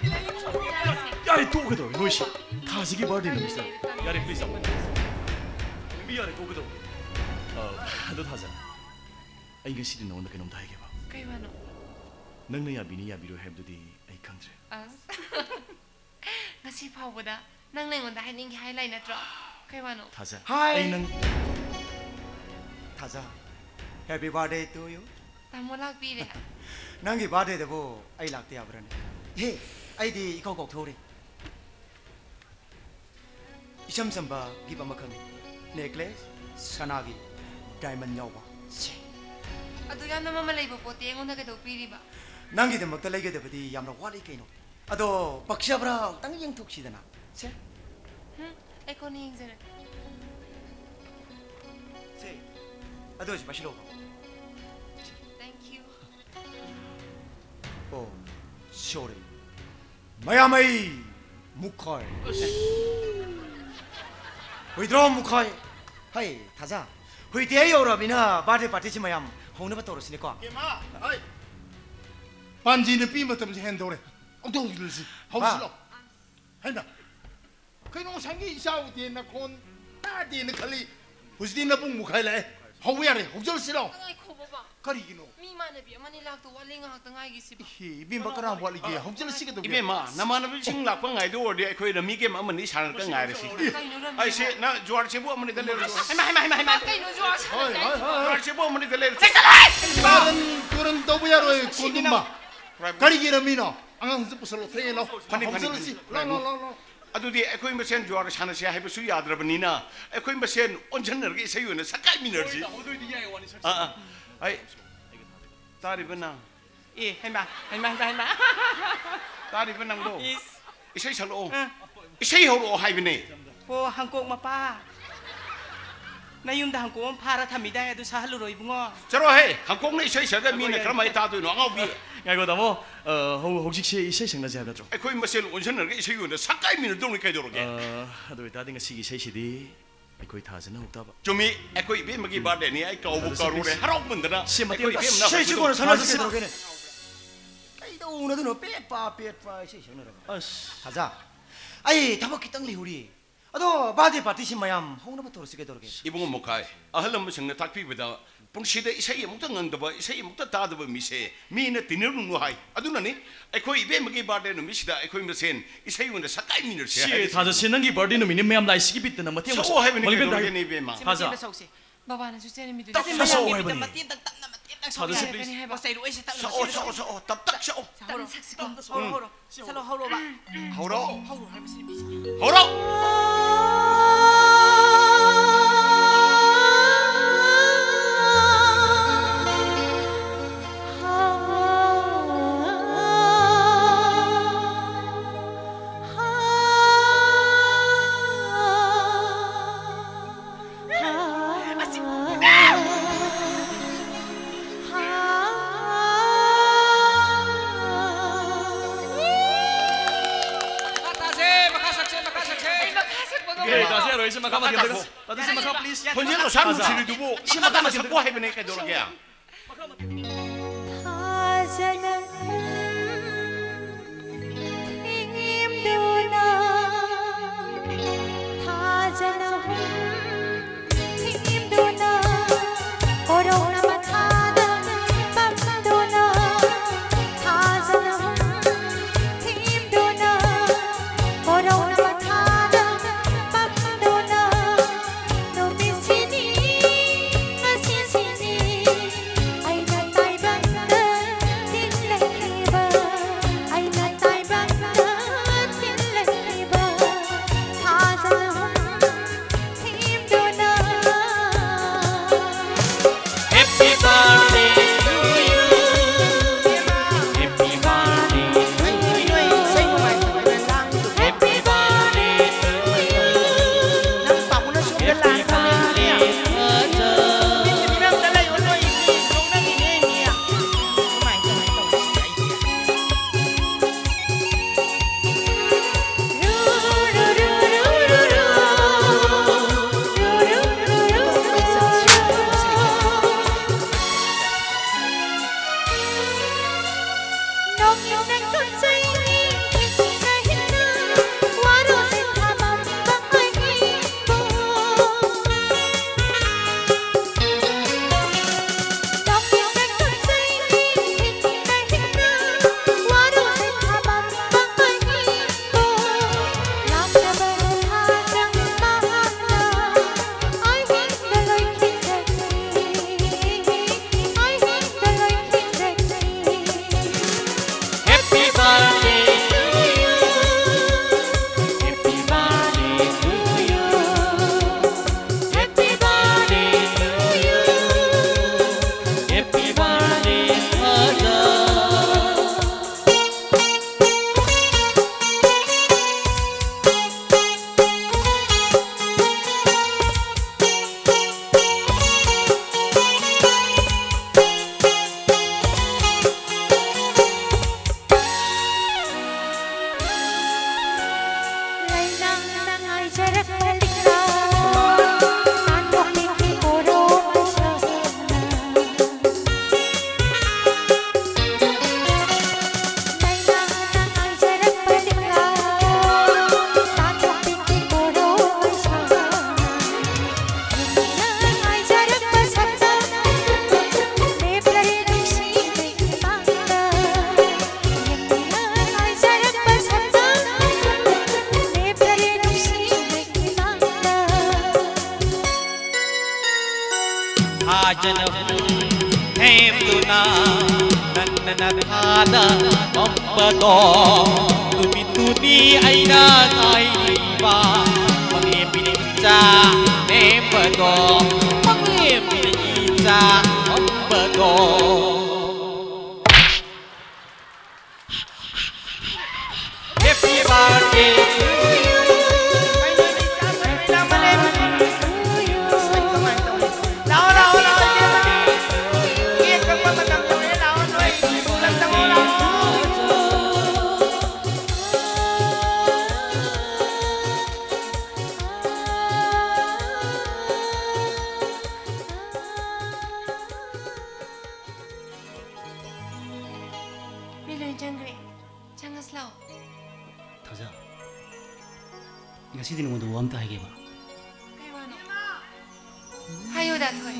야리 또그도 노시 다시기 버리는 미사 야리 플리즈 미야리 또그도 아 ꯑꯗꯣ ꯊꯥꯖ ꯑꯩ ꯉꯁꯤꯗꯤ ꯅꯉꯣꯟꯗ ꯀꯩꯅꯣꯝꯇ ꯍꯥꯏꯒꯦꯕ ꯀꯩ ꯋꯥꯅꯣ ꯅꯪꯅ ꯌꯥꯕꯤꯅꯤ ꯌꯥꯕꯤꯔꯣꯏ ꯍꯥꯏꯕꯗꯨꯗꯤ ꯑꯩ ꯈꯪꯗ꯭ꯔꯦ ꯑꯁ ngasi phawbada nang nang onda hainin highlight natro kai wano 타자 Hi. ay nang 타자 Happy birthday to you tamo lak pi re Nangi birthday de bo ai lak te abrane He ai di ikaw kok thori Isam samba gi ba makang necklace sanagi diamond yawa adu yan na mama leibo pote ngona ka do piri ba Nangi de makta lege de badi yamna wali kaino Ado pakshabra tang yang thuk sidana se hm ai ko ni ingzere se ado ji bashilo thank you Oh sorry mayamai mukhai Withdraw mukhai Hai thaja hui te yora bina birthday party chi mayam hona ba torosini ko Kema, hai. Panji ne pi matam je hendore. Auto gilsi. Hauslo. Haina. Kaino sangi isau de na kon ta de na khali. Husdi na pung mukhai lai. Hau yare, hujal silo. ai ko ba Kari gino. mi ma na bi mani lak to wali nga ta ngai gi si ba Hi, bi makara wali ge hujal sig do. Ibe ma namana bi sing lakpa ngai do orde akhoi na mi game amani saran ka ngai rasi ai se na juar chebu amani dale ai ma ma ma ma kai no jo Hai, hai, hai. juar chebu amani dale Baran kurang do bu yaro kundumba. Kari gina mino. Angang su pusalo thre lo. Pani, pani, Hujal si. Lo lo lo lo. adudi akhoi masen juar sana se hai su yadrabanina akhoi masen onjanar ge sayu na sakai minerji a a ai tari bana e hai ma hai ma hai ma tari bana do is isai salo isai horo hai bine ho hangkok mapa na yum da hangkok phara thami da adu sa halu roi bungo charo he hangkong ne isai saga mi na kramai ta du no ngau bi ngaigo tamo hꯧ직시 이세 생나지 하다죠 akhoi masen onjanar ge sayu na sakai miner dong kai do ge ꯑꯗꯨ ꯑꯣꯏꯇꯥꯔꯗꯤ ꯉꯁꯤꯒꯤ ꯏꯁꯩꯁꯤꯗꯤ ꯑꯩꯈꯣꯏ ꯊꯥꯖꯅ ꯍꯧꯇꯥꯕ chumi akhoi be magi birthday ni ai kau bu karu re harau mandana 시 akhoi 맞대요 be na sei sigona sanasi ke dorogene Kai do una do no pe pa pe pa sei sigona as Haja Ai thabak kitang lihuri Ado birthday party si mayam hona ba torosi ke dorogene ibung mokai ahalam singna takpi beda pungsida isai amukta ngangdaba isai amukta tadaba mise mina tinirnu nu hai aduna ni akhoi ibe magi birthday no misida akhoi masen isai una sakai miner se 시 타자 시 నం기 버디 누미니 매암 라이 시기 비트나 마티앙 so hai bini ke do ni be ma 하자 sauce baba na su chene mi du tapi Sa- sa- mayam sa- bi sa- matin tak tak na matin tak Sa- sa- sauce please. ba sai ro ese tak so so so tap tak so horo horo horo salo horo ba horo horo hai masi bi horo 예, 다시 하러 이제 마카마 겐다가 다시 마카 플리즈 honjelo sang siri dubo simaka ma sakwa hai bini ke do ge Manakada Mampado Tumi-tumi ay nanayliba Pangipinisa Nempado Pangipinisa Mampado Happy birthday Ngasi din mo do am ta hege ba. Kay wano. Hayo da thoy.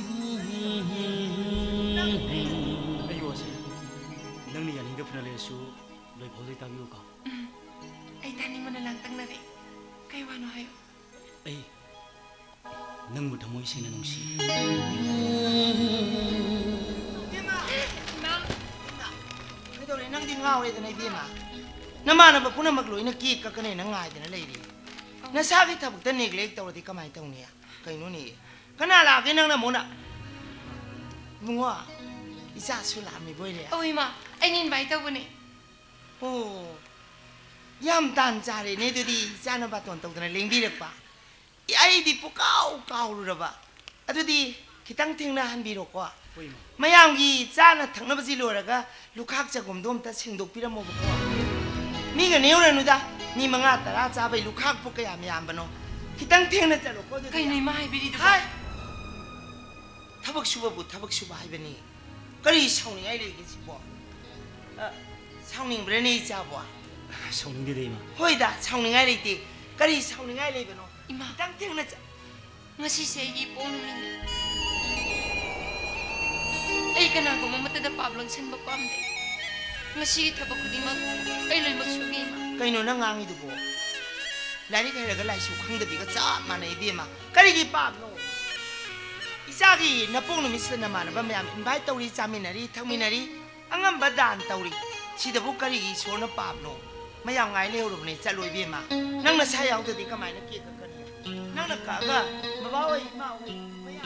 Ayo ase. Nang ni yaling ga phna le su loi phoi ta biu ka. Ay tani mo na lang tang na ri. Kay wano hayo. Ay. Nang mo thamoy sin na nung si. Kay do le nang di ngao le tanai bi ma. Namana ba puna magloi na ki ka kanai na ngai de na le ri. Nasagi tabuk ta neglect tawdi kamay taw niya. Kaino ni. Kana lagi nang namuna. Bunga. Isa sulami boy le. Oy ma, ay nin bai taw ni. Oh. Yam tan jare ne du di sana ba ton taw na lengbi rek pa. Ai di pukau kau ru ba. Adu di kitang ting na han biro ko. Mayam gi sana thang na ba ji lo ra ga lukhak jagom dom ta singdok pira mo ba ko. Mi ga neu ra nu da. Ni mga tara sa bay lukhak po kaya miyam ba no? Kitang ting na chalo ko. Kay nay mahay biri do. Hay! Tabak suba bu, tabak suba hay ba ni? Kari sauning ay lagi si po. Sauning ba ni siya po? Sauning di ma. Hoy da, sauning ay lagi. Kari sauning ay lagi ba no? Ima. Kitang ting na chalo. Ngasi siya ipong namin. Ay ka na gumamata da Pablo san ba pamde. Ngasi tabak ko di mag ay loy magsugi ma. Kaino na ngangi dugo. Lari kaya raga lai su khang da biga cha mana ibi ma. Kari gi pap no. Isagi na pong numis na mana ba mayam invite tawri chaminari thangminari angam badan tawri. Sida bu kari gi so na pap no. Mayam ngai leu ru ni cha loi bi ma. Nang na sa yaw da di kamai na ki ka kan. Nang na ka ga ma ba oi ma oi.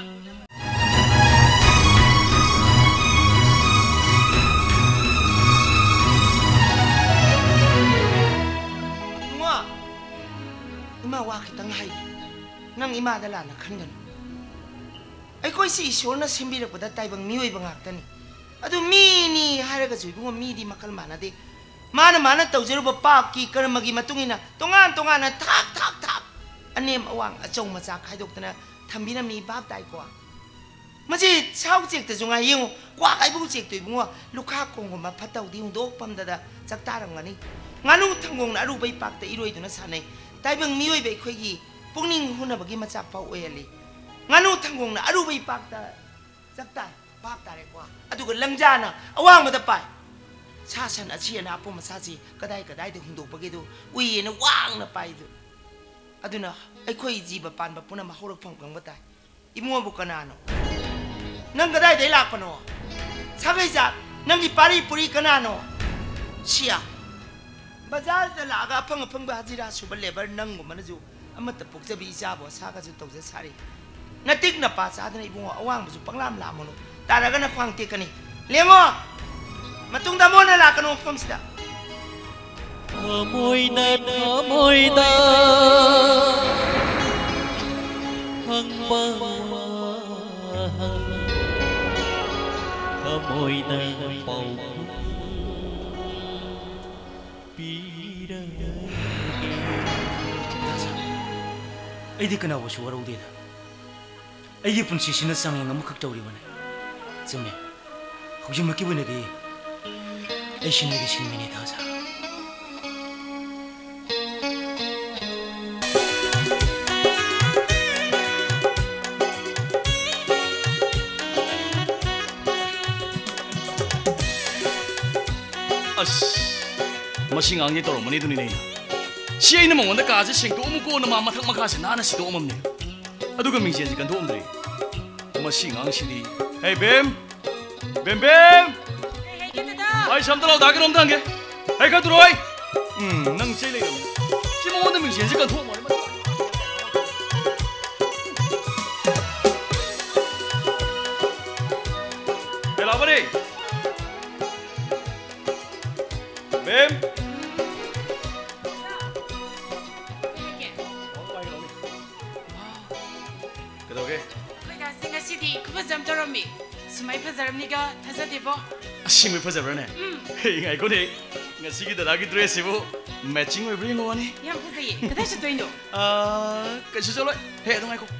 Ima wa kitang hay nang ima dala na khangan ay koy si isol na simbirak pada taybang miyoy bangaktan adu mi ni haraga jui bungo mi di makal mana de mana mana tawjero ba paki karamagi matungina tongan tongan na thak thak thak anem awang achong macha khaidok tana thambinam ni bab tai ko maji chau chek ta junga yengo kwa kai bu chek toi bungo lukha kong ma phatau di dok pam da da chak tarang ngani nganu thangong na aru bai pak ta iroi duna sanai taibang miyoy bai khoigi pungning huna bagi macha pau oyali nganu thangong na aru bai pak ta chakta pak ta re kwa adu ga langjana awang ma da pai sa san achi na apo macha ji kadai kadai de hundok bagi du ui na wang na pai du aduna ai khoi ji ba pan ba puna ma horok phang kang ba tai imu bu kanano nang kadai dai lak pano sabai ja nang di pari puri kanano sia Bazar da laga phang phang ba hajira suba lebar nang gum na ju amat puk jabi ja bo sa ga ju tau ja sari na tik na pa sa da ibungo awang bu panglam la mono taraga na khwang te kani lengo matung da mo na la kanu pham sida môi na môi ta hăng ba môi na bầu ai di kana wasu warau de ai di pun sisi na sang ngam khak tawri bane chime hojim ki bane de ai shin ni shin mini ta sa as masing ang ito mani duni ne siya ina mong wanda kaza sing to umuko na mamathak makasa nana si to umam ne aduga mingsian si kanto umdre masing ang sili hey bem bem bem hey hey kita da ai sam tao đá cái đom thằng kia ai cái tụi rồi ừ nâng chơi lên chứ mà mình diễn chỉ cần thua mà để làm đi Bem cái đâu kia Bây giờ sinh cái gì thì cứ phải làm cho rồi mi, sumai phải làm ni cái thay sao đi bo? xin mời phật rồi nè ngày có đi ngày xí cái đó cái dress vô matching với bring on đi Yang phải gì? Cái đó sẽ tuyển đâu? à cái sự cho lại hệ thôi ngay cô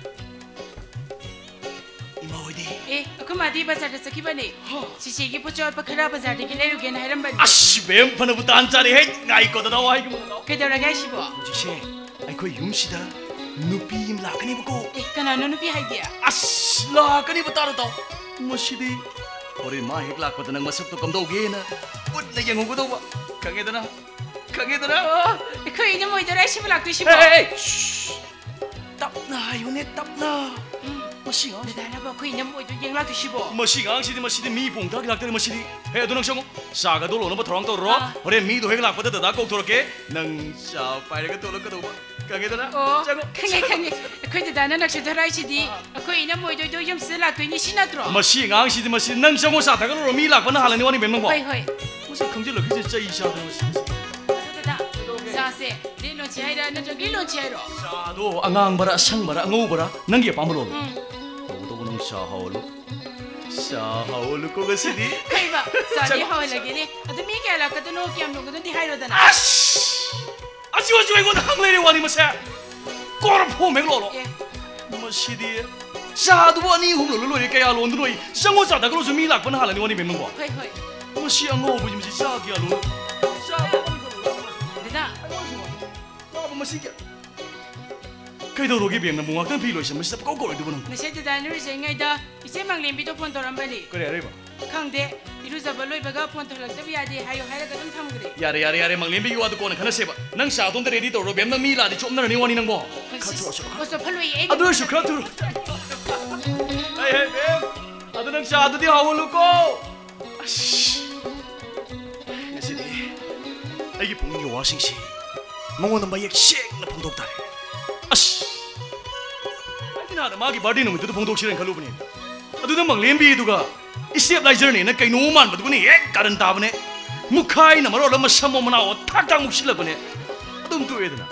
imoi đi Eh, aku mati bazar dah sakit bani. Sisi ki pucuk apa kerja bazar di kini rugi nak bani. ash bem phana butan chari hết ngày có đó hay cái mà Kau dah ragai sih bo? chỉ xe ai coi yum sida nupi im la cái này bako Eh, kenapa nunu pi hai dia? ash la cái này bata tao masidi ore ma hek lak patana masak to kam do ge na ut na yang ko do ba kange da na kange da na Kau ini mau itu rasa belak tu sih bo? hey tap na yune tap na masih ngang Dah nak bo? Kau ini mau itu yang lak tu sih bo? masih ngang sih masih mi pung tak lak tadi masih hey adu nang song saga do lo na ba thorang to ro ore mi do hek lak patata da ko thor ke nang sa pai ga to lo ka do ba kange da na Oh, kange kange. Kau itu dah nak sudah rasa di. Kau ini mau itu yang selat tu ini sih nak tu. masih ngang sih masih nang song sa ta ga lo mi lak pa na halang ni wani bem nang ba Hoi hoi. masih khang ji lo ki zai sha na masih Dah dah. Sase, ni lo cai dah, nak jadi lo cai ro. sa do angang bara sang bara ngau bara nang ye pam lo to to nang sa haulu sa haulu ko ga sidi Kau ba? Sadi hao lagi ni. Ada mi kaya lah kata no kiam no kata di hai ro dah. ash aji wa ji wa hang le ni wani ma sa ko ra pho me lo lo ma sidi sa do wa ni hum lo lo ye kaya lo ndu lo yi sang o sa da ko lo mi lak pa na halang ni wani bem nang ba Hoi hoi. ma si angau bu ji ma si sa ki lo sa Dah. ba ma si ki kai do ro ge bem na mu ngak tan pi lo shi ma si ko ko le du ba nang Nasi tu dah nuri saya ngai dah. Isi mang lembi tu pun toram balik. ko re re ba Kang de, iru zabaloi baga pun torak tapi ada hayo hayo kadang tham gede. yare yare yare mang lembi wa do ko na khana se ba nang sa dom de ready to ro bem na mi la di chom na ni wani nang bo Koso paloi eh. adu su kha tu hey hey bem adu nang sa adu di hawo lu ko ngasi di ai gi pung yo wa sing si mong na ba yak shek na pung dok tare ash ai na da ma gi birthday no mi tu pung dok shiren khalu bani adu na mang lembi du ga isep lai journey na kai no man ba du ni ek karan ta bane mukhai na maro la ma samo mana o thak thak muk shila bane dum tu edna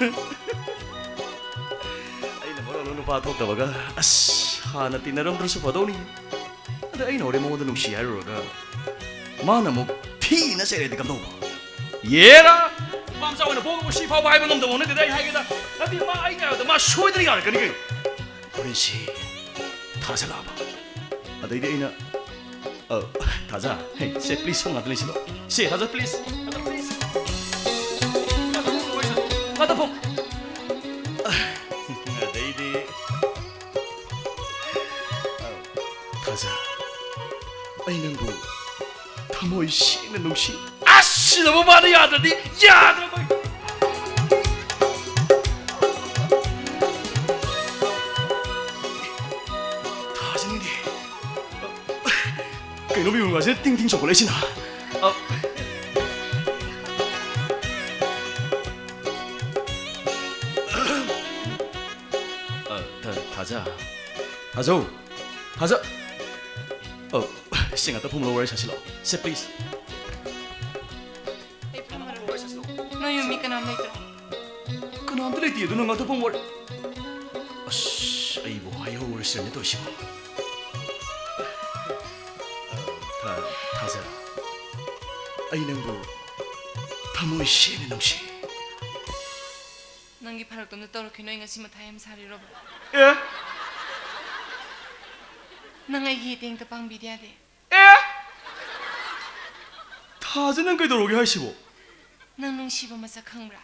ai na maro no pa thok ta ba ga as ha na tinaram dru su pado ni ada ai no re mo da nu shi ai ro ga ma na muk thi na se re de kam do yera mam sa wa na bo ko shi fa ba hai ba ngam da mo ne de dai hai ga da na ti ma ai ga da ma shoi da ya ga ni ga rin shi ta sa la ba adai de ina 어, 다자, hey, say please 송 아들리 싫어. say 다자 please, 다자 please. 가다 봄. 데이디. 다자, 아이는 거, 타모이 씨는 놈씨. 아씨 너무 많이 야더니, 야 너무.给罗比用个些钉钉手来先啊！啊，呃，他他这，他走，他这，哦，先啊，都碰到我来下去了 ，say please。 No yung mi kanam nito. Kanam tu lagi tu nang atau pun war. Ash, ayo, ayo, war sih ni tu sih. 타자, 아이는 거 타모이 씨는 놈씨. Nanggi parang tu nito kino ingat si matayam sari rob. 예? Nangai hiting tepang bidia de. 예? 타자는 그 도로게 하시고. Nang nung siba masa kangra.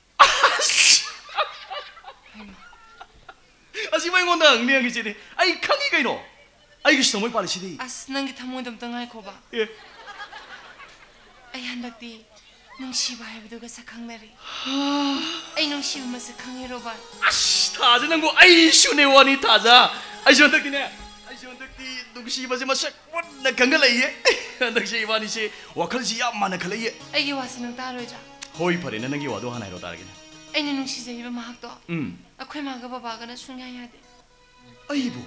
아시 뭐 이거 나 응리한 게 지네. 아이 강이가 이노. 아이 그 시험을 빨리 시디. As nanggi tamu dam tengah ko ba. 예. Ay handak di nung siba hay bido ka sa kangnari. Ay nung siba masa kangiro ba. 아씨 타자는 거 아이 슈네 원이 타자. 아이 저 덕이네. 아이 hꯟꯗꯛꯇꯤ ꯅꯨꯡꯁꯤꯕꯁꯦ ꯃꯁꯛ ꯃꯨꯟꯅ ꯈꯪꯒꯠꯂꯛꯏꯌꯦ ꯍꯟꯗꯛꯁꯦ ꯏꯕꯥꯅꯤꯁꯦ ꯋꯥꯈꯜꯁꯤ ꯌꯥꯝ ꯃꯥꯟꯅ ꯈꯜꯂꯛꯏꯌꯦ ꯑꯩꯒꯤ ꯋꯥꯁꯤ ꯅꯪ ꯇꯥꯔꯣꯏꯗ꯭ꯔꯥ ꯍꯣꯏ ꯐꯔꯦꯅꯦ ꯅꯪꯒꯤ ꯋꯥꯗꯣ ꯍꯥꯟꯅ ꯍꯥꯏꯔꯣ ꯇꯥꯔꯒꯦꯅꯦ ꯑꯩꯅ ꯅꯨꯡꯁꯤꯖꯩꯕ ꯃꯍꯥꯛꯇꯣ ꯎꯝ ꯑꯩꯈꯣꯏ ꯃꯥꯒ ꯕꯕꯥꯒꯅ ꯁꯨꯡꯌꯥ ꯌꯥꯗꯦ ꯑꯩꯕꯨ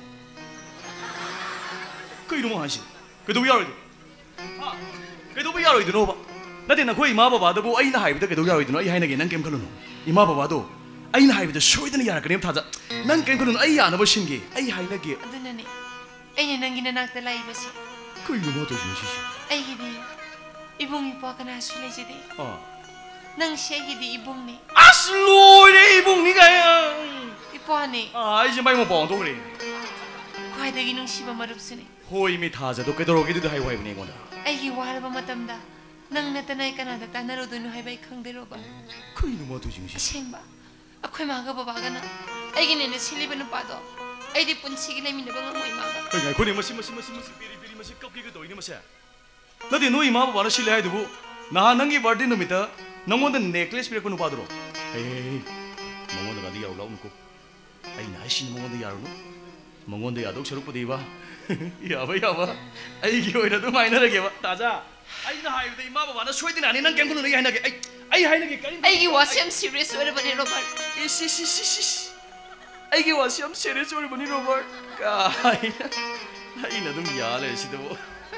ꯀꯩꯅꯣ ꯍꯥꯏꯁꯤ ꯀꯩꯗꯧꯕ ꯌꯥꯔꯣꯏꯗꯣ ꯀꯩꯗꯧꯕ ꯌꯥꯔꯣꯏꯗꯣꯅꯣꯕ ꯅꯠꯇꯦ ꯅꯈꯣꯏ ꯏꯃꯥ ꯕꯕꯥꯗꯕꯨ ꯑꯩꯅ ꯍꯥꯏꯕꯗ ꯀꯩꯗꯧ ꯌꯥꯔꯣꯏꯗꯣꯅꯣ ꯑꯩ ꯍꯥꯏꯅꯒꯦ ꯅꯪ ꯀꯩꯝ ꯈꯜꯂꯨꯅꯨ ꯏꯃꯥ ꯕꯕꯥꯗꯣ ꯑꯩꯅ ꯍꯥꯏꯕꯗ ꯁꯣꯏꯗꯅ ꯌꯥꯔꯛꯀꯅꯦꯕ ꯊꯥꯖ ꯅꯪ ꯀꯩꯝ ꯈꯜꯂꯨꯅꯨ ꯑꯩ ꯌꯥꯅꯕ ꯁꯤꯟꯒꯦ ꯑꯩ ꯍꯥꯏꯅꯒꯦ ꯑꯗꯨꯅꯅꯦ ꯑꯩꯅ ꯅꯪꯒꯤ ꯅꯅꯥꯛꯇ ꯂꯥꯛꯏꯕꯁꯤ ꯀꯩꯅꯣ ꯃꯥ ꯇꯧꯔꯤꯁꯤꯅ ꯁꯤꯁꯦ ꯑꯩꯒꯤꯗꯤ ꯏꯕꯨꯡ ꯏꯄ꯭ꯋꯥ ꯀꯅꯥꯁꯨ ꯂꯩꯖꯗꯦ ꯑꯥ ꯅꯪꯁꯤ ꯑꯩꯒꯤꯗꯤ ꯏꯕꯨꯡꯅꯤ ꯑꯁ ꯂꯣꯏꯔꯦ ꯏꯕꯨꯡꯅꯤ ꯀꯥꯏ ꯏꯄ꯭ꯋꯥꯅꯤ ꯑꯥ ꯑꯩꯁꯦ ꯃꯥꯏ ꯃꯄꯥꯎ ꯑꯣꯟꯊꯣꯛꯈ꯭ꯔꯦ ꯈ꯭ꯋꯥꯏꯗꯒꯤ ꯅꯨꯡꯁꯤꯕ ꯃꯔꯨꯞꯁꯨꯅꯤ ꯍꯣꯏ ꯃꯤ ꯊꯥꯖꯗꯣ ꯀꯩꯗꯧꯔꯒꯦ ꯑꯗꯨꯗꯤ ꯍꯥꯏꯌꯨ ꯍꯥꯏꯕꯅꯦ ꯑꯩꯉꯣꯟꯗ ꯑꯩꯒꯤ ꯋꯥꯔꯕ ꯃꯇꯝꯗ ꯅꯪ ꯅꯠꯇꯅ ꯑꯩ ꯀꯅꯥꯗ ꯇꯥꯟꯅꯔꯨꯗꯣꯏꯅꯣ ꯍꯥꯏꯕ ꯑꯩ ꯈꯪꯗꯦꯔꯣꯕ ꯀꯩꯅꯣ ꯃꯥ ꯇꯧꯔꯤꯁꯤꯡꯁꯤ ꯑꯁꯦꯡꯕ ꯑꯩꯈꯣꯏ ꯃꯥꯒ ꯕꯕꯥꯒꯅ ꯑꯩꯒꯤꯅꯦꯅ ꯁꯤꯜꯂꯤꯕ ꯅꯨꯄꯥꯗꯣ ꯑꯩꯗꯤ ꯄꯨꯟꯁꯤꯒꯤ ꯂꯩꯃꯤꯟꯅꯕ ꯉꯝꯃꯣꯏ ꯃꯥꯒ ꯀꯩ ꯉꯥꯏꯈꯣꯅꯦ ꯃꯁꯤ ꯃꯁꯤ ꯃꯁꯤ ꯃꯁꯤ ꯄꯦꯔꯤ ꯄꯦꯔꯤ ꯃꯁꯤ ꯀꯞꯀꯦꯒ ꯇꯧꯏꯅꯦ ꯃꯁꯦ ꯅꯠꯇꯦ ꯅꯣꯏ ꯏꯃꯥ ꯕꯕꯥꯅ ꯁꯤꯜꯂꯦ ꯍꯥꯏꯗꯨꯕꯨ ꯅꯍꯥꯟ ꯅꯪꯒꯤ ꯕꯥꯔꯗꯦ ꯅꯨꯃꯤꯠꯇ ꯅꯪꯉꯣꯟꯗ ꯅꯦꯛꯀ꯭ꯂꯦꯁ ꯄꯤꯔꯛꯄ ꯅꯨꯄꯥꯗꯨꯔꯣ ꯍꯦ ꯍꯦ ꯃꯉꯣꯟꯗꯒꯗꯤ ꯌꯥꯎ ꯂꯥꯎꯅꯨꯀꯣ ꯑꯩꯅ ꯍꯥꯏꯁꯤꯅ ꯃꯉꯣꯟꯗ ꯌꯥꯔꯨꯅꯨ ꯃꯉꯣꯟꯗ ꯌꯥꯗꯧ ꯁꯔꯨꯛꯄꯨꯗꯤꯕ ꯌꯥꯕ ꯌꯥꯕ ꯑꯩꯒꯤ ꯑꯣꯏꯅ ꯑꯗꯨꯝ ꯍꯥꯏꯅꯔꯒꯦꯕ ꯇꯥꯖꯥ ꯑꯩꯅ ꯍꯥꯏꯕꯗ ꯏꯃꯥ ꯕꯕꯥꯅ ꯁꯣꯏꯗꯅ ꯅꯪ ꯀꯩꯝ ꯈꯜꯂꯨꯅꯨ ꯑꯩ ꯍꯥꯏꯅꯒꯦ ꯑꯩ ꯑꯩ ꯍꯥꯏꯅꯒꯦ ꯀꯔꯤ ꯑꯩꯒꯤ ꯋꯥꯁꯤ ꯌꯥꯝ ꯁꯤꯔꯤꯌꯁ ꯑꯣꯏꯔꯕꯅꯦ ꯔꯣꯕꯔꯠ ꯏꯁ ꯏꯁ ꯏꯁ ꯏꯁ ꯏꯁ ꯑꯩꯒꯤ ꯋꯥꯁꯤ ꯌꯥꯝ ꯁꯤꯔꯤꯌꯁ ꯑꯣꯏꯔꯕꯅꯤ ꯔꯣꯕꯔꯠ ꯀꯥꯏꯅ ꯑꯩꯅ ꯑꯗꯨꯝ ꯌꯥ ꯂꯩꯔꯦ ꯁꯤꯗꯕꯨ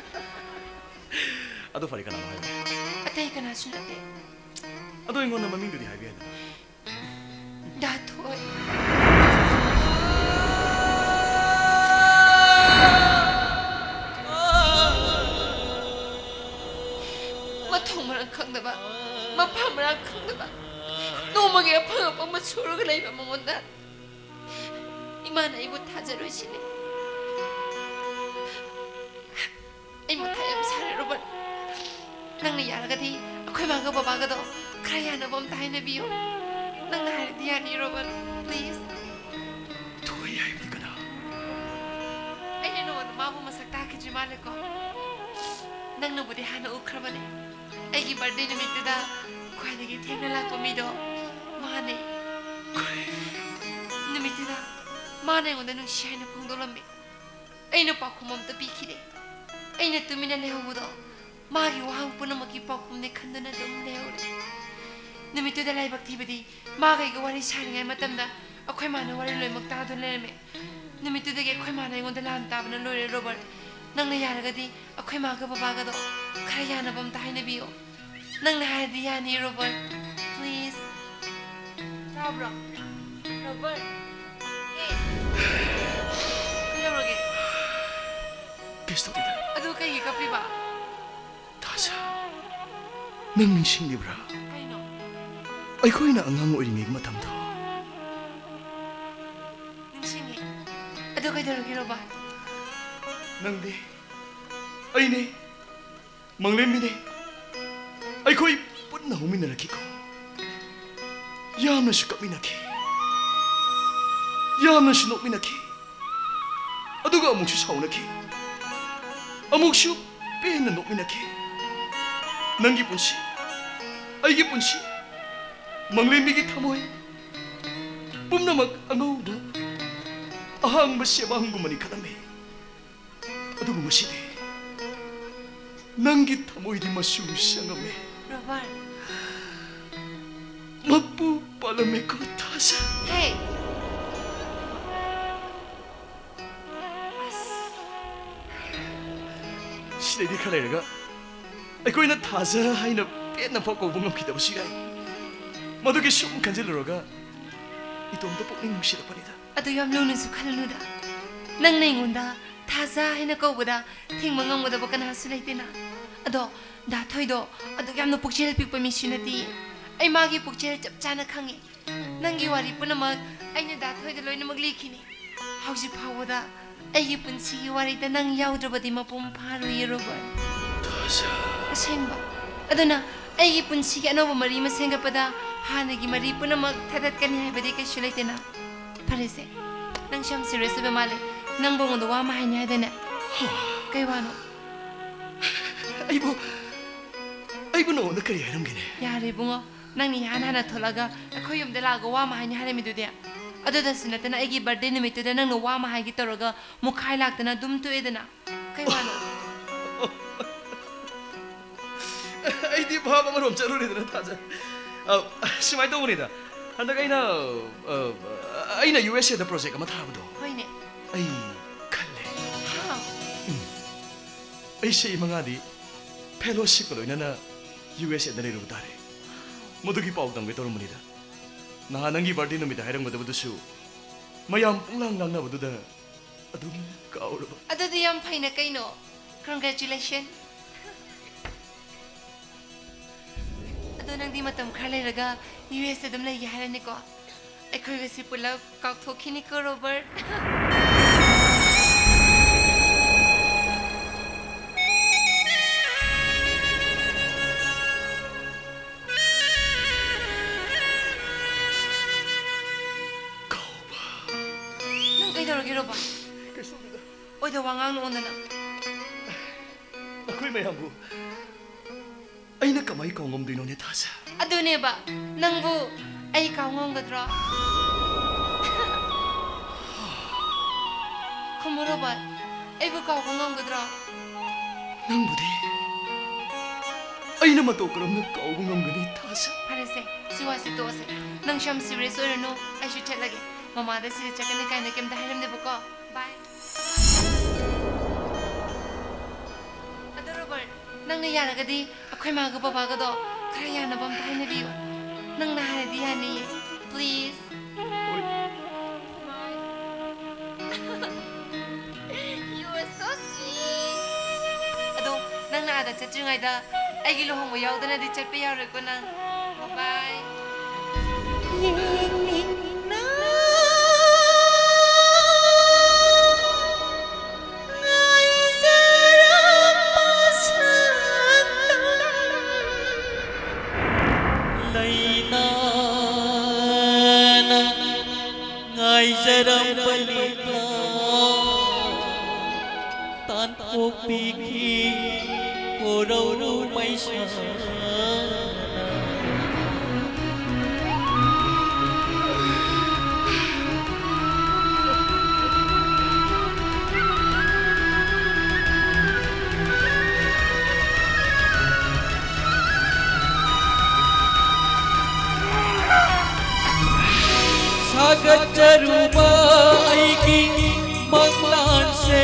ꯑꯗꯨ ꯐꯔꯦ ꯀꯅꯥꯅꯣ ꯍꯥꯏꯕ ꯑꯇꯩ ꯀꯅꯥꯁꯨ ꯅꯠꯇꯦ ꯑꯗꯣ ꯑꯩꯉꯣꯟꯗ ꯃꯃꯤꯡꯗꯨꯗꯤ ꯍꯥꯏꯕ ꯌꯥꯏꯗꯅ ꯗꯥꯊꯣꯏ ꯃꯊꯣꯡ ꯃꯔꯝ ꯈꯪꯗꯕ ꯃꯐꯝ ꯃꯔꯥꯡ ꯈꯪꯗꯕ ꯅꯣꯡꯃꯒꯤ ꯑꯐꯪ ꯑꯐꯪꯕ ꯁꯨꯔꯒ ꯂꯩꯕ ꯃꯉꯣꯟꯗ ꯏꯃꯥꯅ ꯑꯩꯕꯨ ꯊꯥꯖꯔꯣꯏꯁꯤꯅꯤ ꯑꯩ ꯃꯊꯥ ꯌꯥꯝ ꯁꯥꯔꯦ ꯔꯣꯕꯔꯠ ꯅꯪꯅ ꯌꯥꯔꯒꯗꯤ ꯑꯩꯈꯣꯏ ꯃꯥꯒ ꯕꯕꯥꯒꯗꯣ ꯈꯔ ꯌꯥꯅꯕ ꯑꯝꯇ ꯍꯥꯏꯅꯕꯤꯌꯨ ꯅꯪꯅ ꯍꯥꯏꯔꯗꯤ ꯌꯥꯅꯤ ꯔꯣꯕꯔꯠ ꯄ꯭ꯂꯤꯖ ꯊꯣꯏ ꯍꯥꯏꯕꯗꯤ ꯀꯅꯥ ꯑꯩꯅ ꯅꯉꯣꯟꯗ ꯃꯥꯕꯨ ꯃꯁꯛ ꯇꯥꯛꯈꯤꯗ꯭ꯔꯤ ꯃꯥꯜꯂꯦꯀꯣ ꯅꯪꯅꯕꯨꯗꯤ ꯍꯥꯟꯅ ꯎꯈ꯭ꯔꯕꯅꯦ ꯑꯩꯒꯤ ꯕꯥꯔꯗꯦ ꯅꯨꯃꯤꯠꯇꯨꯗ ꯈ꯭ꯋꯥꯏꯗꯒꯤ ꯊꯦꯡꯅ ꯂꯥꯛꯄ ꯃꯤꯗꯣ ꯃꯥꯅꯦ ꯅꯨꯃꯤꯠꯇꯨꯗ ꯃꯥꯅ ꯑꯩꯉꯣꯟꯗ ꯅꯨꯡꯁꯤ ꯍꯥꯏꯅ ꯐꯣꯡꯗꯣꯛꯂꯝꯃꯤ ꯑꯩꯅ ꯄꯥꯎꯈꯨꯝ ꯑꯝꯇ ꯄꯤꯈꯤꯗꯦ ꯑꯩꯅ ꯇꯨꯃꯤꯟꯅ ꯂꯩꯍꯧꯕꯗꯣ ꯃꯥꯒꯤ ꯋꯥꯍꯪ ꯄꯨꯝꯅꯃꯛꯀꯤ ꯄꯥꯎꯈꯨꯝꯅꯦ ꯈꯟꯗꯨꯅ ꯑꯗꯨꯝ ꯂꯩꯍꯧꯔꯦ ꯅꯨꯃꯤꯠꯇꯨꯗ ꯂꯥꯏꯕꯛ ꯊꯤꯕꯗꯤ ꯃꯥꯒ ꯑꯩꯒ ꯋꯥꯔꯤ ꯁꯥꯔꯤꯉꯩ ꯃꯇꯝꯗ ꯑꯩꯈꯣꯏ ꯃꯥꯅ ꯋꯥꯔꯤ ꯂꯣꯏꯅꯃꯛ ꯇꯥꯗꯨꯅ ꯂꯩꯔꯝꯃꯦ ꯅꯨꯃꯤꯠꯇꯨꯗꯒꯤ ꯑꯩꯈꯣꯏ ꯃꯥꯅ ꯑꯩꯉꯣꯟꯗ ꯂꯥꯟ ꯇꯥꯕꯅ ꯂꯣꯏꯔꯦ ꯔꯣꯕꯔꯠ ꯅꯪꯅ ꯌꯥꯔꯒꯗꯤ ꯑꯩꯈꯣꯏ ꯃꯥꯒ ꯕꯕꯥꯒꯗꯣ ꯈꯔ ꯌꯥꯅꯕ ꯑꯝꯇ ꯍꯥꯏꯅꯕꯤꯌꯣ ꯅꯪꯅ ꯍꯥꯏꯔꯗꯤ ꯌꯥꯅꯤ ꯔꯣꯕꯔꯠ ꯄ꯭ꯂꯤꯖ ꯇꯥꯕ꯭ꯔꯣ ꯔꯣꯕꯔꯠ ꯀꯩꯗꯧꯔꯒꯦ ꯀꯩꯁꯨ ꯇꯧꯗꯦꯗ ꯑꯗꯨ ꯀꯩꯒꯤ ꯀꯞꯄꯤꯕ ꯊꯥꯖ ꯅꯪ ꯅꯤꯡꯁꯤꯡꯂꯤꯕ꯭ꯔꯥ ꯀꯩꯅꯣ ꯑꯩꯈꯣꯏꯅ ꯑꯉꯥꯡ ꯑꯣꯏꯔꯤꯉꯩ ꯃꯇꯝꯗꯣ ꯅꯤꯡꯁꯤꯡꯉꯤ ꯑꯗꯨ ꯀꯩꯗꯧꯔꯒꯦ ꯔꯣꯕꯔꯠ ꯅꯪꯗꯤ ꯑꯩꯅꯦ ꯃꯪꯂꯦꯝꯕꯤꯅꯦ ꯑꯩꯈꯣꯏ ꯄꯨꯟꯅ ꯍꯧꯃꯤꯟꯅꯔꯛꯈꯤꯀꯣ ꯌꯥꯝꯅꯁꯨ ꯀꯞꯃꯤꯟꯅꯈꯤ ꯌꯥꯝꯅꯁꯨ ꯅꯣꯛꯃꯤꯟꯅꯈꯤ ꯑꯗꯨꯒ ꯑꯃꯨꯛꯁꯨ ꯁꯥꯎꯅꯈꯤ ꯑꯃꯨꯛꯁꯨ ꯄꯦꯟꯅ ꯅꯣꯛꯃꯤꯟꯅꯈꯤ ꯅꯪꯒꯤ ꯄꯨꯟꯁꯤ ꯑꯩꯒꯤ ꯄꯨꯟꯁꯤ ꯃꯪꯂꯦꯝꯕꯤꯒꯤ ꯊꯃꯣꯏ ꯄꯨꯝꯅꯃꯛ ꯑꯉꯧꯕ ꯑꯍꯥꯡꯕ ꯁꯦꯕꯥꯡꯒꯨꯝꯕꯅꯤ ꯈꯜꯂꯝꯃꯤ ꯑꯗꯨꯕꯨ ꯉꯁꯤꯗꯤ ꯅꯪꯒꯤ ꯊꯃꯣꯏꯗꯤ ꯃꯆꯨ ꯁꯪꯉꯝꯃꯤ ꯔꯣꯕꯔꯠ ꯃꯄꯨ ꯄꯥꯜꯂꯝꯃꯤꯀꯣ ꯊꯥꯖ ꯍꯦ ꯁꯤꯗꯩꯗꯤ ꯈꯔ ꯂꯩꯔꯒ ꯑꯩꯈꯣꯏꯅ ꯊꯥꯖ ꯍꯥꯏꯅ ꯄꯦꯟꯅ ꯐꯥꯎ ꯀꯧꯕ ꯉꯝꯈꯤꯗꯕꯁꯨ ꯌꯥꯏ ꯃꯗꯨꯒꯤ ꯁꯨꯝ ꯈꯟꯖꯤꯜꯂꯨꯔꯒ ꯏꯇꯣꯝꯇ ꯄꯨꯛꯅꯤꯡ ꯅꯨꯡꯁꯤꯔꯛꯄꯅꯤꯗ ꯑꯗꯨ ꯌꯥꯝ ꯂꯨꯅꯁꯨ ꯈꯜꯂꯨꯅꯨꯗ ꯅꯪꯅ ꯑꯩꯉꯣꯟꯗ ꯊꯥꯖ ꯍꯥꯏꯅ ꯀꯧꯕꯗ ꯊꯤꯡꯕ ꯉꯝꯒꯗꯕ ꯀꯅꯥꯁꯨ ꯂꯩꯇꯦꯅ ꯑꯗꯣ ꯗꯥꯊꯣꯏꯗꯣ ꯑꯗꯨꯛ ꯌꯥꯝꯅ ꯄꯨꯛꯆꯦꯜ ꯄꯤꯛꯄ ꯃꯤꯁꯨ ꯅꯠꯇꯦ ꯑꯩ ꯃꯥꯒꯤ ꯄꯨꯛꯆꯦꯜ ꯆꯞ ꯆꯥꯅ ꯈꯪꯉꯤ ꯅꯪꯒꯤ ꯋꯥꯔꯤ ꯄꯨꯝꯅꯃꯛ ꯑꯩꯅ ꯗꯥꯊꯣꯏꯗ ꯂꯣꯏꯅꯃꯛ ꯂꯤꯈꯤꯅꯤ ꯍꯧꯖꯤꯛ ꯐꯥꯎꯕꯗ ꯑꯩꯒꯤ ꯄꯨꯟꯁꯤꯒꯤ ꯋꯥꯔꯤꯗ ꯅꯪ ꯌꯥꯎꯗ꯭ꯔꯕꯗꯤ ꯃꯄꯨꯡ ꯐꯥꯔꯣꯏꯌꯦ ꯔꯣꯕꯔꯠ ꯑꯁꯦꯡꯕ ꯑꯗꯨꯅ ꯑꯩꯒꯤ ꯄꯨꯟꯁꯤꯒꯤ ꯑꯅꯧꯕ ꯃꯔꯤ ꯑꯃ ꯁꯦꯝꯒꯠꯄꯗ ꯍꯥꯟꯅꯒꯤ ꯃꯔꯤ ꯄꯨꯝꯅꯃꯛ ꯊꯥꯗꯠꯀꯅꯤ ꯍꯥꯏꯕꯗꯤ ꯀꯩꯁꯨ ꯂꯩꯇꯦꯅ ꯐꯔꯦꯁꯦ ꯅꯪꯁꯨ ꯌꯥꯝ ꯁꯤꯔꯤꯌꯁ ꯑꯣꯏꯕ ꯃꯥꯜꯂꯦ ꯅꯪꯕꯨ ꯑꯩꯉꯣꯟꯗ ꯋꯥ ꯑꯃ ꯍꯥꯏꯅꯤ ꯍꯥꯏꯗꯅꯦ ꯀꯩ ꯋꯥꯅꯣ ꯑꯩꯕꯨ ꯑꯩꯕꯨ ꯅꯉꯣꯟꯗ ꯀꯔꯤ ꯍꯥꯏꯔꯝꯒꯦꯅꯦ ꯌꯥꯔꯦ ꯏꯕꯨꯡꯉꯣ ꯅꯪꯅ ꯏꯍꯥꯟ ꯍꯥꯟꯅ ꯊꯣꯛꯂꯒ ꯑꯩꯈꯣꯏ ꯌꯨꯝꯗ ꯂꯥꯛꯑꯒ ꯋꯥ ꯑꯃ ꯍꯥꯏꯅꯤ ꯍꯥꯏꯔꯝꯃꯤꯗꯨꯗꯤ ꯑꯗꯨꯗꯁꯨ ꯅꯠꯇꯅ ꯑꯩꯒꯤ ꯕꯔꯊꯗꯦ ꯅꯨꯃꯤꯠꯇꯨꯗ ꯅꯪꯅ ꯋꯥ ꯑꯃ ꯍꯥꯏꯒꯦ ꯇꯧꯔꯒ ꯃꯨꯛꯈꯥꯏ ꯂꯥꯛꯇꯅ ꯑꯗꯨꯝ ꯇꯣꯛꯑꯦꯗꯅ ꯀꯩ ꯋꯥꯅꯣ ꯑꯩꯗꯤ ꯚꯥꯕ ꯑꯃꯔꯣꯝ ꯆꯠꯂꯨꯔꯦꯗꯅ ꯊꯥꯖ ꯁꯨꯃꯥꯏꯅ ꯇꯧꯕꯅꯤꯗ ꯍꯟꯗꯛ ꯑꯩꯅ ꯑꯩꯅ ꯌꯨ ꯑꯦꯁ ꯑꯦꯗ ꯄ꯭ꯔꯣꯖꯦꯛ ꯑꯃ ꯊꯥꯕꯗꯣ ꯍꯣꯏꯅꯦ ꯑꯩ ꯈꯜꯂꯦ ꯑꯩ ꯆꯍꯤ ꯃꯉꯥꯗꯤ ꯐꯦꯂꯣꯁꯤꯞꯀ ꯂꯣꯏꯅꯅ ꯌꯨ ꯑꯦꯁ ꯑꯦꯗ ꯂꯩꯔꯨꯕ ꯇꯥꯔꯦ ꯃꯗꯨꯒꯤ ꯄꯥꯎ ꯇꯝꯒꯦ ꯇꯧꯔꯝꯕꯅꯤꯗ ꯅꯍꯥꯟ ꯅꯪꯒꯤ ꯕꯥꯔꯗꯦ ꯅꯨꯃꯤꯠꯇ ꯍꯥꯏꯔꯝꯒꯗꯕꯗꯨꯁꯨ ꯃꯌꯥꯝ ꯄꯨꯡꯂꯥꯡ ꯂꯥꯡꯅꯕꯗꯨꯗ ꯑꯗꯨꯝ ꯀꯥꯎꯔꯕ ꯑꯗꯨꯗꯤ ꯌꯥꯝ ꯐꯩꯅ ꯀꯩꯅꯣ ꯀꯪꯒ꯭ꯔꯦꯆꯨꯂꯦꯁꯟ ꯑꯗꯣ ꯅꯪꯗꯤ ꯃꯇꯝ ꯈꯔ ꯂꯩꯔꯒ ꯌꯨ ꯑꯦꯁ ꯑꯗꯨꯝ ꯂꯩꯒꯦ ꯍꯥꯏꯔꯅꯤꯀꯣ ꯑꯩꯈꯣꯏꯒꯁꯤ ꯄꯨꯂꯞ ꯀꯥꯎꯊꯣꯛꯈꯤꯅꯤꯀꯣ ꯔꯣꯕꯔꯠ ꯅꯪ ꯀꯩꯗꯧꯔꯒꯦ ꯔꯣꯕꯔꯠ ꯑꯣꯏꯗ ꯋꯥ ꯉꯥꯡꯅꯣꯟꯗꯅ ꯑꯩꯈꯣꯏ ꯃꯌꯥꯝꯕꯨ ꯑꯩꯅ ꯀꯃꯥꯏ ꯀꯥꯎ ꯉꯝꯗꯣꯏꯅꯣꯅꯦ ꯊꯥꯖ ꯑꯗꯨꯅꯦꯕ ꯅꯪꯕꯨ ꯑꯩ ꯀꯥꯎ ꯉꯝꯒꯗ꯭ꯔꯣ ꯈꯨꯝꯃꯨ ꯔꯣꯕꯔꯠ ꯑꯩꯕꯨ ꯀꯥꯎꯕ ꯉꯝꯒꯗ꯭ꯔꯣ ꯅꯪꯕꯨꯗꯤ ꯑꯩꯅ ꯃꯇꯧ ꯀꯔꯝꯅ ꯀꯥꯎꯕ ꯉꯝꯒꯅꯤ ꯊꯥꯖ ꯐꯔꯦꯁꯦ ꯁꯤ ꯋꯥꯁꯤ ꯇꯣꯛꯑꯁꯦ ꯅꯪꯁꯨ ꯌꯥꯝ ꯁꯤꯔꯤꯌꯁ ꯑꯣꯏꯔꯅꯨ ꯑꯩꯁꯨ ꯆꯠꯂꯒꯦ ꯃꯃꯥꯗ ꯁꯤꯗ ꯆꯠꯀꯅꯤ ꯀꯥꯏꯅ ꯀꯩꯝꯇ ꯍꯥꯏꯔꯝꯗꯦꯕꯀꯣ ꯕꯥꯏ ꯑꯗꯣ ꯔꯣꯕꯔꯠ ꯅꯪꯅ ꯌꯥꯔꯒꯗꯤ ꯑꯩꯈꯣꯏ ꯃꯥꯒ ꯕꯕꯥꯒꯗꯣ ꯈꯔ ꯌꯥꯅꯕ ꯑꯝꯇ ꯍꯥꯏꯅꯕꯤꯌꯨ ꯅꯪꯅ ꯍꯥꯏꯔꯗꯤ ꯌꯥꯅꯤꯌꯦ please You are so sweet. ꯑꯗꯣ ꯅꯪꯅ ꯑꯥꯗ ꯆꯠꯇ꯭ꯔꯤꯉꯩꯗ ꯑꯩꯒꯤ ꯂꯨꯍꯣꯡꯕ ꯌꯥꯎꯗꯅꯗꯤ ꯆꯠꯄ ꯌꯥꯔꯣꯏꯀꯣ ꯅꯪ ꯕꯥꯏ Sagatruba aiki manglan se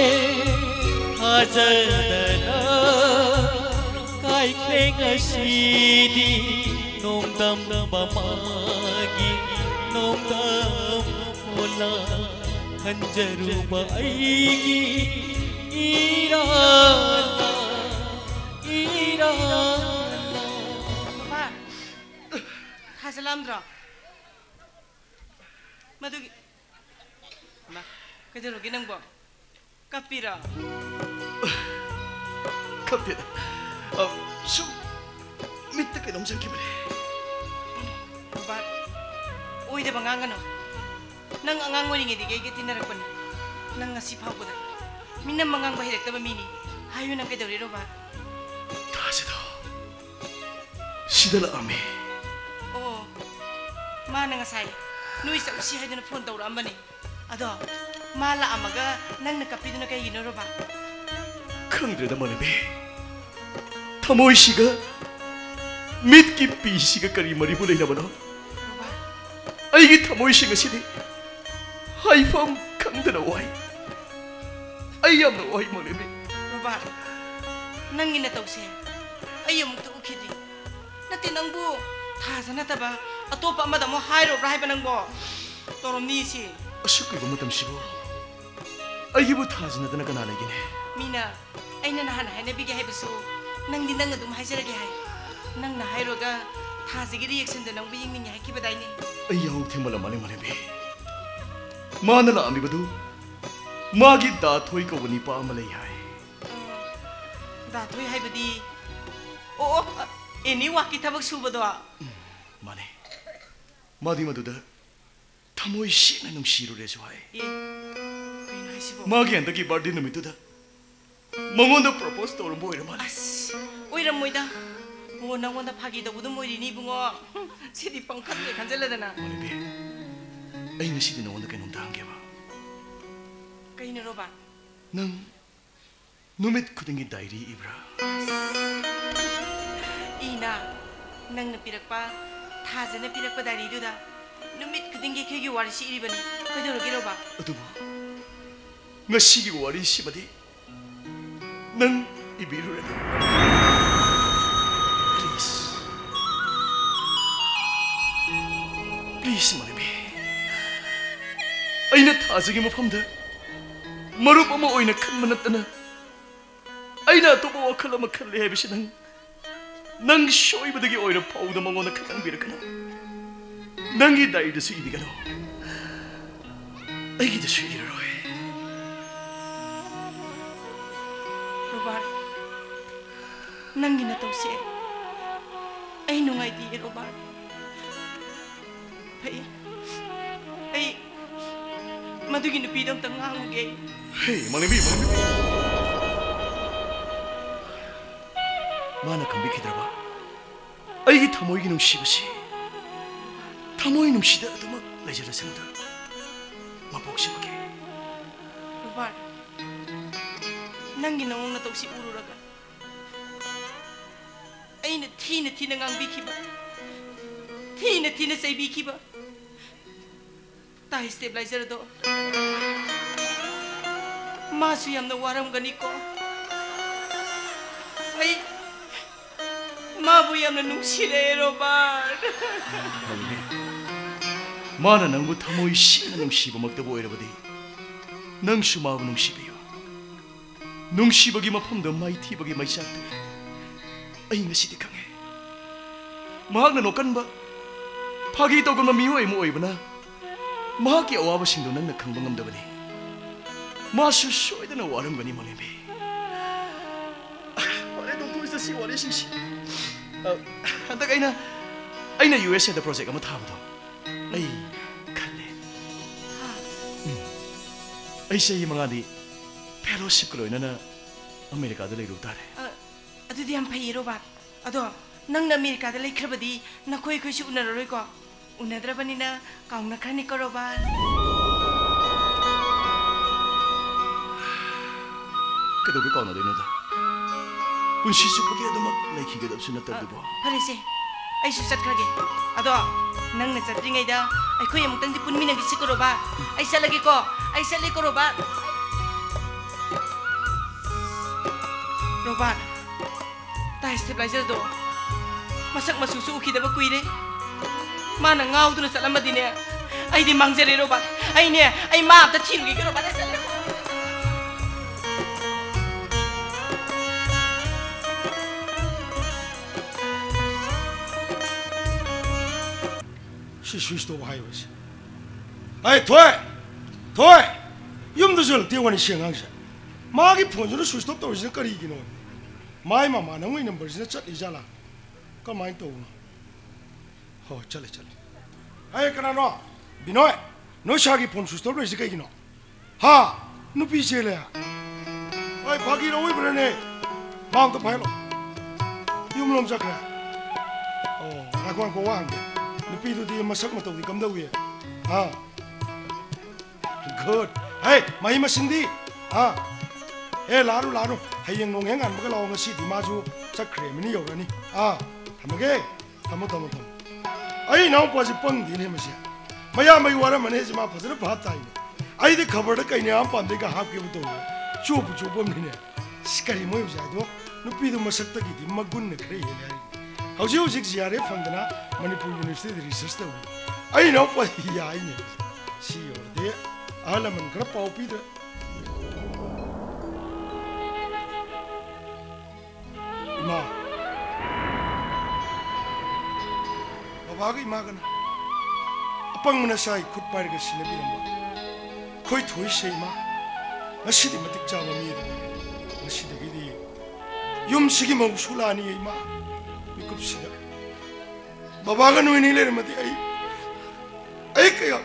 hazardana kai klengashidi nomdam bamagi nomdam ola hanjaruba aiki irana irana Papa Hasalamdra Madugi Ma Kaiderogi nangbo Kapira Kapira Ah Sum Mitta kainom sankibare Robert Oy de bangangano Nang angang waringi di kay tinarakpan Nang ngasi phabuda Minna mangang bahirektaba mini Hayo nang kaidori Robert Taasido Sidala ame Oh Mana ngasay Nui sa usi hay na phone tawra ambani ado mala amaga nang nakapido na kay gino Robert Kangdreda manabe Tamoy siga Mit ki pi siga kari mari bulay na bano Ay gi tamoy siga sidi Haifam kangdra way Ayam na way manabe Robert nang ginataw siya ayam mo ukidi natinang bu Thaza na taba atopa amada mo hayro rahay pa nang bo torom ni si Asukay ba matam sibo Ayibo thaza na tanaka nalagin eh Mina ay na nahanahay na bigay baso nang din nang adumhay sa lagi hay nang nahayro ga Thaza gi reaction da nang biying niya hay kibaday ni Ayaw timala mali manabe Manala ami badu Magi datoy ka wani pa amalay hay Datoy hay badi Oo Ini waki tabag suba doa Mane Madi maduda Tamoy siya na nung shiro reso hay Ye Kaya na si bo Magi anda ki birthday na mituda Mangonda propose to rumboy na mane As Uy ramoy da Muna ngonda pagi da budong mo rini bungo Sidi pangkat ya kanjala da na Mane be ai ngasi di nonda kainom tang ke ba kain roba nang numit kudingi diary ibra ina nang na pirakpa thajana pirakpa diary du da numit kudingi khegi wari si iribani kaidoro ge roba adubu ngasi gi wari si badi nang ibiru re please please manabi aina thajagi mafamda marup ama oina khanma natana aina toba wakhal ama khalle habisi nang nang shoibadagi oina pauda mangona khatang birakana nangi dai da su ibigano aigi da su iroi robar nangi na tose ai nungai di robar pai ai madugi nupi dam tang nganguge hey manabi manabi mana kambi kidraba aigi thamoi gi nungshibasi thamoi nungshida aduma lejala sangda mapokshibake robar nangi na ngona tawsi ururaga aina thina thina ngangbi khiba thina thina saibi khiba tai stabilizer do masu yamna waram gani ko ai mabu yamna nungsire robar mana nangbu thamoi shina nungsiba maktabu oirabadi nangsu mabu nungsibiyo nungsibagi mafamda mai thibagi maisaktu ai ngasidi khange mahakna nokanba phagi togama mioi mu oibana mahaki awaba singdo nangna khangba ngamdabani masu soidana waramgani manabi ore do tuisa si wari singsi anta kaina aina U S A da project ama thabado ai khalle ai sei mangadi fellowship ko loina na America da leiru tare adudi am phai roba ado nang na America da leikhrbadi na khoi khoi su unaroi ko unadrabani na kaungna khani ko roba kedoge kauna dena da punsi su pagi adama leikhi ga dabsu na tadubo phare se ai su sat khage ado nang na chatringai da ai khoi amuk tang di punmi na bisi ko roba ai salagi ko ai sale ko roba roba ta stabilizer do masak masu su ukhi da ba kuire mana ngau tu na salam madine ai di mangjare roba ai ne ai ma ta thiru gi roba da sale shi switch to hai was ai thoi thoi yum da jol te wani shengang sha ma gi phone jo switch to to jin kari gi no mai ma ma na ngoi number jin chat li jala ka mai to ho chale chale ai kana no binoy no sha gi phone switch to ri kai gi no ha nu pi che le ai ba gi ro wi bre ne ma to phai lo yum lom sa kra oh ra kon ko wang nupi tu dia masak matau di kamda uye, ah, good, hey, mai masin di, ah, eh laru laru, hey yang nong yang an bagai lawan si di maju, cak krem ini yau ni, ah, tamage, tamu tamu tamu, ay nau pasi pang di ni masih, maya mai wara mana sih ma pasir bahat tay, ay di kabar dah kayaknya am pandai ka hap ke betul, cuba cuba ni ni, sekali mau usah tu, nupi tu masak tak di magun nak kiri ni. How's your six year from the Manipur University Research? I know what he I know. See you there. Alam and Grappa Peter. Ma Babagi Magana. Upon Manasai could buy a cinema. Quite who is shame. A cinematic job of me. A cinematic. Yum Sigimo Sulani. Kupsida, bapa kan ini le mati ay, ay kaya,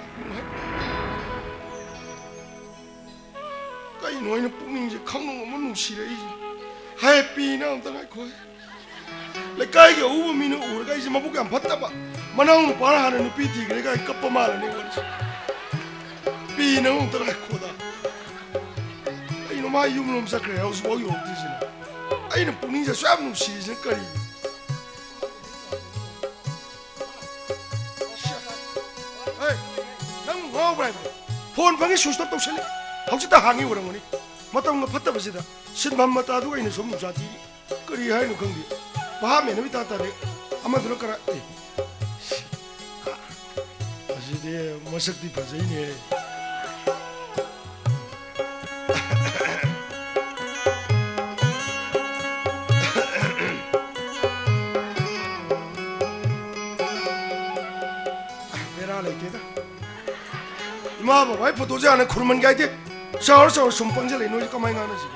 kaya noy na puning je kang nong man nung sira ay, happy na ang tangay ko ay, le kaya kaya uwa mino uwa kaya si mabuk ang pata ba, manang no para hanan no piti kaya kaya kapamala ni wala, pi na ngong tara ko da ai no mai yum nom sakre house bo yo ti sina ai na puning sa swam no si sin kari ai nang go bai phone bangi switch off tawsale hauchita hangi urangoni matam nga phatta basida sin bam mata du ai som jati kari hai no khangdi ba me na bita ta de amadro kara e aside masakti phajai ne ma ba wai photo ja na khurman gai de shawar shawar sum pang je le no ka mai nga na ji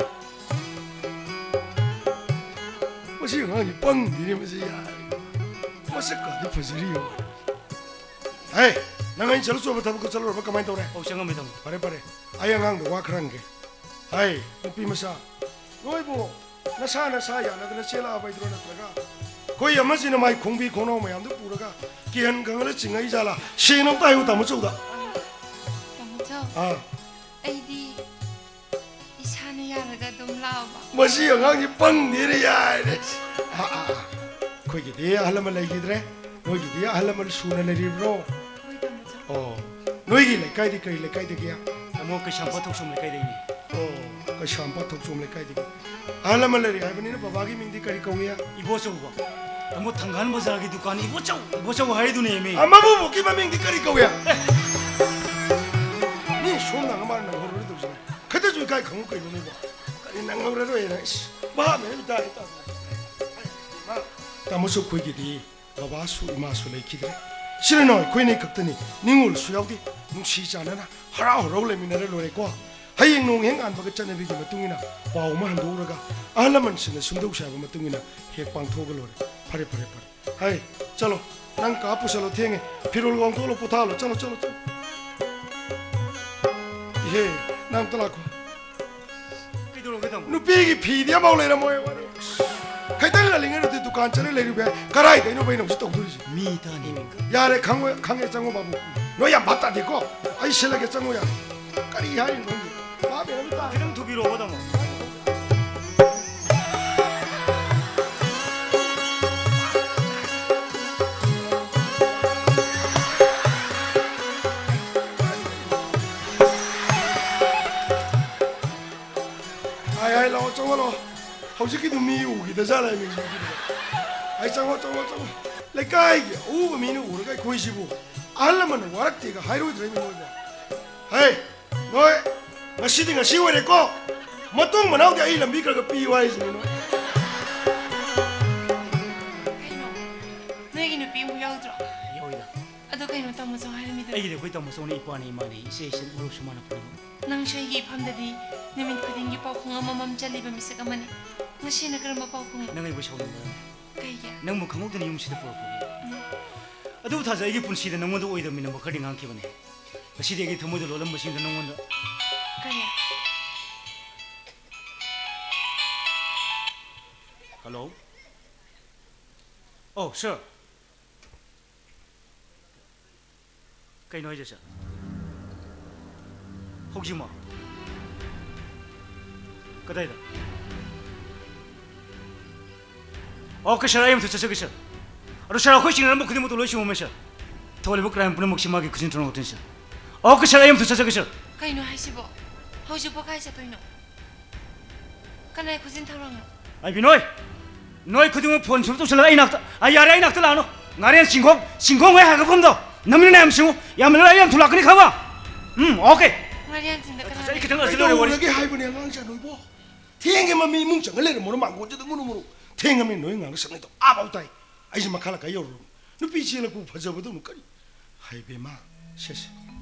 mo si nga ni pang ni ni mo si ya mo se ka de phajri yo hey na ngai chalo so ba thab ko chalo ba ka mai to re o chang me dam pare pare ai ngang do wa khrang ge hey pi ma sa noi bo na sa na sa ya na na chela ba idro na traga koi ama ji na mai khongbi khono ma yam du pu ra ga kian gang la ching ai ja la shi no tai u ta mo chou da 아, 아이디 이산에 야라가 좀 나와. 뭐지 영광이 뻥 내려야 돼. 아, 아, 거기 내 할라만 내기드래. 거기 내 할라만 수나 내리브로. 어, 너희 래 까이디 까이 래 까이디 기야. 아무 그 샴푸 톡좀 래 까이디. 어, 그 샴푸 톡좀 래 까이디. 할라만 내리 하이버니는 바바기 민디 까이 거기야. 이보 좀 봐. 아무 당간 바자기 두칸 이보 좀 이보 좀 하이두네 미. 아마 뭐 먹기만 민디 까이 거기야. 손 나가 말은 나가로를 도지. 그때 좀 가이 강고 거이 놓네 봐. 까리 나가로를 해라. 마 매비다 했다. 마 다모서 거기디 바바수 이마수 레키드래. 실은 거이네 극더니 닝울 수야우디 뭉시잖아나 하라하라를 미나를 노래고 하잉 농행 안 바겠잖아 비기 마뚱이나 바오마 한도우라가 알라만 신의 숨도우샤고 마뚱이나 핵방 토글 노래 파리 파리 파리 하이 चलो 난 까푸살로 탱에 피롤 광토로 포탈로 चलो चलो चलो 예, 남 떠나고. 누비기 비디야 먹으려나 뭐야? 그때가 링에도 두칸 전에 내리고 가라이 되는 거는 없이 똑돌이지. 미다니까. 야래 강호 강해 장호 바보. 너야 맞다 되고. 아이 실력의 장호야. 까리 하인 건데. 마음에 안 다. 그냥 두기로 오다 뭐. ai lo trong lo hầu như cái tụi mi ủ cái ra này mình ai trong lo trong lo trong lấy cái gì ủ cái mi nó ủ cái khối xíu ăn là mình quá thì cái hai đôi rồi mình nói hey nói mà xí thì cái xíu vậy cô mà tung mà nào thì ai làm biết cái pi vậy gì nói 너에게는 삐 무야우더라. 여기다. 아도 그냥 너무 좋아하는 미들. 애기들 거기 또 무슨 이빠니 이만이 세신 우르수만 아프고. 낭 샤이기 밤다디 내민 그딩기 빠콩 아마맘 잘리바 미스가 마니. 나시나 그런 거 빠콩. 내가 이거 쇼는 거야. 그이야. 내가 뭐 강목들이 용시도 보고. 아도 타자 이게 분시데 너무도 오이도 미는 뭐 거딩 안 기분에. 시대에 더모들 올람 무신도 너무도. 그이야. Hello? Oh, sir. Cái nói gì sao? 혹시 뭐? cái đây đó. 어, 그 사람이 또 저기 있어. 아, 사람 훨씬 안 먹고 되면 또 러시 오면서. 돌이 먹고 라면 먹지 마게 그진 들어 놓던 시. 어, 그 사람이 또 저기 있어. cái nói hay gì bộ? Hầu như bộ cái gì tôi nói. cái này kusin thằng nào? 아이 비노이. 너희 그동안 본 소리도 잘라 이 낙다. 아, 야래 이 낙다 나노. 나래 신공, 신공 왜 하고 본다. 남는 애 암시고 야물라 이am 둘라 그니 가봐. 음, 오케이. Marian 진짜 cái 이렇게 này. 된거 cái 들려 đầu 버리. là cái hai bên ngang chả nói bo thiên mà mi mung chẳng cái lên một nó mạng của cho tôi muốn muốn thiên mà mi nói ngang nó sẵn này à bao tay ai mà khai là cái yêu rồi nó bị chia là cũng phải giờ bắt đầu nó cái hai bên mà xét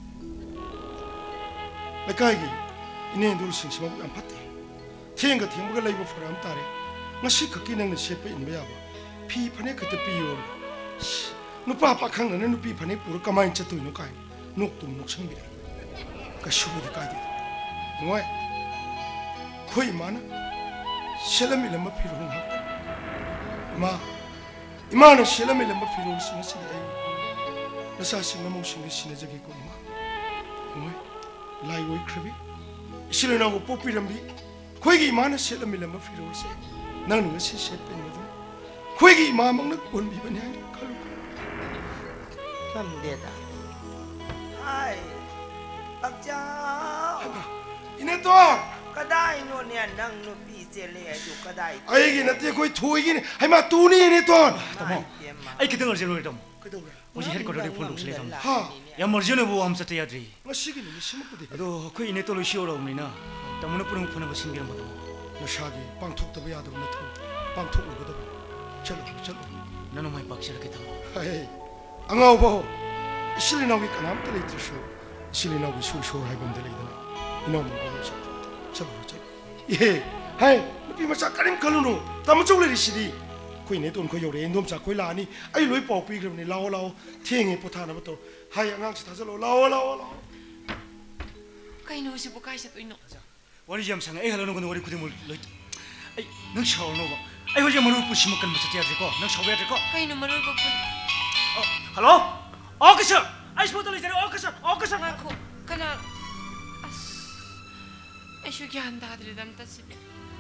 là cái gì nên tôi sinh sống cũng ăn phát thiên cái thiên cái lấy một phần ăn ta đấy nó xí cái kỹ năng nó xếp bên bây giờ phi phần này cái tập phi rồi nó ba ba khang nữa nó phi phần này bùrù cái máy chất tôi nó cái nốt tụm nốt sang bị cái số cái cái gì ngoài khơi mà nó sẽ làm gì làm mà phi rồi hả mà mà nó sẽ làm gì làm mà phi rồi xin nó xin ấy nó sao xin nó mong xin cái xin nó cái gì cũng mà ngoài lai oi khrebi silena go popi rambi khoi gi mana sel mi lam fi ro se nang nang se se pen ma khoi gi ma mang na kon bi ban hai khalu kam de da ai bak cha ine to kadai no ne nang no pi se le ju kadai ai gi na te khoi thui gi hai ma tu ni ine to tamo ai kitang arjun oi tam kaidogra mo ji headquarter de phone luk sele tam ha ya marjun bu am sate yadri ngasi gi ni sim pu de ado khoi ine to lo shi ro ni na tamuna purung phone ba singir ma na shagi pang thok ta ba ya da na thu pang thok lo da chalo chalo nanu mai pak sel ke tam hai angau bo silena gi kanam te le tsu silena gi su su hai bam de le da ino mo ba cha chalo chalo ye hai pi ma cha karim khalu no tam chu le ri si di khoi ne ton khoi yo re ndom cha khoi la ni ai loi pau pi gram ni lao lao theng e potha na ba to hai angang si tha lo lao lao lao kai no si bu kai sa to ino wari jam sang ai halo no wari kudimul loi ai nang shaw no ba ai wari maru pu sim kan ba sate yadri ko nang shaw yadri ko kai no maru ba pun hello officer ai spot le jare officer officer ngako kana as ai shu gyan da dre dam ta si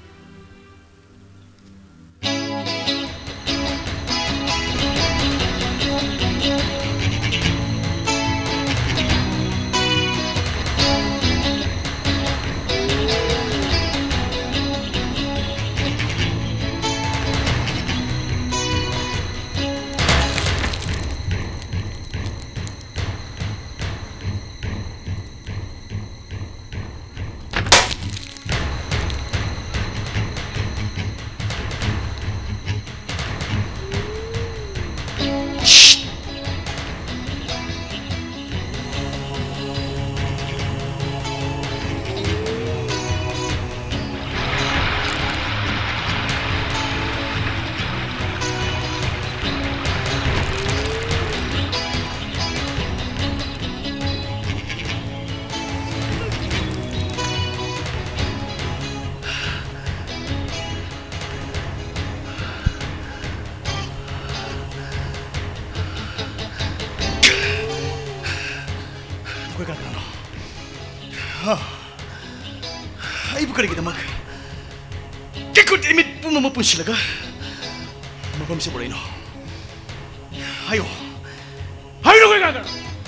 kari kita mak. Kekut imit pun mau pun silaga. Mapam si Boreno. Ayo, ayo kau kan?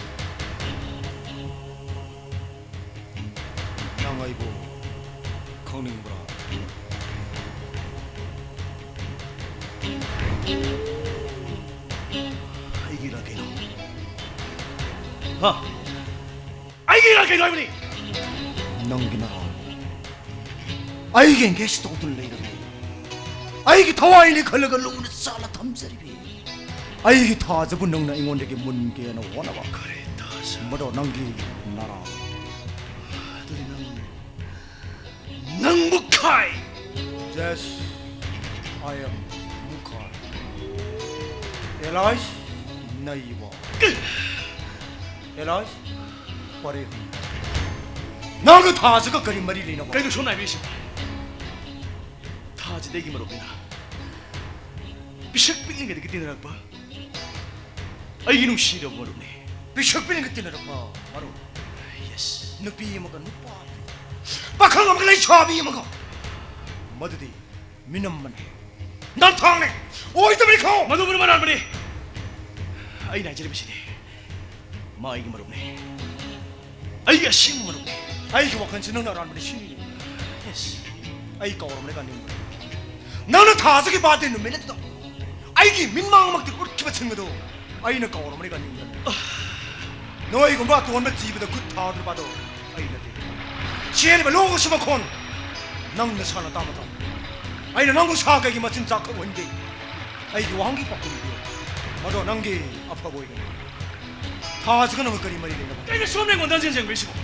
Nang ibu, kau ning bra. Aigi lagi no. Ha? Aigi lagi no ini. Nang gina. Aigi engage to tu leh. Aigi thawa ini kalau kalau lu salah thamsari bi. Aigi thawa jepun nang na ingon deke mun ke na wana ba. Kare tas. Mado nangi nara. Tadi nang nang Mukai. Yes, I am Mukai. Elias, naiwa. Elias, pare. Nang thawa jeka kari mari lena ba. Kau tu sunai bisi. Thawa jadi gimana bina? Bisak pilih nggak dikitin nak ba? Aigi nu sih dah baru ni. Bisak pilih nggak tiada apa, baru. Yes. Nupi yang makan nupa. Bakal nggak kelai cabi yang makan. Madudi, minum mana? Nantang ni. Oh itu mereka. Madu mana mana ni? Aigi nak jadi bisi ni. Ma aigi baru ni. Aigi asyik baru ni. Aigi wakan senang nak ramai sini. Yes. Aigi kau orang mereka ni. Nana thasa ke baat ini minat tu. Aigi minmang mak tu urut kibat sengguh tu. Aigi nak kau orang mereka ni. No aigi kumba tuan met jibat tu thar tu bato. Aigi nanti. Siapa belong semua kon. Nang nasana tamat tu. Aigi nang usah kaki macam cakap wende. Aigi wangi pakun dia. Mado nangi apa boy kan. Thasa kan nak kari mari lena. Kau ni semua orang dah jenjang bisi.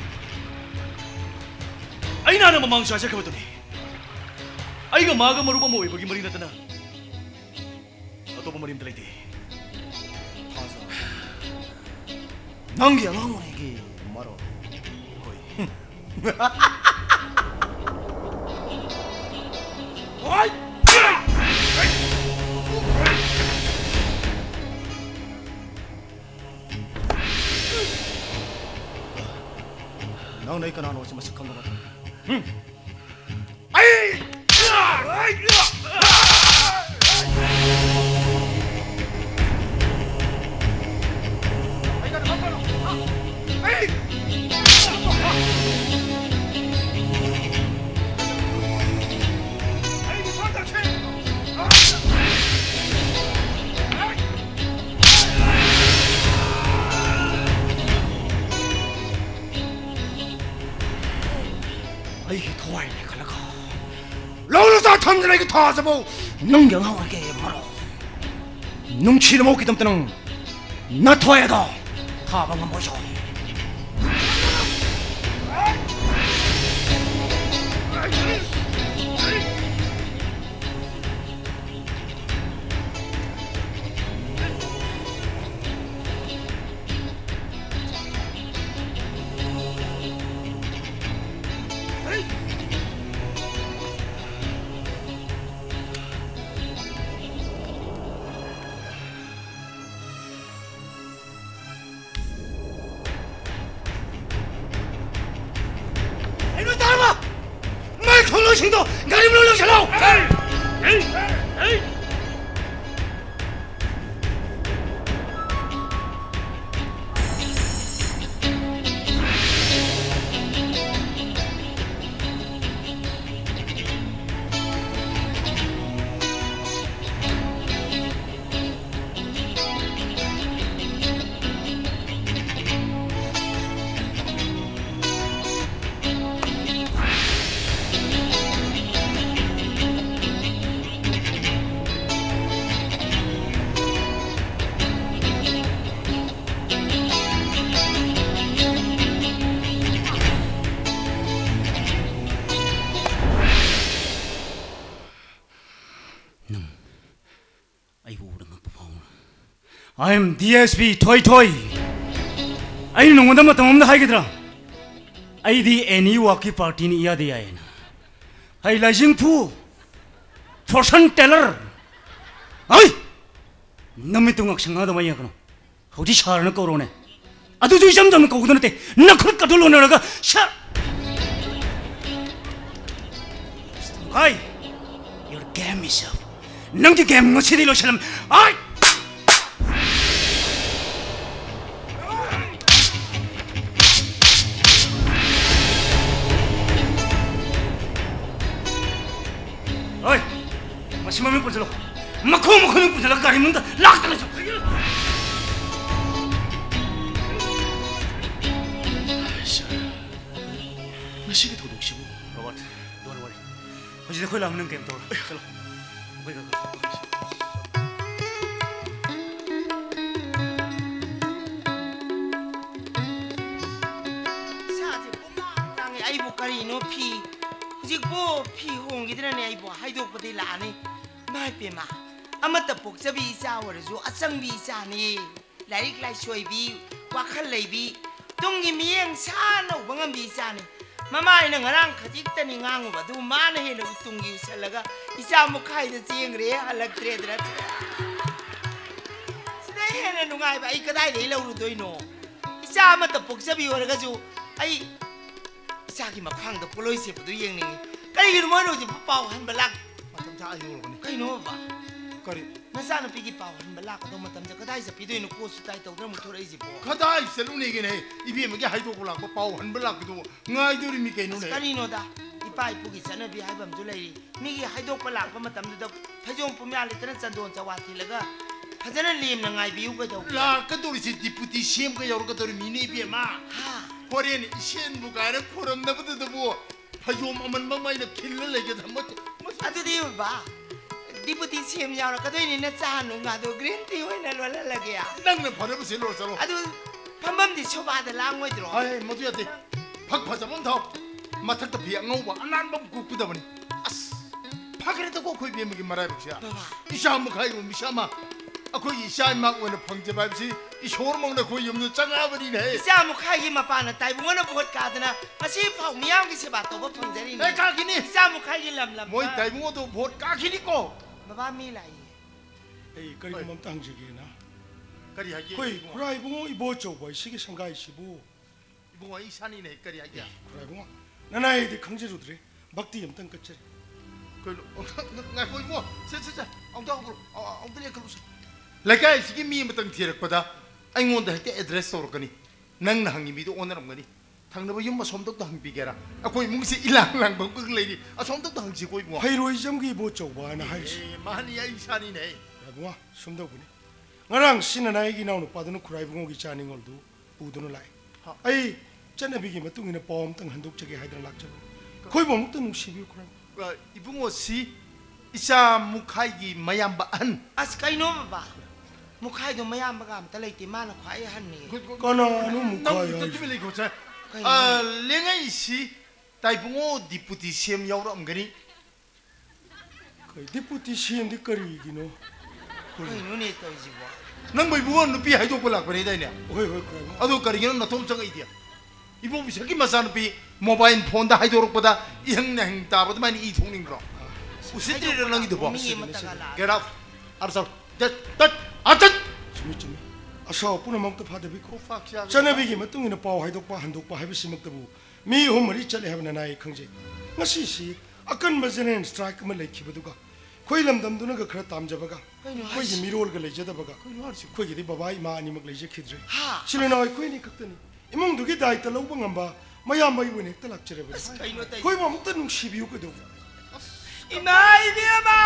Aigi nak nama mangsa aja kau tu ni. Aigi maga marupa mau bagi mari na tanah. Atau pemerintah lagi. Thasa. Nangi alang lagi. Maro. Koi. Oi. Nang ꯅꯪ ꯅꯩ ꯀꯅꯥꯅꯣ ꯁꯤ ꯃꯁꯛ ꯈꯪꯗꯕ ꯍꯝ ꯑꯩ ꯑꯩ ꯊꯋꯥꯏꯅꯦ ꯈꯜꯂꯒ ꯂꯧꯅ ꯆꯥ ꯊꯝꯗꯅ ꯑꯩꯒꯤ ꯊꯥꯖꯕ ꯅꯪ ꯌꯦꯡꯍꯧꯔꯒꯦ ꯃꯔꯣ ꯅꯨꯡꯁꯤꯅꯕꯒꯤꯗꯃꯛꯇ ꯅꯪ ꯅꯊꯣꯏꯗꯣ ꯊꯥꯕ ꯉꯝꯃꯣꯏꯁꯣ行动，赶紧不能留下喽！哎哎哎！ I am D S P Toy Toy. I know what I'm talking about. I the any walkie party in Yadi. I lajing pu fortune teller. I Namitung Aksanga Mayako. How did Charna Corone? I do jump on the coconut. Nakatulona. Shut. Hi, your game is up. Nunky game, no city lotion. I 마지막에 보자로 막고 막고는 보자로 가리문다 락다는 좀 마시게 더 녹시고 로봇 너를 와리 어제 거기 남는 게임 또 셀로 거기가 사제 뽕아 땅에 아이보 가리노 피 지고 피 홍기들은 아이보 하이도 버디 라니 마이페마 아마타 복잡이 싸워르죠 아상비 싸니 라릭 라이 쇼이비 와칼 레이비 동기 미행 사노 방암비 싸니 마마이는 나랑 가직다니 강우바도 마나 해는 우뚱기 살라가 이사 목하이드 쟁그래 할락트레드라 시대 해는 누가이 바 이까다이 레일로로 도이노 이사 아마타 복잡이 오르가죠 아이 이사기 막항도 폴로이세부도 예능이 까이기는 뭐로지 빠우 한 발락 Kaino ba? Kari. Nasaan pigi pa wan bala ka daw matam ja kadai sa pidoy no kosu tai taw dra muthora isi po. Kadai saluni gine ibi me ga haido bula ko paw han bala ko ngai duri mi kaino ne. Kanino da ipai pugi sana bi haibam julai mi gi haido pala ka matam da phajong pumya le tan chandon chawati laga phajana lim na ngai biu ba daw. La ka duri si deputy sem ka yor ka duri mi ne bi ma. Ha. Korean isen bu ga re koram na bu da bu. Phajom aman ma mai na khil le ga tham. Atu di ba? Deputy C M yaw ka doi ni na cha nu nga do green tea hoi na lo la la ya. Nang na phara bu se lo salo. Atu phambam di choba da lang ngoi dro. Ai madu ya de. Phak phajam tho. Mathak ta phi ngau ba anan ba ku ku da bani. As. Phakre ta ko khoi bi mi marai bu sia. Isha mu khai ru mi sha ma. Akoi isha ma ko na phang je ba si ishor mong na khoi yum nu changa bani ne. Isha mu khai gi ma pa na tai bu na bot ka da na. Masi phau miyam gi se ba to ba phang jari ni. Eh ka gi ni. Isha mu khai gi lam lam. Moi tai bu do bot ka gi ni ko. Baba mi lai. Ei kari mam tang jige na. Kari ha gi. Koi kurai bungo ibo chow boy sige sangai sibu. บุ้งไอ้ชานี่เนี่ยก็ได้ยังอะไรบุ้งนั่นไอ้ที่ขังเจรุตรีบักตีมตั้งกัจเจริก็ไงคุยบุ้งเสร็จเสร็จเอาตัวกูเอาเอาตัวนี้กูรู้สึกแล้วก็ไอ้สิ่งมีมันตั้งที่รักปะด้าไอ้งอนเด็กที่ address ตัวกันนี่นั่งนั่งมีตัวโอนนั่งกันนี่ทางนั้นไปยุ่งมาสมทบตั้งปีแกระอ่ะคุยมึงสิอีหลังหลังบังก็เลยนี่อ่ะสมทบตั้งสิคุยบุ้งให้รวยจำกี่โบจบ้านนะให้มานี่ไอ้ชานี่เนี่ยอะไรบุ้งสมทบบุ้งงั้นรังสินนายกินเอาหนูปาดนุครายบุ้งกิจานิงอลดูปูดนุไลไอ้เจ้าหน้าที่มาตุ้งอินปอมตั้งหันดุกเจเกให้ดังลักจังคุยบ่มุกตั้งนุ่งชีวิตครามอีบุ้งว่าสิอิชามุขายกี่ไม่ยามบ้านอัสกายโนบ้ามุขายดูไม่ยามบ้านแต่เลยที่มาหน้าควายหันนี่ก็น่านุ่มมุขายนั่งที่ไม่เลยกูใช่เอ่อเลี้ยงไอ้สิแต่บุ้งว่าดิปุติเสียมยาวรำกันนี่ดิปุติเสียมที่กรีกินเนาะเฮ้ยนู่นนี่ตัวจีบนั่งไปบุ้งนุปีให้ตัวกูหลักไปได้เนี่ยเฮ้ยเฮ้ยครามอะดูกรีกินนั่นทุ่มจังไอ้เดียอีบุ้งวิชากิมาสานปีโมบายโฟนได้ให้ตัวรักปะด้ายังนั่งตาปะด้ามันอีทุ่งนิ่งรออุสิตรีเรื่องนี้ดูบ่ get out อาร์ซัลเด็ดเด็ดอาจัดชิมิชิมิอาชาวปุ่นมั่งตะพาดบิโคฉันน่ะบิกิมาตุ้งอินป้าให้ดอกป้าหันดอกป้าให้บิสิมักตะบูมีหุ่มมาริจัลให้มันนายขังเจงั้นสิสิอากันมาเจนสไตร์ก็มาเลยคิดดูกะคุยลำดำดูนักกระตามจับกะคุยยิ่งมีโรลก็เลยจะดับกะคุยยิ่งที่บ้าอีมาอันนี้มักเลยจะคิดเลยชิลนายคุยนี่กักตันอีมึงดูกี่ได้ตะลุบังอันบ้าไม่ยามไม่วันนี้ตะลักเจริญคุยว่ามุกตะนุ่งชีวิวก็ดูอีนายเดียบ้า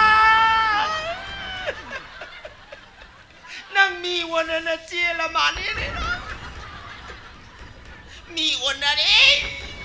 นั่งมีวันนั้นเจละมานี่เลยมีวันนั้นเอง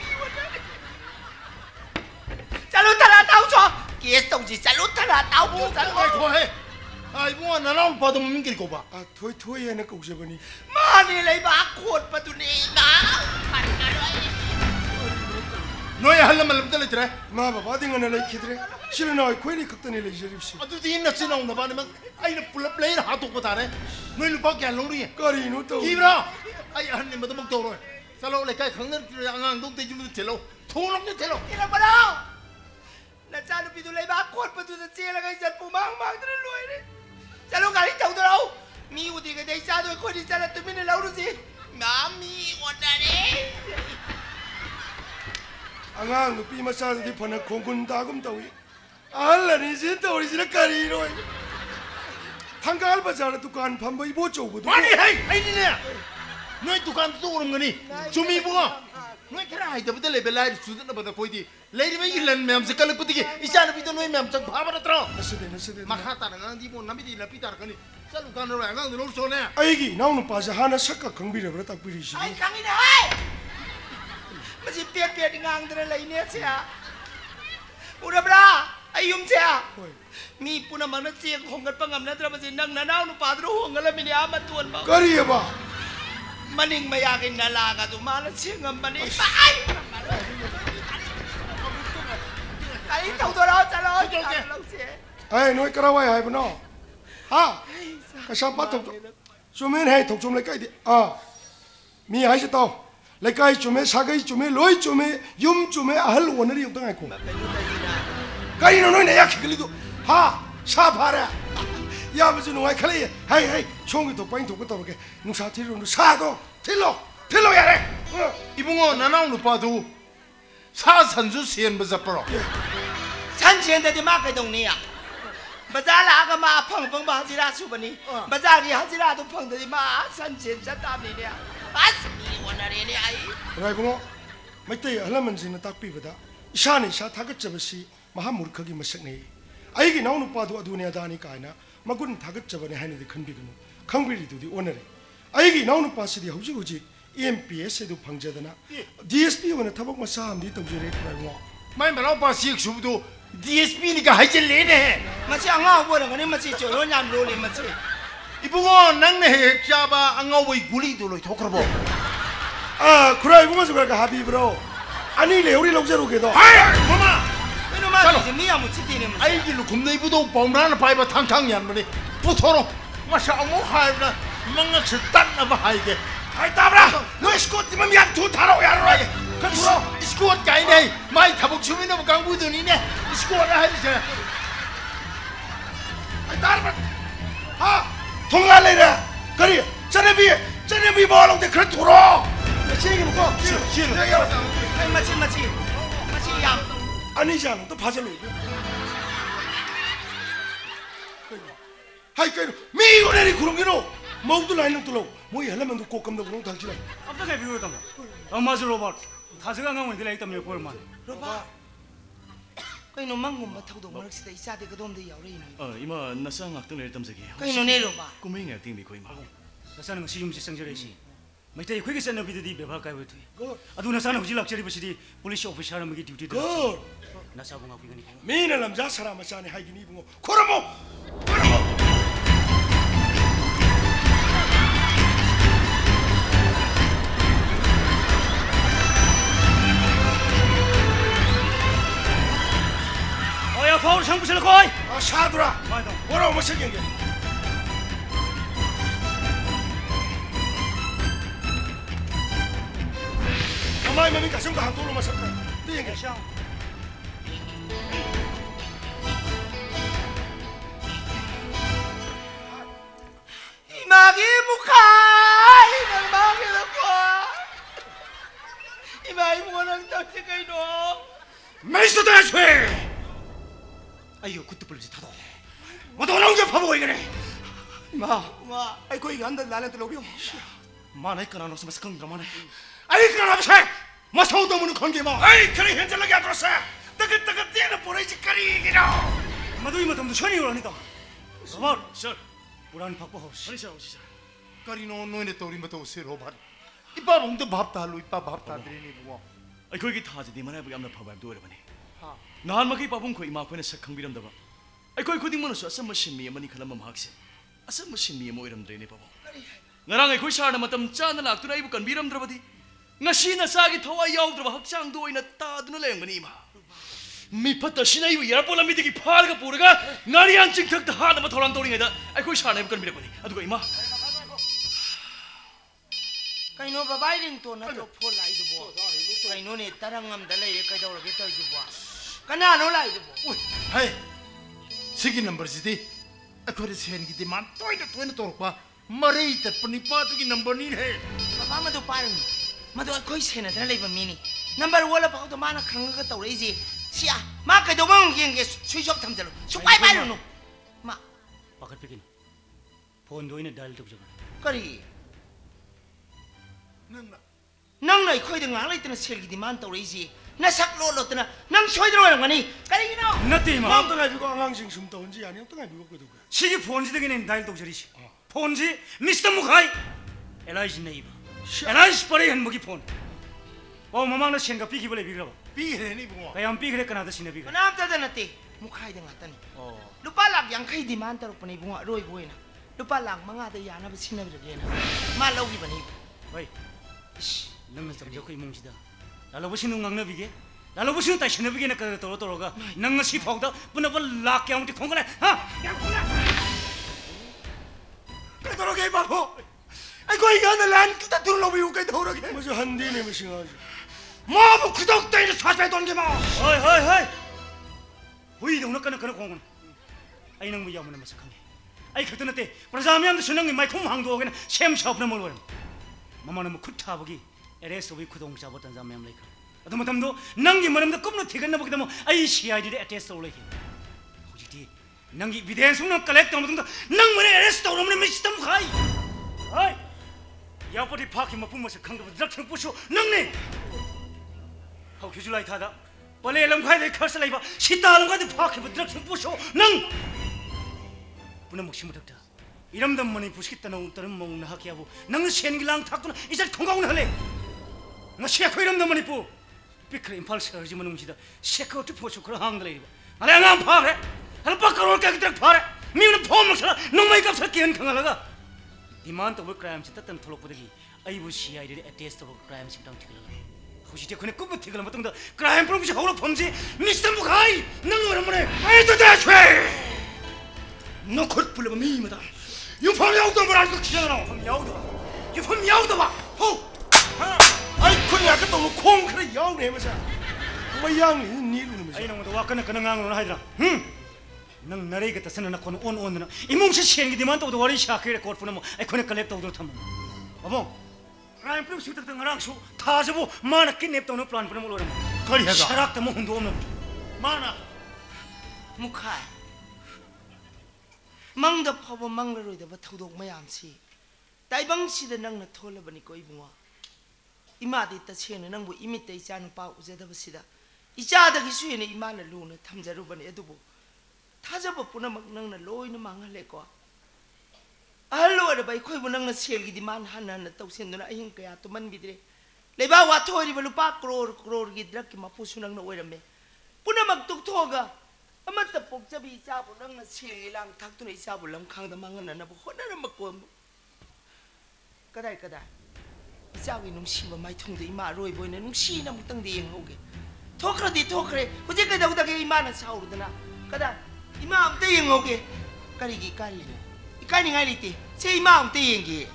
จะรู้ทนาเต้าจ่อเกี่ยตรงจีจะรู้ทนาเต้าบูจะรู้ไอ้คุยไอ้บัวนั่นเราพอต้องมึงกินกูป่ะอ่ะถอยถอยนะกูจะบันนี้มานี่เลยบ้าขวดประตูนี้นะขันกันเลยน้อยฮัลโหลมาเล่นอะไรจ๊ะมาบ้าบ้าดิ้งอะไรคิดเลยชิลน้อยคุยนี่กักตันเลยเจริญสิอะดูที่นั่นสิน้องนะบ้านนี่มันไอ้เนี่ยปุ๊บเปลี่ยนหาตัวกูตาเนี่ยน้อยลูกบ้าแกลงรีก็รีนู้ตัวกี่บล้อไอ้ฮันนี่มันต้องมักตัวเลยสโลเลยใกล้ขังนั่นอ่างต้องตีจุดเทโลทุ่งลงจุดเทโลกี่แล้วบ้าเราน่าจะดูปีดูเลยบ้าขวดประตูจะเจแล้วก็จะปูมังมังจะรวยเลยจะรู้การที่เจ้าตัวเรามีอุติกันได้จ้าด้วยคนที่จะรับตัวไม่ได้เราดูสิน้ำมีวันนั้นเองอ่างนุปีมาซาที่พนักของคุณตากุมตาวีอัลลันี่สิตัวนี้สินักการีด้วยทางการประชาชนตุกันพันใบโบจูบุตรมานี่ให้ไอ้นี่เนี่ยน้อยตุกันตู้รงกันนี่ชูมีบัวน้อยแค่ไหนแต่ไม่ได้เลยเป็นไรสุดนั้นเป็นคนที่เลยที่ไม่ยินเล่นแม่มสกัลปุติกีอิจฉาพี่ตัวน้อยแม่มจังพามาตรอนั่นสิเดนั่นสิเดมาข้าตานังที่บุญน้ำพิธีละพิธากันนี่จะลูกกันเราอย่างนั้นเราโซนเนี่ยไอ้กี่น้องนุ่มป้าจะหานาสักกัขังบีเรื่องตักบีริชิไอ้ขังนี่ได้มันจะเปียกเปียกงางอะไรเนี่ยเสียอุดมราไอ้ยุ่มเสียมีปุณมันเสียงของกันปังงำนั่นแต่มันจะนั่งน้าหนุ่มป้าตัวห่วงกันแล้วไม่ได้อามาตัวบ้าก็รีบอ่ะมันยิงไม่อยากกินนาลากตุมาแล้วเสียงมันนี่ไปไอ้เจ้าตัวเราจะรอจะรอเสียไอ้หน่วยกระไรหายไปน้อฮะกระชับปัดถูกจุ่มให้ถูกจุ่มเลยใกล้ดิอ่ามีหายจะโตเลยใกล้จุ่มสักไอ้จุ่มลอยจุ่มยุ่มจุ่มอาหลวนนี่อยู่ตรงไหนกูใกล้น้อยเนี่ยอยากกินลิดูฮะชาพาระยามจะหน่วยขลีเฮ้ยเฮ้ยช่วงนี้ถูกไปถูกก็ตัวแกนุ่งชาที่รุ่นชาโตที่โลที่โลอย่างไรอีบุ้งอ่ะนั่นเอาหนูป้าดูชาสันจุเสียนไปจะปลอกฉันเชียนแต่ที่มากไอ้ตรงนี้อ่ะบัจาลาก็มาพังพังบาจิราสุบันนี้บัจารีฮัจิราต้องพังแต่ที่มาฉันเชียนฉันตามนี่เนี่ยอัสมีวันอะไรเนี่ยไอ้ไรบุ้งไม่เตะอะไรมันสินะตักปีบดาชาเนี่ยชาทักก็จะไปสิมหามุรขกิมาสักนี่ไอ้กี่น้องหนูป้าดูอดูเนี่ยดานี่กายนะมากุนทักก็จะไปเนี่ยให้เนี่ยขันบีกันขังบีดีดูดีวันอะไรไอ้กี่น้องหนูป้าสิเดียวหุ่นหุ่นจี E M P S ดูพังเจดนะ D S P วันนั้นทับมาสามดีต้องเจริญไปว่าไม่มาเราป้าสิชุบดู D S P นี่ก็ให้เจริญเนี่ยมาสิอ่างเอาวันนั้นมาสิโจรยามโลเลยมาสิอีพวกนั่งเนี่ยจ้าบ้าอ่างเอาไว้กุลีดูเลยทุกคนบอกอ่าใครพวกมันสุดก็ฮาบีบรออันนี้เลยวันนี้เราจะรู้กี่ตัวเฮ้ยมามาไม่รู้มาสิมีอะไรมุดที่นี่ไอ้กิลูกคุณในบุตรปอมร้านไปมาทางทางยันมาดิพุทโธรมาชาโมหายนะมังก็จะตัดนะมาหายเกไอ้ตาบระน้อยสกอตที่มันอยากทุบทารกอย่างไรกันทุบสกอตไก่เนี่ยไม่ทับชุมินเอากังบูตัวนี้เนี่ยสกอตอะไรเนี่ยไอ้ตาบระฮะทุ่งอะไรเนี่ยกะรีจะได้บีจะได้บีบอลลงที่ครัวทุรอ 시행해놓고 시행. 아이 마치 마치 마치 얌. 아니잖아. 또 봐줄로. 하이 그래. 미고래리 그런 게로 먹도 라인을 뚫어. 뭐 열라면도 꼭감도 그런 달지라. 어떻게 비교했단 말? 엄마지 로봇. 다스가 강원 들라 있다며 볼만. 로바. 그이노 망고마 타고도 머럭시다 이사데 그돔데 야우레이노. 어 이마 나사 ngakdang ler tamjagi. 그이노 네 로바. kumei ngakding bi koi ma. 나사는 시ум시 생절이시. 마이타이ခွေးစနဘီဒီဘေဘာကိုင်ဝထွေအဒူနဆာနဟူဂျီလောက်ချရီပစီဒီပိုလစ်အော်ဖီဆာမဂီဒျူတီတော့နဆာဘုံကခွေးကနေ 미는 남자 사람 마찬이 하이기니 붕어 코라모 코라모 어야 파울 상부실 거이 아 샤드라 뭐라고 뭐 생긴 게 엄마의 몸이 가슴과 한 돌로 마셨다 네 얘기 샹 이마기 무카이 이마기 무카 이마이 무카는 어떻게 이노 메이스다 쇠 아이고 그때 불지 타도 뭐도 나오게 파보고 이거네 마 마 아이고 이거 안들 나는 들어오요 마나이 까나 놓으면 스컹 드라마네 아이 그런 앞에 뭐 서우도문은 건게 뭐 아이 그래 현절하게 안 들었어 뜨긋뜨긋 뛰는 보내지 까리기로 마도 이마 덤도 천이 오라니다 로봇 셔 우란 박보 하우스 아니 샤 오시자. 까리노 노인의 또리 뭐또 세로 봐. 이빠 봉도 밥 달로 이빠 밥 달들이니 뭐. ai khoi gi thaji di mana bu yamna phaba do re bani ha nan ma ki papum khoi ma khoina sakhang biram daba ai khoi khuding manu asam machine mi amani khalam ma hakse asam machine mi mo iram dre ne pabo ngarang ai khoi sar na matam chana lak tu nai bu kan biram drabadi ngasi na sa gi thawai yaw draba hakchang do ina ta duna leng bani ma mi phata sinai bu yar polam mi di ki phal ga puraga ngarian ching thak ta ha na ma tholang tori ngai da ai khoi sar na bu kan biram bani adu ga ima kaino babai ring to na to phol lai du bo kaino ne tarangam da lai kai daw ge toy ju bo kana no lai du bo ui hai sigi number sidi akhore sen gi demand toy na toy na tor pa marei tat pani pa tu gi number ni he baba ma do parang ma do koi sen na lai ba mini number wala pa to mana khang ga taw rei ji sia ma kai do bang geng ge sui jok tham jalo su pai pai no ma pakat pikin phone do ina dial tuk jaba kari nang nai khoi dang ngai tena sel gi demand taw rei ji na sak lo lo tena nang choi dro nang ani kari no 나티 마 마음도 가지고 앙앙싱 숨 떠온지 아니면 또 가지고 그도 시기 폰지 되게는 다일 독저리시 폰지 미스터 무카이 엘라이지 네이버 엘라이지 버리 한 무기 폰 어 마마는 신가 비기 벌레 비그라 비해니 뭐 가양 비그레 까나다 신나 비그 nam ta da na te mukhai dang atani oh lupa lak yang khai demand tar pani bunga roi boina lupa lak manga da ya na ba sinna bi ge na ma lo gi bani 왜 너는 좀 저거 이몽지다 나로 보시는 강나 비게 나로 보시는 다시 나 비게나 그 도로 도로가 너는 시포다 분업을 락게 아무리 통과네 하 야구나 그도록에 바보 아이고 이거 난 그다 둘러 비우 게 도록에 뭐저 한디네 무싱하지 뭐뭐 구독 때는 사세 돈게 뭐 어이 어이 어이 호이 동네 까나 까나 공은 아이 너무 야무나 마삭하네 아이 그때는 때 프라자미안도 수능이 마이 콤 항도 오게나 샘샤업나 몰고 마마는 뭐 쿠타보기 에레스 위 구동 잡았던 자면 라이크 아도 뭐담도 낭기 뭐람도 꿈로 티가 나보기도 뭐 아이 시아이디 에테스 올레기 혹시 낭기 비데ンス 는 컬렉터 뭐도 낭 뭐네 에레스 또 오면 미스터 무카이 아이 야버디 파키 뭐 부모서 강도 드럭트 부쇼 낭네 하우 휴줄라이 타다 원래 람 카이데 커스 라이바 시타는 거데 파키 뭐 드럭트 부쇼 낭 부나 목심을 덕다 이름도 뭐니 부시겠다 너 웃더는 먹는 하기하고 낭 시엔기랑 탁구나 이제 통과ውን 할래 나 셰코 이름도 뭐니 부 비크레 임팔스 하지 뭐 음시다 셰코 또 포쇼 그런 항들 이리 봐 아래 안 파래 한 바꿔올 게 그때 파래 미는 폼을 너무 값을 끼는 강하다가 디만도 뭐 크라임 짓던 톨로포들이 아이부 시아이들이 에테스토로 크라임 심당 튀글라 혹시 저 그네 꿈을 튀글라 뭐 던다 크라임 프롬시 하우로 폼지 미스터 무카이 낭 뭐라 뭐래 아이도 대체 너 곧 불러 미마다 유품 야우도 뭘 알고 기잖아 유품 야우도 유품 야우도 봐 호 아이 그냥 아까 또콩 그래 야우네 해면서 뭐 양이 니는 아이 너도 와까나 그는 강으로 하더라 응 나레가 따스는 나 코는 온온나 이몽시 시행이 디만 또 월이 샤크에 코르프는 뭐 아이 코네 컬렉터 오도 탐 어머 라인 프로 시트 등 랑수 타자부 마나 킨냅 또는 플랜 프로 몰라 거리 해가 샤락 때 뭔도 없는 마나 무카이 망다 퍼버 망라로이다 바토독 마얌시 다이방시다 낭나 톨라바니고 이붕아 이마디 따체는 낭부 이미때 이자는 바 우제다바시다 이자다기 수에는 이마나 루나 탐자루바니 에두부 타자바 뿌나막 낭나 로이나 망할래거 알로아르 바이 코이부 낭나 셀기디만 하나나 떡센누나 아힌 그야 또만 비드레 레바 와토리바 루파 크로르 크로르기 드라키 마푸수 낭나 오이라메 뿌나막 뚝토가 아마타 복잡이 이자부 낭나 셀기랑 탁두나 이자부 람캉다 망하나나부 호나나 막고 까다이 까다이 이자위 농시바 마이 통도 이마 로이 보이네 농시나 묵땅데 잉호게 토크라디 토크레 후제까지 오다게 이마나 사오르드나 까다 이마 암때 잉호게 까리기 까리네 까니 까리티 제 이마 암때 잉기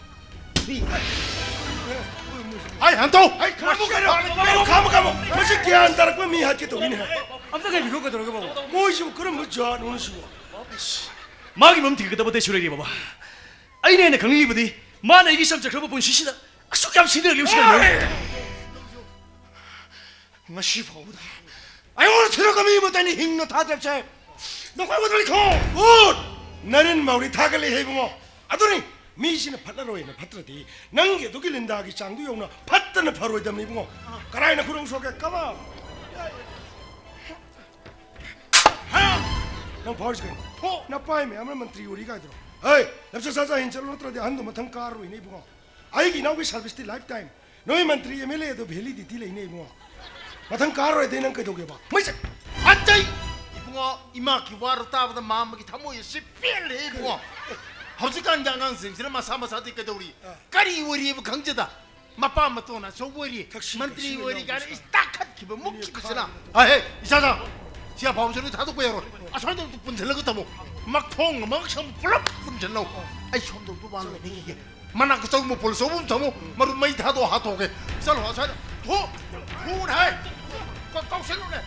아이 안토 아이 가무 가라 가무 가무 무슨 기한 따라고 미 할게 또 이네 아무튼 이거 그거 들어가 봐 뭐지 그럼 뭐죠 노는 시고 마기 멈티 그다 보대 쇼레리 봐봐 아이네네 강리부디 마나 이기 삼자 그러고 본 시시다 속감 시들 리우시가 뭐 시포다 아이 오늘 들어가면 이모다니 힘노 다 잡자 너 과거 들이코 굿 나는 마우리 타갈리 해보고 아도니 미시는 팔라로이나 파트라디 난게 도길린다기 장도 용나 파트는 바로 이담 이보고 가라이나 그런 속에 까봐 난 버리지 포 나빠이메 아무나 만트리 우리가 들어 에이 납사사자 인철로 트라디 한도 못한 까로 이네 이보고 아이기 나오기 살비스티 라이프타임 너희 만트리 에멜레도 벨리디 딜레 이네 이보고 matang karo ay dinang kayo ba? May sa atay ipunga imaki waro tawad ang mamagi tamo yung si pili ipunga. Hausikan jangan sing sila masama sa ating kaduri. Kari wari ibu kangjada mapamato na so wari mantri wari kari istakat kiba mukki kasana. Ah hey isaja siya pawsoni tato ko yaro. Asan to punjala ko tamo makthong maksam pulap punjalo. Ay shom to tuwan le bigi. Mana ko tawmo pulso mo tamo maru may tato hato ke. Salo asan ho ho hai. Kau kau selalu ni.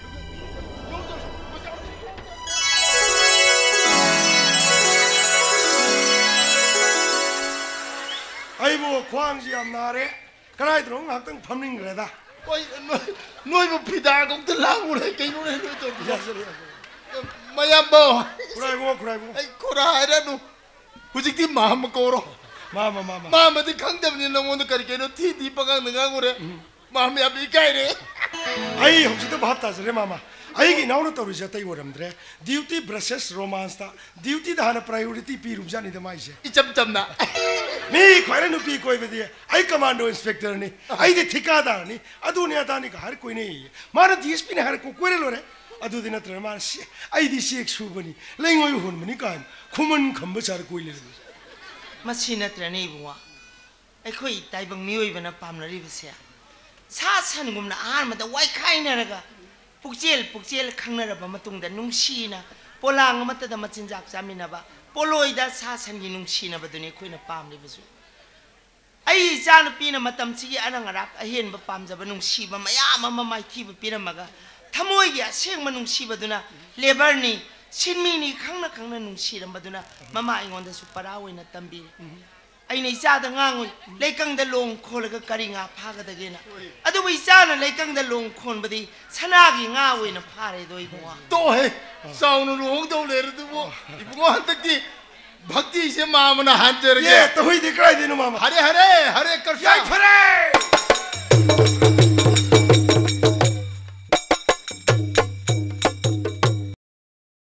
Aibu kuang siam nare, kerana itu orang hakang pamring kereta. Oi, noi mau pindah kau telang mulai kau ni noi tu. Mayambo. Kurai bu, kurai bu. Ay kurai ada nu. Hujik di mama koro. Mama mama. Mama di kang jam ni namun tu kari kau ti di pagang dengan kore. Mama ya bikai ni. Ay, hujik tu bahat tas re mama. Ay ginaw na tahu siya tayo orang dre. Duty versus romance ta. Duty dah na priority pi rubja ni damai siya. Icam cam na. Ni kau ni pi kau ibu dia. Ay commando inspector ni. Ay de ठेकेदार ni. Adu ni ada ni kahar kau ni. Mana D S P ni kahar kau kau lor. Adu di na terima si. Ay di si eksu bani. Lengoy hun bani kan. Kuman khambu char kau lor. Masih na terima ibu wa. Ay kau itai bang miwi bana pam nari besia. Sasan gum na ar mata wai kai na raga. Pukjel pukjel khang na raba matung da nungsi na. Polang mata da machinjak jamina ba. Poloi da sasan gi nungsi na ba duni kau na pam ni besu. Ay jana pina matam sigi anang arak ahen ba pam jaba nungsi ba maya mama mai ti ba pina maga. Thamoi gi aseng ma nungsi ba duna labor ni sinmi ni khang na khang na nungsi ram ba duna mama ingon da su parawi na tambi. Ay na isa da ngangol lekang da long khol ga kari nga phaga da gena. Adu ba isa na lekang da long khon ba di sanagi nga we na phare do ibu wa. To he. Saunu long to le ru bo. Ibu ko hantak di भक्ति से मामना हाथ जोड़ के ये तो हुई दिख रहा है दिनों मामा हरे हरे हरे कृष्ण हरे